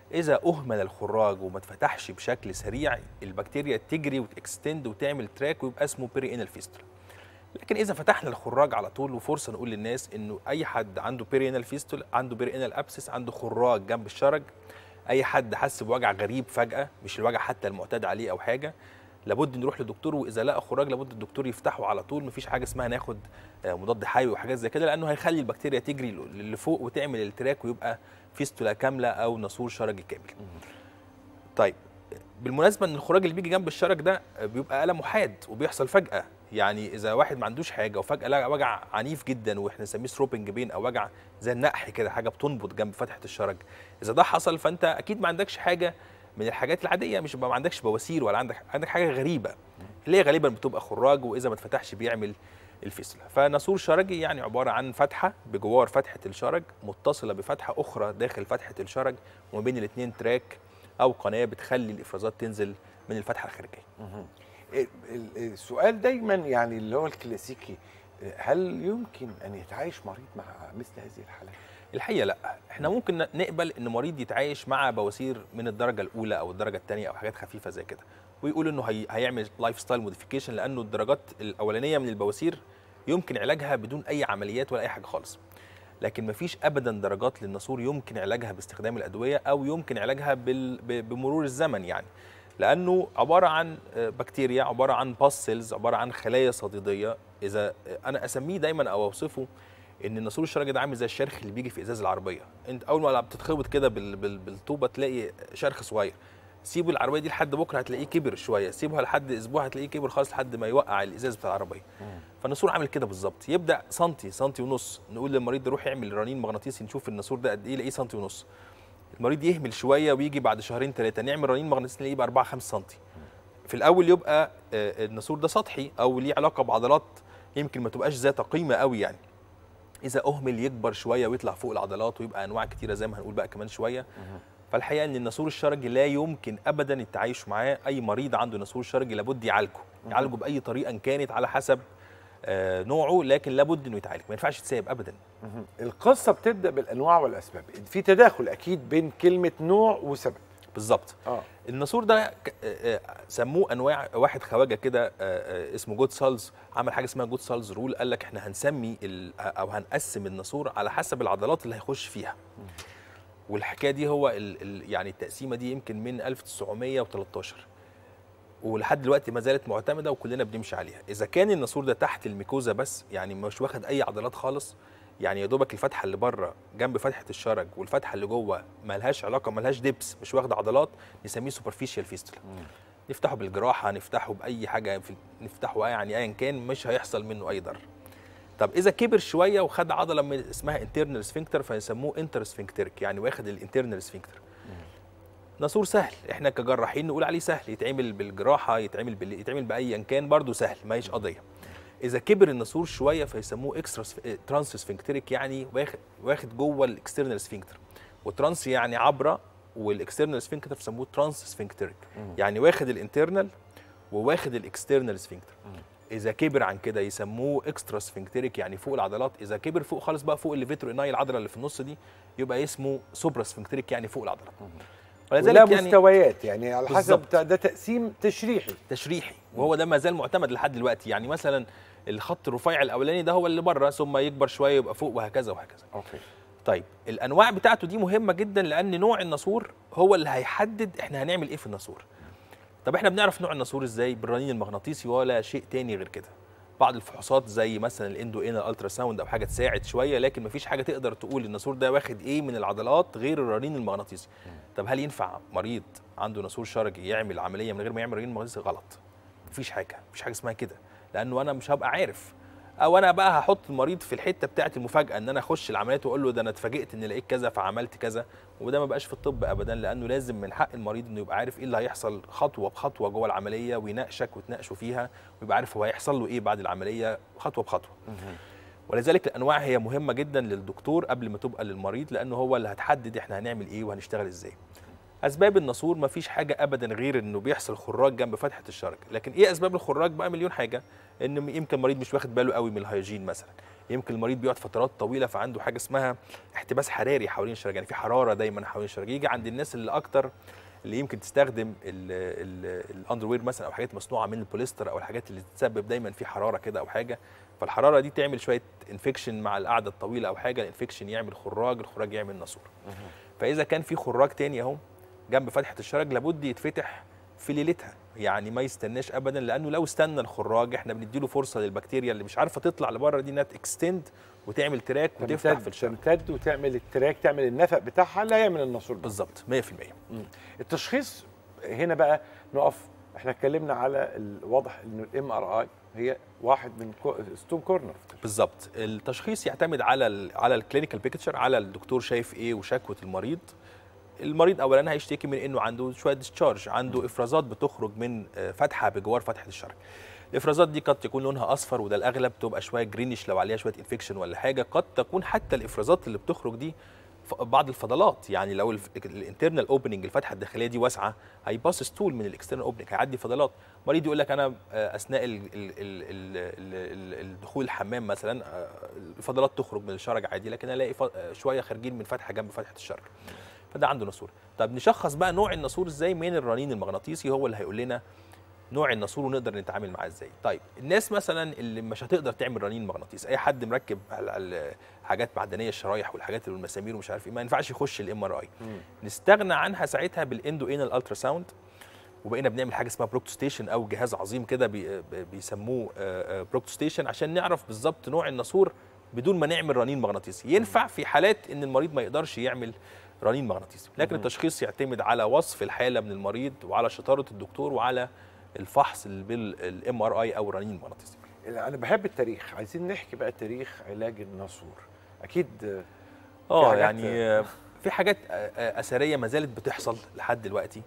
اذا اهمل الخراج وما اتفتحش بشكل سريع البكتيريا تجري وتكستند وتعمل تراك ويبقى اسمه بيري انال فيستولا. لكن اذا فتحنا الخراج على طول، وفرصه نقول للناس انه اي حد عنده بيري انال فيستولا، عنده بيري انال ابسس، عنده خراج جنب الشرج، اي حد حس بوجع غريب فجاه مش الوجع حتى المعتاد عليه او حاجه، لابد نروح لدكتور، واذا لقى خراج لابد الدكتور يفتحه على طول. مفيش حاجه اسمها ناخد مضاد حيوي وحاجات زي كده، لانه هيخلي البكتيريا تجري لفوق وتعمل التراك ويبقى فيستولا كامله او ناسور شرجي كامل. طيب بالمناسبه ان الخراج اللي بيجي جنب الشرج ده بيبقى الم حاد وبيحصل فجاه، يعني اذا واحد ما عندوش حاجه وفجاه لقى وجع عنيف جدا واحنا نسميه ثروبنج بين او وجع زي النقح كده، حاجه بتنبض جنب فتحه الشرج، اذا ده حصل فانت اكيد ما عندكش حاجه من الحاجات العاديه، مش ما عندكش بواسير ولا عندك عندك حاجه غريبه اللي هي غالبا بتبقى خراج، واذا ما اتفتحش بيعمل الفيستولا. فناسور شرجي يعني عباره عن فتحه بجوار فتحه الشرج متصله بفتحه اخرى داخل فتحه الشرج، وما بين الاثنين تراك او قناه بتخلي الافرازات تنزل من الفتحه الخارجيه. السؤال دايما يعني اللي هو الكلاسيكي، هل يمكن ان يتعايش مريض مع مثل هذه الحالات؟ الحقيقه لا، احنا ممكن نقبل ان مريض يتعايش مع بواسير من الدرجه الاولى او الدرجه الثانيه او حاجات خفيفه زي كده، ويقول انه هي هيعمل لايف ستايل موديفيكيشن، لانه الدرجات الاولانيه من البواسير يمكن علاجها بدون اي عمليات ولا اي حاجه خالص. لكن مفيش ابدا درجات للناسور يمكن علاجها باستخدام الادويه او يمكن علاجها بمرور الزمن، يعني لانه عباره عن بكتيريا، عباره عن باس سيلز، عباره عن خلايا صديديه. اذا انا اسميه دايما او اوصفه ان الناسور الشرجي ده عامل زي الشرخ اللي بيجي في ازاز العربيه، انت اول ما بتتخبط كده بالطوبه تلاقي شرخ صغير، سيبوا العربيه دي لحد بكره هتلاقيه كبر شويه، سيبوها لحد اسبوع هتلاقيه كبر خالص لحد ما يوقع الازاز بتاع العربيه. فالناسور عامل كده بالظبط، يبدا سنتي سنتي ونص، نقول للمريض ده روح يعمل رنين مغناطيسي نشوف الناسور ده قد ايه، يلاقيه سنتي ونص. المريض يهمل شويه ويجي بعد شهرين ثلاثه نعمل رنين مغناطيسي نلاقيه ب أربعة خمسة سنتي. في الاول يبقى الناسور ده سطحي او ليه علاقه بعضلات يمكن ما تبقاش ذات قيمه قوي يعني. اذا اهمل يكبر شويه ويطلع فوق العضلات ويبقى انواع كتيره زي ما هنقول بقى كمان شويه. فالحقيقه ان الناسور الشرجي لا يمكن ابدا التعايش معاه، اي مريض عنده ناسور شرجي لابد يعالجه، يعالجه باي طريقه ان كانت على حسب آه نوعه، لكن لابد انه يتعالج، ما ينفعش يتساب ابدا. القصه بتبدا بالانواع والاسباب، في تداخل اكيد بين كلمه نوع وسبب. بالظبط. اه الناسور ده سموه انواع، واحد خواجه كده اسمه جود سالز عمل حاجه اسمها جود سالز رول، قال لك احنا هنسمي او هنقسم الناسور على حسب العضلات اللي هيخش فيها. والحكايه دي هو ال ال يعني التقسيمه دي يمكن من ألف وتسعمية وتلتاشر ولحد دلوقتي ما زالت معتمده وكلنا بنمشي عليها. اذا كان الناسور ده تحت الميكوزا بس، يعني مش واخد اي عضلات خالص، يعني يا دوبك الفتحه اللي بره جنب فتحه الشرج والفتحه اللي جوه ما لهاش علاقه، ما لهاش دبس، مش واخده عضلات، نسميه سوبرفيشال فيستولا. نفتحه بالجراحه، نفتحه باي حاجه، نفتحه يعني ايا كان مش هيحصل منه اي ضرر. طب اذا كبر شويه وخد عضله من اسمها انترنال سفنكتر فيسموه انتر سفنكتريك، يعني واخد الانترنال سفنكتر. ناسور سهل، احنا كجراحين نقول عليه سهل، يتعمل بالجراحه، يتعمل بال... يتعمل بايا كان برضه سهل، ما هيش قضيه. اذا كبر الناسور شويه فيسموه اكسترا ترانس سفنكتريك، يعني واخد واخد جوه الاكسترنال سفنكتر، وترانس يعني عبره، والاكسترنال سفنكتر فيسموه ترانس سفنكتريك، يعني واخد الانترنال وواخد الاكسترنال سفنكتر. اذا كبر عن كده يسموه اكسترا سفنكتريك، يعني فوق العضلات. اذا كبر فوق خالص بقى فوق الليفيترو اناي، العضله اللي في النص دي، يبقى اسمه سوبرا سفنكتريك، يعني فوق العضلات. ولذلك يعني مستويات، يعني على حسب ده تقسيم تشريحي تشريحي وهو ده ما زال معتمد لحد دلوقتي. يعني مثلا الخط الرفيع الاولاني ده هو اللي بره، ثم يكبر شويه يبقى فوق، وهكذا وهكذا. اوكي. طيب الانواع بتاعته دي مهمه جدا، لان نوع الناسور هو اللي هيحدد احنا هنعمل ايه في الناسور. طب احنا بنعرف نوع الناسور ازاي؟ بالرنين المغناطيسي ولا شيء تاني غير كده. بعض الفحوصات زي مثلا الاندو انال الترا ساوند او حاجه تساعد شويه، لكن مفيش حاجه تقدر تقول الناسور ده واخد ايه من العضلات غير الرنين المغناطيسي. طب هل ينفع مريض عنده ناسور شرجي يعمل عمليه من غير ما يعمل رنين مغناطيسي؟ غلط. مفيش حاجه، مفيش حاجه اسمها كده، لانه انا مش هبقى عارف، او انا بقى هحط المريض في الحته بتاعه المفاجاه، ان انا اخش العمليات واقول له ده انا اتفاجئت ان لقيت كذا فعملت كذا، وده ما بقاش في الطب ابدا، لانه لازم من حق المريض انه يبقى عارف ايه اللي هيحصل خطوه بخطوه جوه العمليه، ويناقشك وتناقشوا فيها، ويبقى عارف هو هيحصل له ايه بعد العمليه خطوه بخطوه. ولذلك الانواع هي مهمه جدا للدكتور قبل ما تبقى للمريض، لانه هو اللي هتحدد احنا هنعمل ايه وهنشتغل ازاي. اسباب الناسور ما فيش حاجه ابدا غير انه بيحصل خراج جنب فتحه الشرج. لكن ايه اسباب الخراج بقى؟ مليون حاجه. ان يمكن مريض مش واخد باله قوي من الهيجين مثلا، يمكن المريض بيقعد فترات طويله فعنده حاجه اسمها احتباس حراري حوالين الشرج، يعني في حراره دايما حوالين الشرج. يجي عند الناس اللي اكتر اللي يمكن تستخدم الاندروير مثلا او حاجات مصنوعه من البوليستر او الحاجات اللي تسبب دايما في حراره كده او حاجه، فالحراره دي تعمل شويه انفكشن مع القعده الطويله او حاجه، الانفكشن يعمل خراج، الخراج يعمل ناسور. فاذا كان في خراج تاني اهو جنب فتحه الشرج لابد يتفتح في ليلتها، يعني ما يستناش ابدا، لانه لو استنى الخراج احنا بنديله فرصه للبكتيريا اللي مش عارفه تطلع لبره دي انها تكستند وتعمل تراك وتفتح في الشرج، تمتد وتعمل التراك، تعمل النفق بتاعها لا يعمل الناسور بالظبط مية في المية. التشخيص هنا بقى نقف، احنا اتكلمنا على الواضح انه الام ار اي هي واحد من ستون كورنر. بالظبط. التشخيص يعتمد على ال على الكلينيكال بيكتشر، على الدكتور شايف ايه وشكوى المريض. المريض اولا هيشتكي من انه عنده شويه ديسشارج، عنده افرازات بتخرج من فتحه بجوار فتحه الشرج. الافرازات دي قد تكون لونها اصفر وده الاغلب، تبقى شويه جرينش لو عليها شويه انفكشن ولا حاجه. قد تكون حتى الافرازات اللي بتخرج دي بعض الفضلات، يعني لو الانترنال اوبننج الفتحه الداخليه دي واسعه هيباص ستول من الاكسترنال اوبننج، هيعدي فضلات. مريض يقول لك انا اثناء ال ال ال ال الدخول الحمام مثلا الفضلات تخرج من الشرج عادي، لكن الاقي شويه خارجين من فتحه جنب فتحه الشرج، فده عنده ناسور. طب نشخص بقى نوع الناسور ازاي؟ من الرنين المغناطيسي هو اللي هيقول لنا نوع الناسور ونقدر نتعامل معاه ازاي. طيب الناس مثلا اللي مش هتقدر تعمل رنين مغناطيسي، اي حد مركب حاجات معدنيه الشرايح والحاجات اللي المسامير ومش عارف ايه، ما ينفعش يخش الام ار اي، نستغنى عنها ساعتها بالاندو انال الترا ساوند، وبقينا بنعمل حاجه اسمها بروكتوستيشن او جهاز عظيم كده بي بيسموه بروكتوستيشن عشان نعرف بالظبط نوع الناسور بدون ما نعمل رنين مغناطيسي. ينفع في حالات ان المريض ما يقدرش يعمل رنين مغناطيسي، لكن التشخيص يعتمد على وصف الحاله من المريض وعلى شطاره الدكتور وعلى الفحص بالام ار اي او الرنين المغناطيسي. انا بحب التاريخ، عايزين نحكي بقى تاريخ علاج الناسور. اكيد اه يعني في حاجات اثريه ما زالت بتحصل لحد دلوقتي.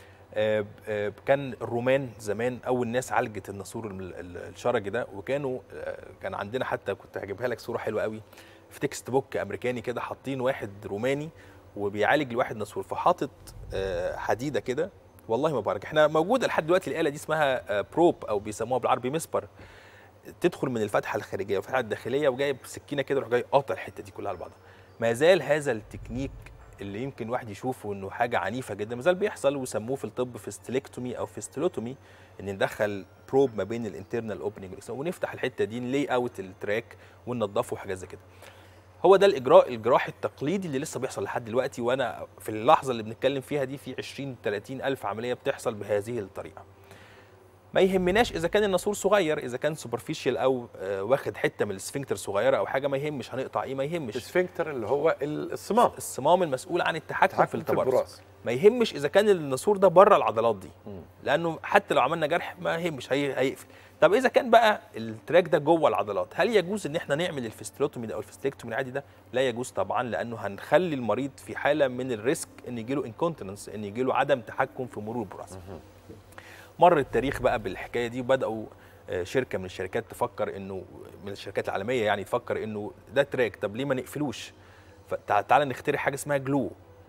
كان الرومان زمان اول ناس عالجت الناسور الشرجي ده، وكانوا كان عندنا حتى كنت هجيبها لك صوره حلوه قوي في تكست بوك امريكاني كده، حاطين واحد روماني وبيعالج لواحد ناسور، فحاطط حديده كده، والله ما بارك، احنا موجوده لحد دلوقتي الاله دي اسمها بروب او بيسموها بالعربي مسبر، تدخل من الفتحه الخارجيه والفتحه الداخليه وجايب سكينه كده يروح جاي قاطع الحته دي كلها على بعضها. ما زال هذا التكنيك اللي يمكن واحد يشوفه انه حاجه عنيفه جدا ما زال بيحصل، وسموه في الطب فيستلكتومي او فيستلوتومي، ان ندخل بروب ما بين الانترنال اوبننج ونفتح الحته دي نلي اوت التراك وننضفه وحاجات زي كده. هو ده الاجراء الجراحي التقليدي اللي لسه بيحصل لحد دلوقتي، وانا في اللحظه اللي بنتكلم فيها دي في عشرين ثلاثين الف عمليه بتحصل بهذه الطريقه. ما يهمناش اذا كان الناسور صغير، اذا كان سوبرفيشال او آه واخد حته من السفنكتر صغيره او حاجه، ما يهمش هنقطع ايه، ما يهمش. السفنكتر اللي هو الصمام الصمام المسؤول عن التحكم في التبرز، ما يهمش اذا كان الناسور ده بره العضلات دي، م. لانه حتى لو عملنا جرح ما يهمش هي هيقفل. طب اذا كان بقى التراك ده جوه العضلات، هل يجوز ان احنا نعمل الفيستلوتومي ده او الفيستلكتومي العادي ده؟ لا يجوز طبعا، لانه هنخلي المريض في حاله من الريسك ان يجي له انكونتيننس، ان يجي له عدم تحكم في مرور البراز. مر التاريخ بقى بالحكايه دي، وبداوا شركه من الشركات تفكر انه من الشركات العالميه يعني تفكر انه ده تراك، طب ليه ما نقفلوش؟ فتعالى نخترع حاجه اسمها جلو،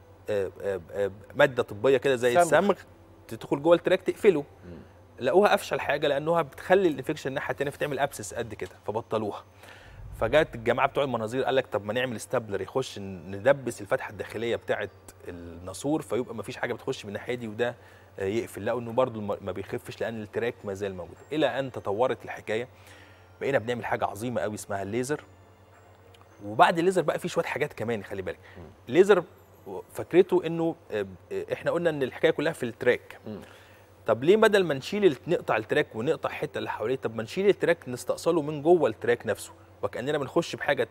ماده طبيه كده زي الصمغ تدخل جوه التراك تقفله. لقوها افشل حاجه لانها بتخلي الانفكشن الناحيه الثانيه فتعمل ابسس قد كده، فبطلوها. فجات الجماعه بتوع المناظير قال لك طب ما نعمل ستابلر يخش ندبس الفتحه الداخليه بتاعه الناسور، فيبقى ما فيش حاجه بتخش من الناحيه دي وده يقفل. لقوا انه برضه ما بيخفش لان التراك ما زال موجود. الى ان تطورت الحكايه، بقينا بنعمل حاجه عظيمه قوي اسمها الليزر. وبعد الليزر بقى في شويه حاجات كمان، خلي بالك. الليزر فكرته انه احنا قلنا ان الحكايه كلها في التراك. طب ليه بدل ما نشيل نقطع التراك ونقطع الحته اللي حواليه، طب ما نشيل التراك نستأصله من جوه التراك نفسه، وكأننا بنخش بحاجه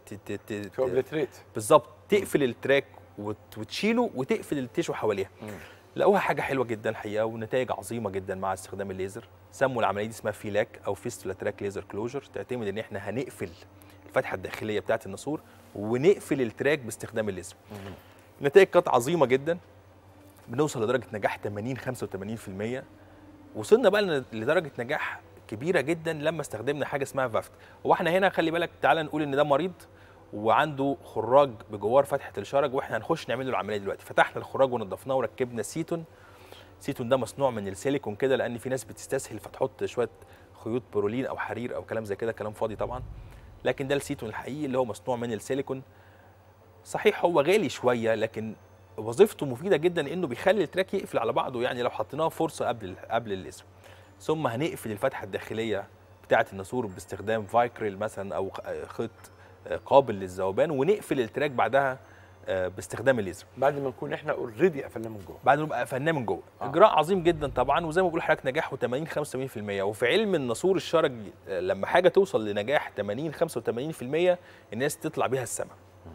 بالظبط تقفل التراك وتشيله وتقفل التيشو حواليها. لقوها حاجه حلوه جدا الحقيقه ونتائج عظيمه جدا مع استخدام الليزر. سموا العمليه دي اسمها فيلاك او فيستولا تراك ليزر كلوجر، تعتمد ان احنا هنقفل الفتحه الداخليه بتاعه الناسور ونقفل التراك باستخدام الليزر. النتائج كانت عظيمه جدا، بنوصل لدرجه نجاح ثمانين خمسة وثمانين في المية. وصلنا بقى لدرجه نجاح كبيره جدا لما استخدمنا حاجه اسمها فافت. هو احنا هنا خلي بالك، تعالى نقول ان ده مريض وعنده خراج بجوار فتحه الشرج، واحنا هنخش نعمل له العمليه دلوقتي. فتحنا الخراج ونضفناه وركبنا سيتون. سيتون ده مصنوع من السيليكون كده، لان في ناس بتستسهل فتحط شويه خيوط بورولين او حرير او كلام زي كده، كلام فاضي طبعا. لكن ده السيتون الحقيقي اللي هو مصنوع من السيليكون. صحيح هو غالي شويه، لكن وظيفته مفيده جدا، انه بيخلي التراك يقفل على بعضه، يعني لو حطيناه فرصه قبل قبل الليزر. ثم هنقفل الفتحه الداخليه بتاعه الناسور باستخدام فايكريل مثلا او خيط قابل للذوبان، ونقفل التراك بعدها باستخدام الليزر بعد ما نكون احنا اوريدي قفلناه من جوه. بعد ما نبقى قفلناه من جوه. آه. اجراء عظيم جدا طبعا، وزي ما بقول لحضرتك نجاحه ثمانين خمسة وثمانين في المية. وفي علم الناسور الشرجي لما حاجه توصل لنجاح ثمانين خمسة وثمانين في المية الناس تطلع بيها السما.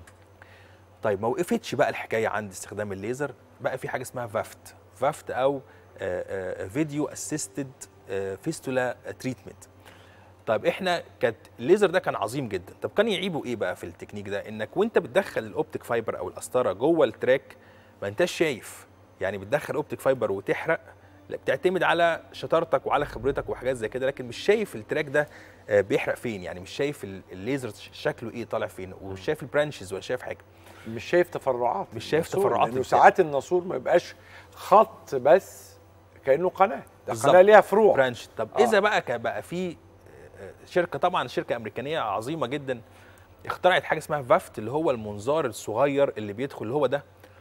طيب ما وقفتش بقى الحكايه عند استخدام الليزر، بقى في حاجه اسمها فافت فافت او فيديو اسيستد فيستولا تريتمنت. طيب احنا كانت الليزر ده كان عظيم جدا. طب كان يعيبه ايه بقى في التكنيك ده؟ انك وانت بتدخل الاوبتيك فايبر او القسطره جوه التراك ما انتش شايف، يعني بتدخل اوبتيك فايبر وتحرق، لا بتعتمد على شطارتك وعلى خبرتك وحاجات زي كده، لكن مش شايف التراك ده بيحرق فين، يعني مش شايف الليزر شكله ايه طالع فين، ومش شايف البرانشز ولا شايف حاجه، مش شايف تفرعات، مش شايف تفرعات. لانه ساعات الناسور ما يبقاش خط بس، كانه قناه، ده قناه ليها فروع برانش. طب آه. اذا بقى بقى في شركه، طبعا شركه امريكانيه عظيمه جدا، اخترعت حاجه اسمها فافت، اللي هو المنظار الصغير اللي بيدخل، اللي هو ده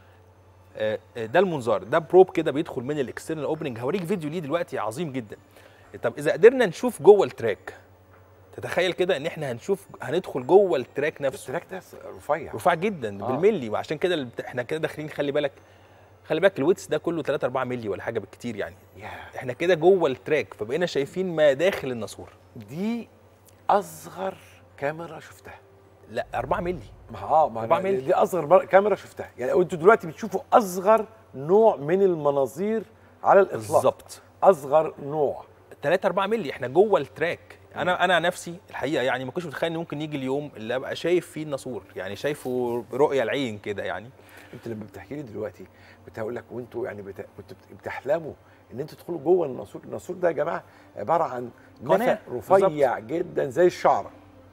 ده المنظار ده بروب كده بيدخل من الاكسترنال اوبننج. هوريك فيديو ليه دلوقتي عظيم جدا. طب اذا قدرنا نشوف جوه التراك، تتخيل كده ان احنا هنشوف هندخل جوه التراك نفسه. التراك ده رفيع رفيع جدا آه. بالملي، وعشان كده احنا كده داخلين، خلي بالك خلي بالك الويتس ده كله ثلاثة أربعة مللي ولا حاجه بالكتير يعني. yeah. احنا كده جوه التراك، فبقينا شايفين ما داخل الناسور. دي اصغر كاميرا شفتها. لا أربعة مللي. ما اه ما أربعة مللي دي اصغر كاميرا شفتها، يعني انتوا دلوقتي بتشوفوا اصغر نوع من المناظير على الاطلاق. بالظبط، اصغر نوع ثلاثة أربعة مللي، احنا جوه التراك. انا انا نفسي الحقيقه يعني ما كنتش متخيل ان ممكن يجي اليوم اللي ابقى شايف فيه الناسور، يعني شايفه رؤيه العين كده. يعني انت لما بتحكي لي دلوقتي بتقول لك وانتوا يعني بت... كنتوا بتحلموا ان انتوا تدخلوا جوه الناسور. الناسور ده يا جماعه عباره عن نفق رفيع جدا زي الشعره،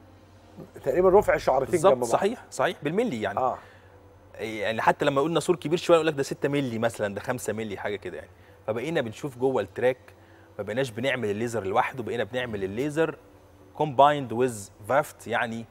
تقريبا رفع شعرتين جنب بعض. صحيح صحيح بالملي يعني. اه يعني حتى لما اقول ناسور كبير شويه يقول لك ده ستة مللي مثلا، ده خمسة مللي حاجه كده يعني. فبقينا بنشوف جوه التراك، ما بقيناش بنعمل الليزر لوحده، بقينا بنعمل الليزر كومبايند ويز فافت يعني.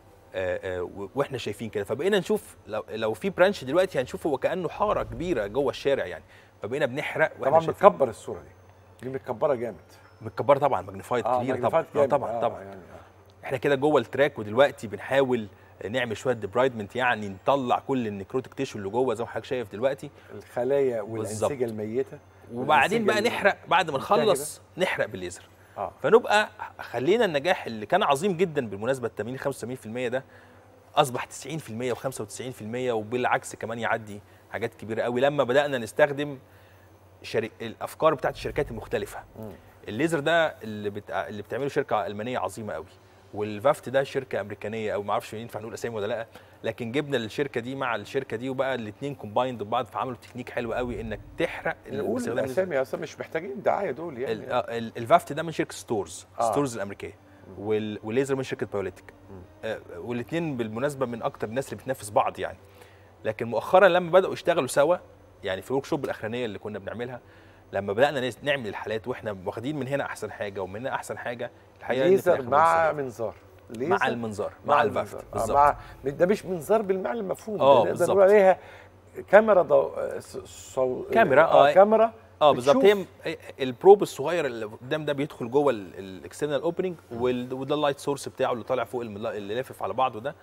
آآ آآ واحنا شايفين كده، فبقينا نشوف لو لو في برانش دلوقتي هنشوفه وكانه حاره كبيره جوه الشارع يعني. فبقينا بنحرق طبعا. متكبر الصوره دي، دي متكبره جامد. متكبره طبعا، ماجنيفايد آه كبير طبعا. آه طبعا آه طبعا يعني آه. احنا كده جوه التراك، ودلوقتي بنحاول نعمل شويه ديبرايدمنت، يعني نطلع كل النيكروتيك تيشو اللي جوه زي ما حضرتك شايف دلوقتي، الخلايا والانسجه الميته، وبعدين بقى نحرق بعد ما نخلص نحرق بالليزر. آه. فنبقى خلينا النجاح اللي كان عظيم جدا بالمناسبه ثمانين خمسة وثمانين في المية ده اصبح تسعين في المية وخمسة وتسعين في المية، وبالعكس كمان يعدي حاجات كبيره قوي لما بدانا نستخدم شرك... الافكار بتاعت الشركات المختلفه. م. الليزر ده اللي بت... اللي بتعمله شركه المانيه عظيمه قوي، والفافت ده شركه امريكانيه، او ما اعرفش ينفع نقول اسامي ولا لا، لكن جبنا الشركه دي مع الشركه دي وبقى الاثنين كومبايند ببعض، فعملوا تكنيك حلو قوي انك تحرق. نقول الاسامي اصلا مش محتاجين دعايه دول يعني. ال... الفافت ده من شركه ستورز آه. ستورز الامريكيه، وال... والليزر من شركه بايوليتيك. آه والاثنين بالمناسبه من اكتر الناس اللي بتنافس بعض يعني. لكن مؤخرا لما بداوا يشتغلوا سوا، يعني في الورك شوب الاخرانيه اللي كنا بنعملها، لما بدانا نعمل الحالات واحنا واخدين من هنا احسن حاجه ومن هنا احسن حاجه، الحقيقه ليزر مع منظار، مع المنظار مع, مع الفافت بالظبط. آه ده مش منظار بالمعنى المفهوم، اه نقدر نقول عليها كاميرا ضو... صو... كاميرا اه, آه كاميرا اه بالظبط. هي البروب الصغير اللي قدام ده بيدخل جوه الاكسترنال اوبننج، وده اللايت سورس بتاعه اللي طالع فوق اللي لافف على بعضه ده،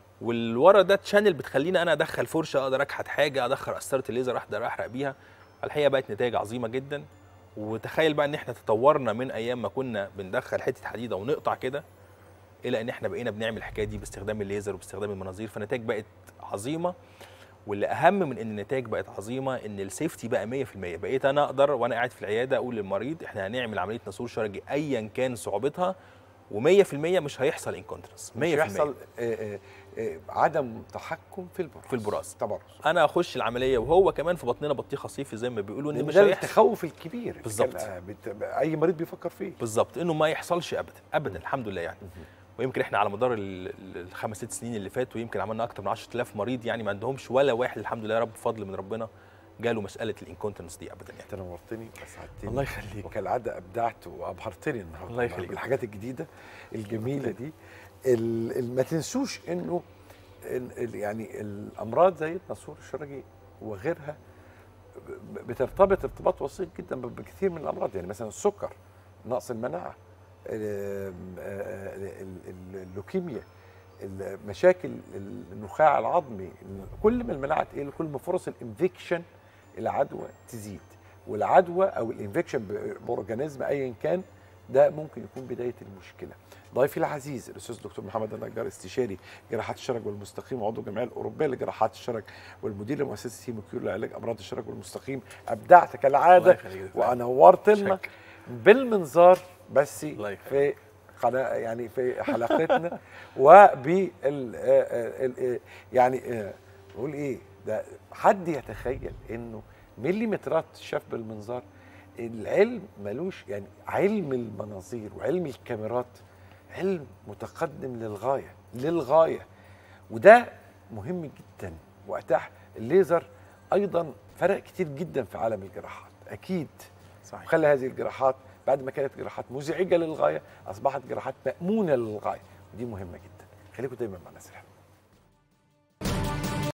والورا ده تشانل بتخليني انا ادخل فرشه، اقدر اكحت حاجه، ادخل قسطره الليزر اقدر احرق بيها. الحقيقه بقت نتائج عظيمه جدا. وتخيل بقى ان احنا تطورنا من ايام ما كنا بندخل حته حديده ونقطع كده، الى ان احنا بقينا بنعمل الحكايه دي باستخدام الليزر وباستخدام المناظير، فالنتائج بقت عظيمه. واللي اهم من ان النتائج بقت عظيمه ان السيفتي بقى مية في المية. بقيت انا اقدر وانا قاعد في العياده اقول للمريض احنا هنعمل عمليه ناسور شرجي ايا كان صعوبتها، ومية في المية مش هيحصل انكونترنس، مية في المية مش هيحصل آآ آآ عدم تحكم في البراز في البراز طبعا. انا اخش العمليه وهو كمان في بطننا بطيخه صيفي زي ما بيقولوا، ان مش هيحصل. ده التخوف الكبير بالظبط، اي مريض بيفكر فيه بالظبط، انه ما يحصلش ابدا ابدا الحمد لله يعني. ويمكن احنا على مدار الخمس ست سنين اللي فاتوا يمكن عملنا اكتر من عشرة آلاف مريض، يعني ما عندهمش ولا واحد الحمد لله يا رب بفضل من ربنا جاله مساله الانكونتنس دي ابدا يعني. انت نورتني واسعدتني، الله يخليك، وكالعاده ابدعت وابهرتني النهارده الله يخليك بالحاجات الجديده الجميله دي. ما تنسوش انه يعني الامراض زي النسور الشرجي وغيرها بترتبط ارتباط وثيق جدا بكثير من الامراض. يعني مثلا السكر، نقص المناعه، اللوكيميا، مشاكل النخاع العظمي، كل ما المناعه تقل كل ما فرص الانفكشن العدوى تزيد. والعدوى او الانفكشن باورجانيزم ايا كان ده ممكن يكون بدايه المشكله. ضيفي العزيز الاستاذ الدكتور محمد النجار، استشاري جراحات الشرج والمستقيم وعضو الجمعيه الاوروبيه لجراحات الشرج والمدير لمؤسسه هيموكيور لعلاج امراض الشرج والمستقيم. ابدعت كالعاده ونورت لنا بالمنظار بس في قناه يعني في حلقتنا وبال يعني نقول ايه ده، حد يتخيل انه مليمترات شاف بالمنظار؟ العلم ملوش يعني علم المناظير وعلم الكاميرات علم متقدم للغايه للغايه وده مهم جدا. واتاح الليزر ايضا فرق كتير جدا في عالم الجراحات اكيد. صحيح. خلى هذه الجراحات بعد ما كانت جراحات مزعجه للغايه اصبحت جراحات مامونه للغايه ودي مهمه جدا. خليكم دايما مع ناس الحلوة.